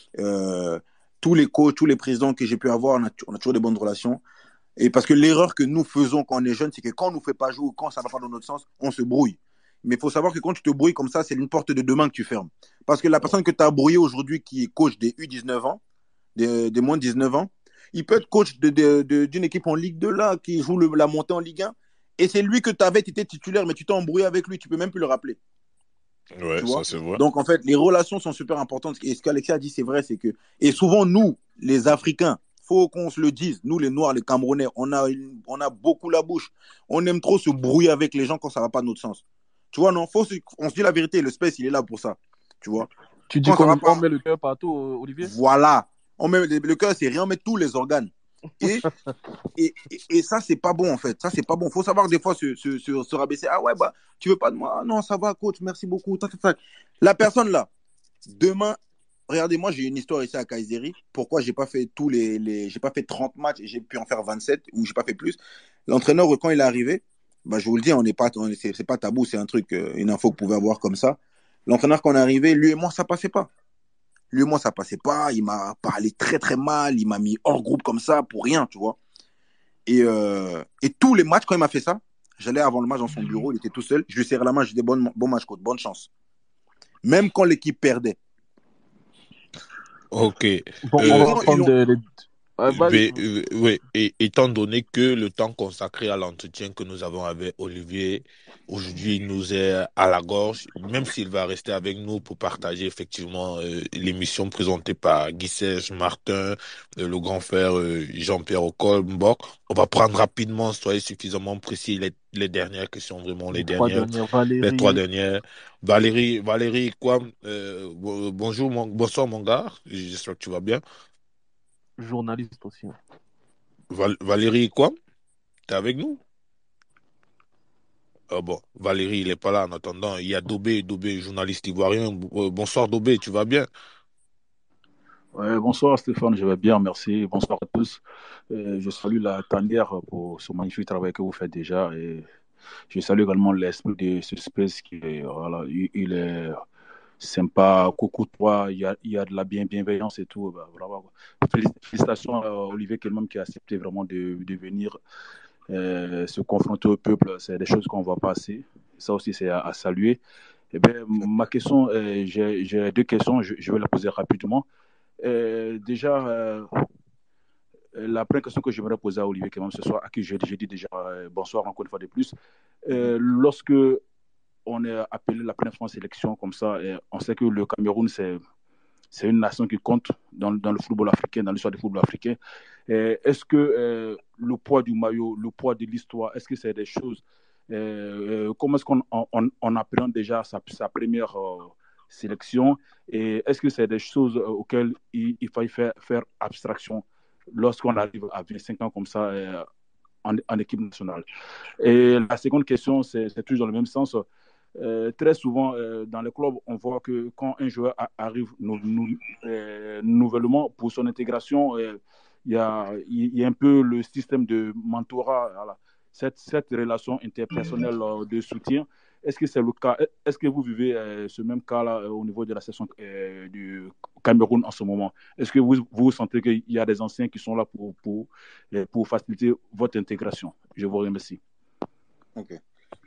Euh, tous les coachs, tous les présidents que j'ai pu avoir, on a, on a toujours des bonnes relations. Et parce que l'erreur que nous faisons quand on est jeune, c'est que quand on nous fait pas jouer ou quand ça va pas dans notre sens, on se brouille. Mais il faut savoir que quand tu te brouilles comme ça, c'est une porte de demain que tu fermes. Parce que la personne que tu as brouillée aujourd'hui, qui est coach des U dix-neuf ans, des, des moins de dix-neuf ans, il peut être coach de, de, de, d'une équipe en Ligue deux là, qui joue le, la montée en Ligue un. Et c'est lui que tu avais, tu étais titulaire, mais tu t'es embrouillé avec lui, tu peux même plus le rappeler. Ouais, Tu ça vois? c'est vrai. Donc, en fait, les relations sont super importantes. Et ce qu'Alexia a dit, c'est vrai, c'est que. Et souvent, nous, les Africains, faut qu'on se le dise, nous, les Noirs, les Camerounais, on a, une- on a beaucoup la bouche. On aime trop se brouiller avec les gens quand ça va pas de notre sens. Tu vois, non, faut se- on se dit la vérité, le space, il est là pour ça. Tu vois. Tu dis Quand ça qu'on va on pas, met le cœur partout, euh, Olivier? voilà. On met le, le cœur, c'est rien, on met tous les organes. Et, et, et, et ça, c'est pas bon, en fait. Ça, c'est pas bon. Faut savoir des fois se, se, se, se rabaisser. Ah ouais, bah, tu veux pas de moi? Ah non, ça va, coach, merci beaucoup. Tac, tac, tac. La personne là, demain, regardez, moi, j'ai une histoire ici à Kayseri. Pourquoi j'ai pas fait tous les, les j'ai pas fait trente matchs et j'ai pu en faire vingt-sept ou j'ai pas fait plus. L'entraîneur, quand il est arrivé, bah, je vous le dis, on n'est pas, on est- c'est c'est pas tabou, c'est un truc, euh, une info que vous pouvez avoir comme ça. L'entraîneur, quand on est arrivé, lui et moi, ça passait pas. Lui et moi, ça passait pas. Il m'a parlé très très mal. Il m'a mis hors groupe comme ça pour rien, tu vois. Et, euh, et tous les matchs, quand il m'a fait ça, j'allais avant le match dans son bureau, il était tout seul. Je lui serrais la main, je lui disais bon, bon match, coach, bonne chance. Même quand l'équipe perdait. Ok. Bon, Euh, on va Quand ils prendre l'ont- des... des- Ouais, vas-y. mais, euh, oui, et étant donné que le temps consacré à l'entretien que nous avons avec Olivier, aujourd'hui, il nous est à la gorge, même s'il va rester avec nous pour partager effectivement euh, l'émission présentée par Guy Serge Martin, euh, le grand frère euh, Jean-Pierre Okolmbok, on va prendre rapidement, soyez suffisamment précis, les, les dernières questions, vraiment les Les trois dernières, dernières, les trois Valérie, dernières. Valérie, Valérie, quoi, euh, bo- bonjour, mon, bonsoir mon gars, j'espère que tu vas bien. journaliste aussi. Val- Valérie, quoi? T'es avec nous? Ah bon, Valérie, il est pas là en attendant. Il y a Dobé, Dobé, journaliste ivoirien. Euh, Bonsoir Dobé, tu vas bien? Ouais, bonsoir Stéphane, je vais bien, merci. Bonsoir à tous. Euh, je salue la tanière pour ce magnifique travail que vous faites déjà. Et je salue également l'esprit de ce space qui est, voilà, il, il est sympa, coucou-toi, il y a, il y a de la bien, bienveillance et tout. Bah, vraiment, quoi. Félic- Félicitations à Olivier Kelman qui a accepté vraiment de, de venir euh, se confronter au peuple. C'est des choses qu'on voit pas assez. Ça aussi, c'est à, à saluer. Eh bien, ma question, euh, j'ai j'ai deux questions, je, je vais la poser rapidement. Euh, déjà, euh, la première question que j'aimerais poser à Olivier Kelman ce soir, à qui j'ai j'ai dit déjà euh, bonsoir encore une fois de plus. Euh, lorsque on est appelé la première fois en sélection comme ça, et on sait que le Cameroun, c'est c'est une nation qui compte dans, dans le football africain, dans l'histoire du football africain. Et est-ce que euh, le poids du maillot, le poids de l'histoire, est-ce que c'est des choses, euh, euh, comment est-ce qu'on on, on, on appréhende déjà sa, sa première euh, sélection, et est-ce que c'est des choses euh, auxquelles il, il faille faire, faire abstraction lorsqu'on arrive à vingt-cinq ans comme ça euh, en, en équipe nationale? Et la seconde question, c'est c'est toujours dans le même sens. Euh, très souvent, euh, dans les clubs, on voit que quand un joueur a- arrive nou- nou- euh, nouvellement pour son intégration, euh, il y a, il y a un peu le système de mentorat, voilà. cette, cette relation interpersonnelle euh, de soutien. Est-ce que c'est le cas? Est-ce que vous vivez euh, ce même cas-là euh, au niveau de la section euh, du Cameroun en ce moment? Est-ce que vous, vous sentez qu'il y a des anciens qui sont là pour, pour, euh, pour faciliter votre intégration? Je vous remercie. Ok.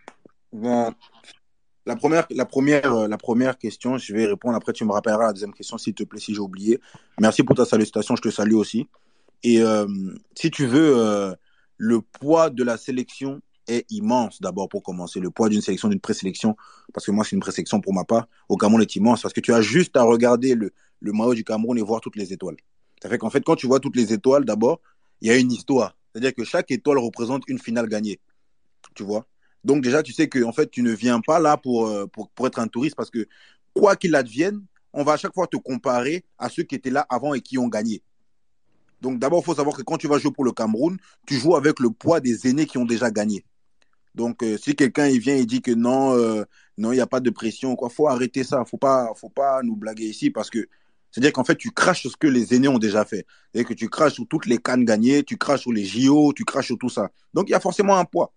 Ben, la première, la, première, euh, la première question, je vais répondre. Après, tu me rappelleras la deuxième question, s'il te plaît, si j'ai oublié. Merci pour ta salutation, je te salue aussi. Et euh, si tu veux, euh, le poids de la sélection est immense, d'abord pour commencer. Le poids d'une sélection, d'une présélection, parce que moi, c'est une présélection pour ma part, au Cameroun est immense, parce que tu as juste à regarder le, le maillot du Cameroun et voir toutes les étoiles. Ça fait qu'en fait, quand tu vois toutes les étoiles, d'abord, il y a une histoire. C'est-à-dire que chaque étoile représente une finale gagnée. Tu vois? Donc déjà, tu sais que en fait, tu ne viens pas là pour, euh, pour, pour être un touriste parce que quoi qu'il advienne, on va à chaque fois te comparer à ceux qui étaient là avant et qui ont gagné. Donc d'abord, il faut savoir que quand tu vas jouer pour le Cameroun, tu joues avec le poids des aînés qui ont déjà gagné. Donc euh, si quelqu'un il vient et dit que non, euh, non, il n'y a pas de pression, il faut arrêter ça. Il ne faut pas, faut pas nous blaguer ici parce que c'est-à-dire qu'en fait, tu craches sur ce que les aînés ont déjà fait. C'est-à-dire que tu craches sur toutes les cannes gagnées, tu craches sur les J O, tu craches sur tout ça. Donc il y a forcément un poids.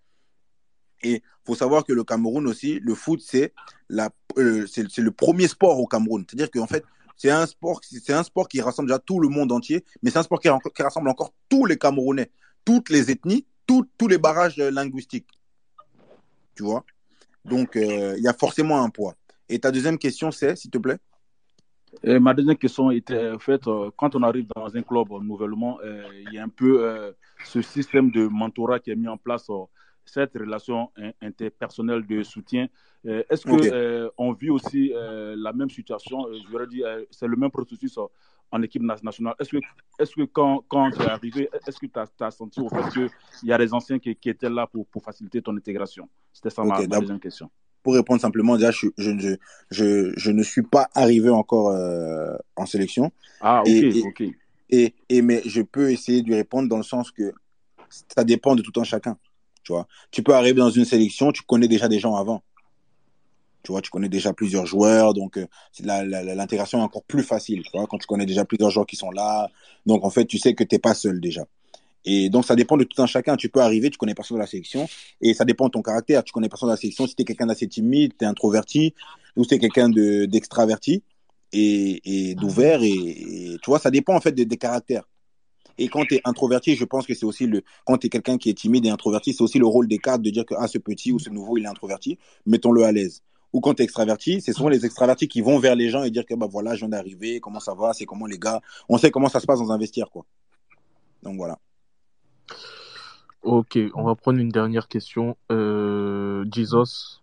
Et il faut savoir que le Cameroun aussi, le foot, c'est la, euh, c'est, c'est le premier sport au Cameroun. C'est-à-dire qu'en fait, c'est un, sport, c'est un sport qui rassemble déjà tout le monde entier, mais c'est un sport qui, qui rassemble encore tous les Camerounais, toutes les ethnies, tout, tous les barrages linguistiques. Tu vois? Donc, euh, il y a forcément un poids. Et ta deuxième question, c'est, s'il te plaît? Et ma deuxième question était, en fait, euh, quand on arrive dans un club euh, nouvellement, euh, il y a un peu euh, ce système de mentorat qui est mis en place, euh, cette relation in- interpersonnelle de soutien. Euh, est-ce que Ok. euh, on vit aussi euh, la même situation? Euh, je voudrais dire, euh, c'est le même processus euh, en équipe na- nationale. Est-ce que, est-ce que quand, quand tu es arrivé, est-ce que tu as senti au fait qu'il y a des anciens qui, qui étaient là pour, pour faciliter ton intégration? C'était ça Ok, ma, ma d'ab- deuxième question. pour répondre simplement, déjà, je, je, je, je, je ne suis pas arrivé encore euh, en sélection. Ah, ok, Et, et, ok. et, et, mais je peux essayer de lui répondre dans le sens que ça dépend de tout un chacun. Tu vois, tu peux arriver dans une sélection, tu connais déjà des gens avant. Tu vois, tu connais déjà plusieurs joueurs, donc euh, la, la, la, l'intégration est encore plus facile. Tu vois, quand tu connais déjà plusieurs joueurs qui sont là, donc en fait, tu sais que t'es pas seul déjà. Et donc, ça dépend de tout un chacun. Tu peux arriver, tu connais personne de la sélection, et ça dépend de ton caractère. Tu connais personne de la sélection. Si t'es quelqu'un d'assez timide, t'es introverti, ou si t'es quelqu'un de, d'extraverti et, et d'ouvert, et, et tu vois, ça dépend en fait des, des caractères. Et quand t'es introverti, je pense que c'est aussi le, quand t'es quelqu'un qui est timide et introverti, c'est aussi le rôle des cadres de dire que, ah, ce petit ou ce nouveau, il est introverti, mettons-le à l'aise. Ou quand t'es extraverti, c'est souvent les extravertis qui vont vers les gens et dire que, bah voilà, je viens d'arriver, comment ça va, c'est comment les gars, on sait comment ça se passe dans un vestiaire, quoi. Donc voilà. Ok, on va prendre une dernière question. Euh, Jesus.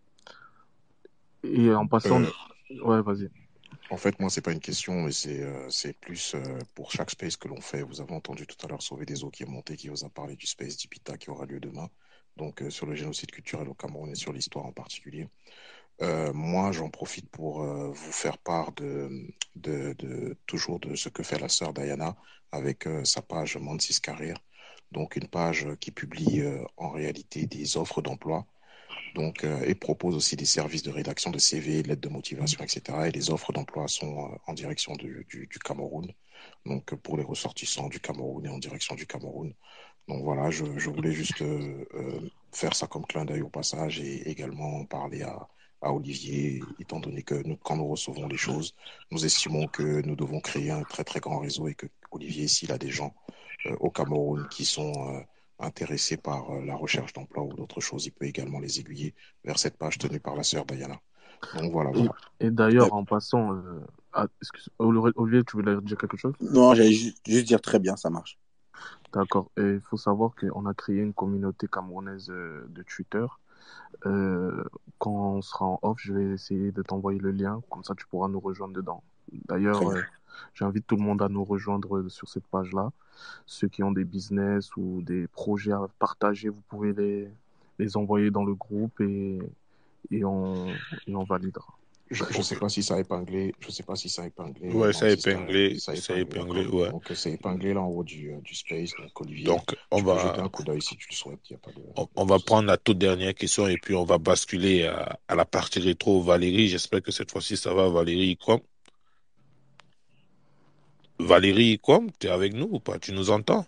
Et en passant... Euh, Ouais, vas-y. En fait, moi, c'est pas une question, mais c'est euh, c'est plus euh, pour chaque space que l'on fait. Vous avez entendu tout à l'heure Sauver des eaux qui est monté, qui vous a parlé du space d'Ipita qui aura lieu demain. Donc, euh, sur le génocide culturel au Cameroun et sur l'histoire en particulier. Euh, moi, j'en profite pour euh, vous faire part de, de, de toujours de ce que fait la sœur Diana avec euh, sa page Mansis Career. Donc, une page qui publie euh, en réalité des offres d'emploi. Donc, euh, et propose aussi des services de rédaction de C V, de lettres de motivation, et cetera. Et les offres d'emploi sont euh, en direction du, du, du Cameroun, donc euh, pour les ressortissants du Cameroun et en direction du Cameroun. Donc voilà, je, je voulais juste euh, euh, faire ça comme clin d'œil au passage et également en parler à, à Olivier, étant donné que nous, quand nous recevons les choses, nous estimons que nous devons créer un très très grand réseau et que Olivier, s'il a des gens euh, au Cameroun qui sont euh, intéressés par euh, la recherche d'emploi ou d'autres choses, il peut également les aiguiller vers cette page tenue par la sœur Diana. Donc voilà, Et, voilà. et d'ailleurs, en passant... Euh... Ah, excuse... Olivier, tu voulais dire quelque chose? Non, j'allais juste, juste dire très bien, ça marche. D'accord. Et il faut savoir qu'on a créé une communauté camerounaise de Twitter. Euh, quand on sera en off, je vais essayer de t'envoyer le lien. Comme ça, tu pourras nous rejoindre dedans. D'ailleurs, euh, j'invite tout le monde à nous rejoindre sur cette page-là. Ceux qui ont des business ou des projets à partager, vous pouvez les, les envoyer dans le groupe et, et, on, et on validera. Je ne sais pas si ça a épinglé, je sais pas si ça a épinglé. Ouais, ça a Mansis Career. épinglé, Ça a ça a épinglé, épinglé, d'accord. ouais. Donc c'est épinglé là en haut du, euh, du space. Donc Olivier, Donc, on tu peux jeter va, un coup d'œil si tu le souhaites. Il y a pas de, on, y a on pas va de souci. prendre la toute dernière question et puis on va basculer à, à la partie rétro. Valérie, j'espère que cette fois-ci ça va. Valérie, quoi? Valérie, quoi? Tu es avec nous ou pas? Tu nous entends?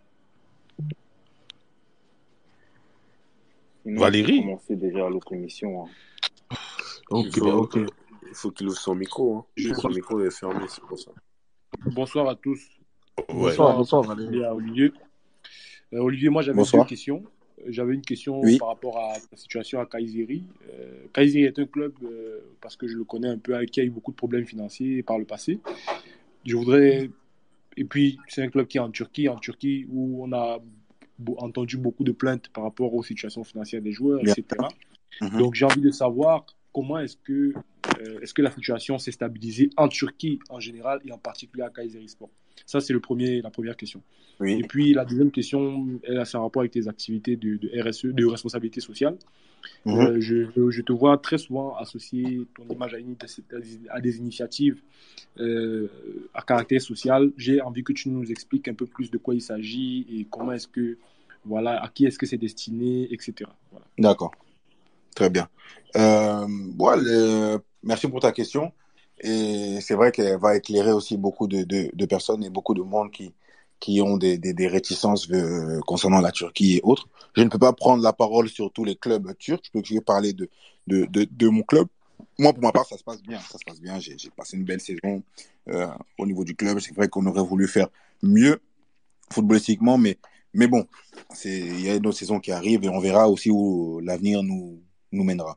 Sinon, on peut Valérie? commencer déjà l'autre émission. Hein. Il Ok, faut, ok. il faut qu'il ouvre son micro. Hein. Son micro est fermé, c'est pour ça. Bonsoir à tous. Ouais. Bonsoir, Bonsoir, bonsoir, en Valérie. particulier à Olivier. Euh, Olivier, moi j'avais deux Bonsoir. questions. Euh, J'avais une question Oui. par rapport à la situation à Kayseri. Euh, Kayseri est un club, euh, parce que je le connais un peu, qui a eu beaucoup de problèmes financiers par le passé. Je voudrais. Et puis, c'est un club qui est en Turquie, en Turquie où on a bo- entendu beaucoup de plaintes par rapport aux situations financières des joueurs, Bien. et cetera. Mhm. Donc, j'ai envie de savoir comment est-ce que, euh, est-ce que la situation s'est stabilisée en Turquie en général et en particulier à Kayserispor. Ça, c'est le premier, la première question. Oui. Et puis, la deuxième question, elle a un rapport avec tes activités de, de R S E, de responsabilité sociale. Mhm. Euh, je, je te vois très souvent associer ton image à, une, à des initiatives euh, à caractère social. J'ai envie que tu nous expliques un peu plus de quoi il s'agit et comment est-ce que, voilà, à qui est-ce que c'est destiné, et cetera. Voilà. D'accord. Très bien. Euh, bon, le- merci pour ta question. Et c'est vrai qu'elle va éclairer aussi beaucoup de, de, de personnes et beaucoup de monde qui, qui ont des, des, des réticences euh, concernant la Turquie et autres. Je ne peux pas prendre la parole sur tous les clubs turcs. Je peux que je vais parler de, de, de, de mon club. Moi, pour ma part, ça se passe bien. Ça se passe bien. J'ai, j'ai passé une belle saison euh, au niveau du club. C'est vrai qu'on aurait voulu faire mieux footballistiquement, mais, mais bon, c'est, il y a une autre saison qui arrive et on verra aussi où l'avenir nous, nous mènera.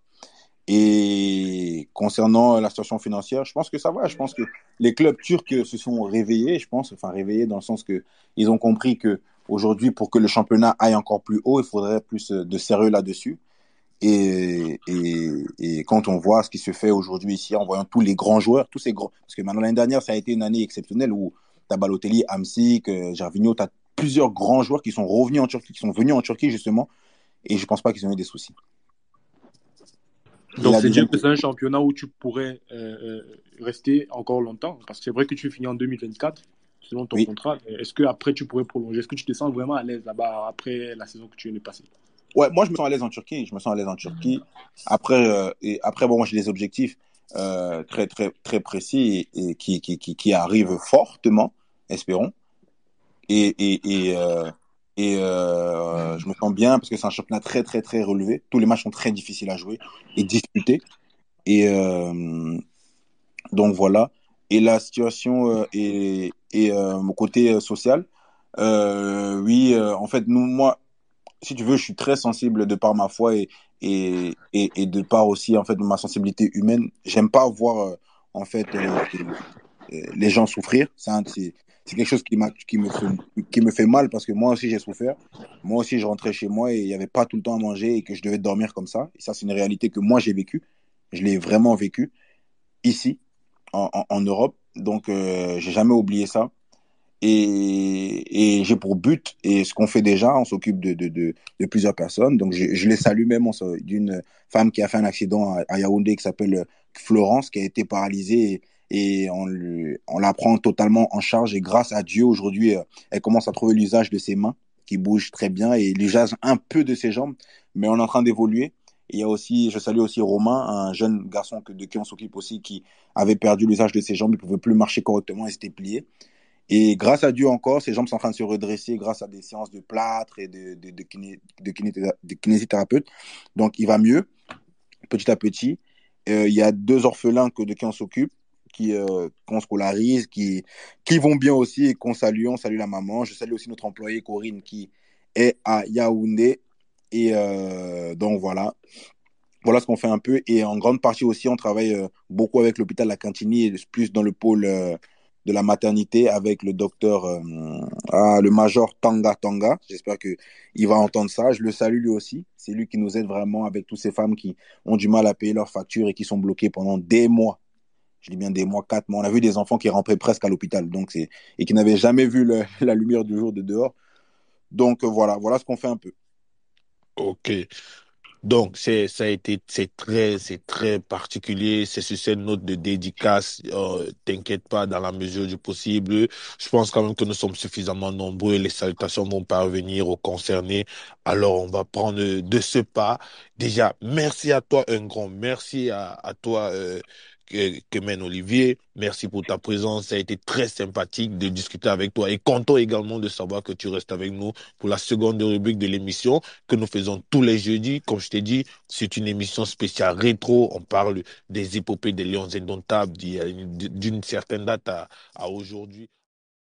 Et concernant la situation financière, je pense que ça va. Je pense que les clubs turcs se sont réveillés, je pense, enfin réveillés dans le sens que ils ont compris que aujourd'hui, pour que le championnat aille encore plus haut, il faudrait plus de sérieux là-dessus. Et, et, et quand on voit ce qui se fait aujourd'hui ici, en voyant tous les grands joueurs, tous ces grands, parce que maintenant l'année dernière, ça a été une année exceptionnelle où t'as Balotelli, Hamsik, euh, Gervinho, t'as plusieurs grands joueurs qui sont revenus en Turquie, qui sont venus en Turquie justement, et je pense pas qu'ils ont eu des soucis. Et Donc, la c'est dire deuxième, que c'est un championnat où tu pourrais euh, euh, rester encore longtemps. Parce que c'est vrai que tu finis en deux mille vingt-quatre, selon ton oui. contrat. Mais est-ce qu'après, tu pourrais prolonger? Est-ce que tu te sens vraiment à l'aise là-bas après la saison que tu viens de passer? Ouais, moi je me sens à l'aise en Turquie. Je me sens à l'aise en Turquie. Après, euh, et après bon, moi j'ai des objectifs euh, très très très précis et, et qui, qui qui qui arrivent fortement, espérons. Et et et euh, et euh, je me sens bien parce que c'est un championnat très très très relevé. Tous les matchs sont très difficiles à jouer et disputés. Et euh, donc voilà. Et la situation euh, et et euh, mon côté euh, social. Euh, oui, euh, en fait, nous, moi, si tu veux, je suis très sensible de par ma foi et, et, et, et de par aussi en fait ma sensibilité humaine. J'aime pas voir euh, en fait les, les, les gens souffrir. C'est un- c'est c'est quelque chose qui m'a qui me fait qui me fait mal parce que moi aussi j'ai souffert. Moi aussi je rentrais chez moi et il y avait pas tout le temps à manger et que je devais dormir comme ça. Et ça c'est une réalité que moi j'ai vécue. Je l'ai vraiment vécu ici en, en, en Europe. Donc euh, j'ai jamais oublié ça. Et, et j'ai pour but, et ce qu'on fait déjà, on s'occupe de, de, de, de plusieurs personnes. Donc, je, je les salue même on se- d'une femme qui a fait un accident à, à Yaoundé qui s'appelle Florence, qui a été paralysée et, et on, lui- on la prend totalement en charge. Et grâce à Dieu, aujourd'hui, euh, elle commence à trouver l'usage de ses mains qui bougent très bien et l'usage un peu de ses jambes, mais on est en train d'évoluer. Et il y a aussi, je salue aussi Romain, un jeune garçon que, de qui on s'occupe aussi, qui avait perdu l'usage de ses jambes, il pouvait plus marcher correctement et s'était plié. Et grâce à Dieu encore, ses jambes sont en train de se redresser grâce à des séances de plâtre et de, de, de, kiné, de, kiné, de kinésithérapeute. Donc, il va mieux, petit à petit. Euh, il y a deux orphelins que, de qui on s'occupe, qui, euh, qu'on scolarise, qui, qui vont bien aussi et qu'on salue. On salue la maman. Je salue aussi notre employée Corinne qui est à Yaoundé. Et euh, donc, voilà. Voilà ce qu'on fait un peu. Et en grande partie aussi, on travaille euh, beaucoup avec l'hôpital La Cantini et plus dans le pôle euh, de la maternité avec le docteur, euh, ah, le major Tanga Tanga. J'espère que il va entendre ça. Je le salue lui aussi. C'est lui qui nous aide vraiment avec toutes ces femmes qui ont du mal à payer leurs factures et qui sont bloquées pendant des mois. Je dis bien des mois, quatre mois. On a vu des enfants qui rentraient presque à l'hôpital donc c'est, et qui n'avaient jamais vu le, la lumière du jour de dehors. Donc euh, voilà, voilà ce qu'on fait un peu. Ok. Donc, c'est, ça a été, c'est très, c'est très particulier. C'est sur cette note de dédicace. Euh, t'inquiète pas, dans la mesure du possible. Je pense quand même que nous sommes suffisamment nombreux et les salutations vont parvenir aux concernés. Alors, on va prendre de ce pas. Déjà, merci à toi, un grand merci à, à toi, euh, que, que mène Olivier. Merci pour ta présence. Ça a été très sympathique de discuter avec toi et content également de savoir que tu restes avec nous pour la seconde rubrique de l'émission que nous faisons tous les jeudis. Comme je t'ai dit, c'est une émission spéciale rétro. On parle des épopées des Lions indomptables d'il y a une- d'une certaine date à, à aujourd'hui.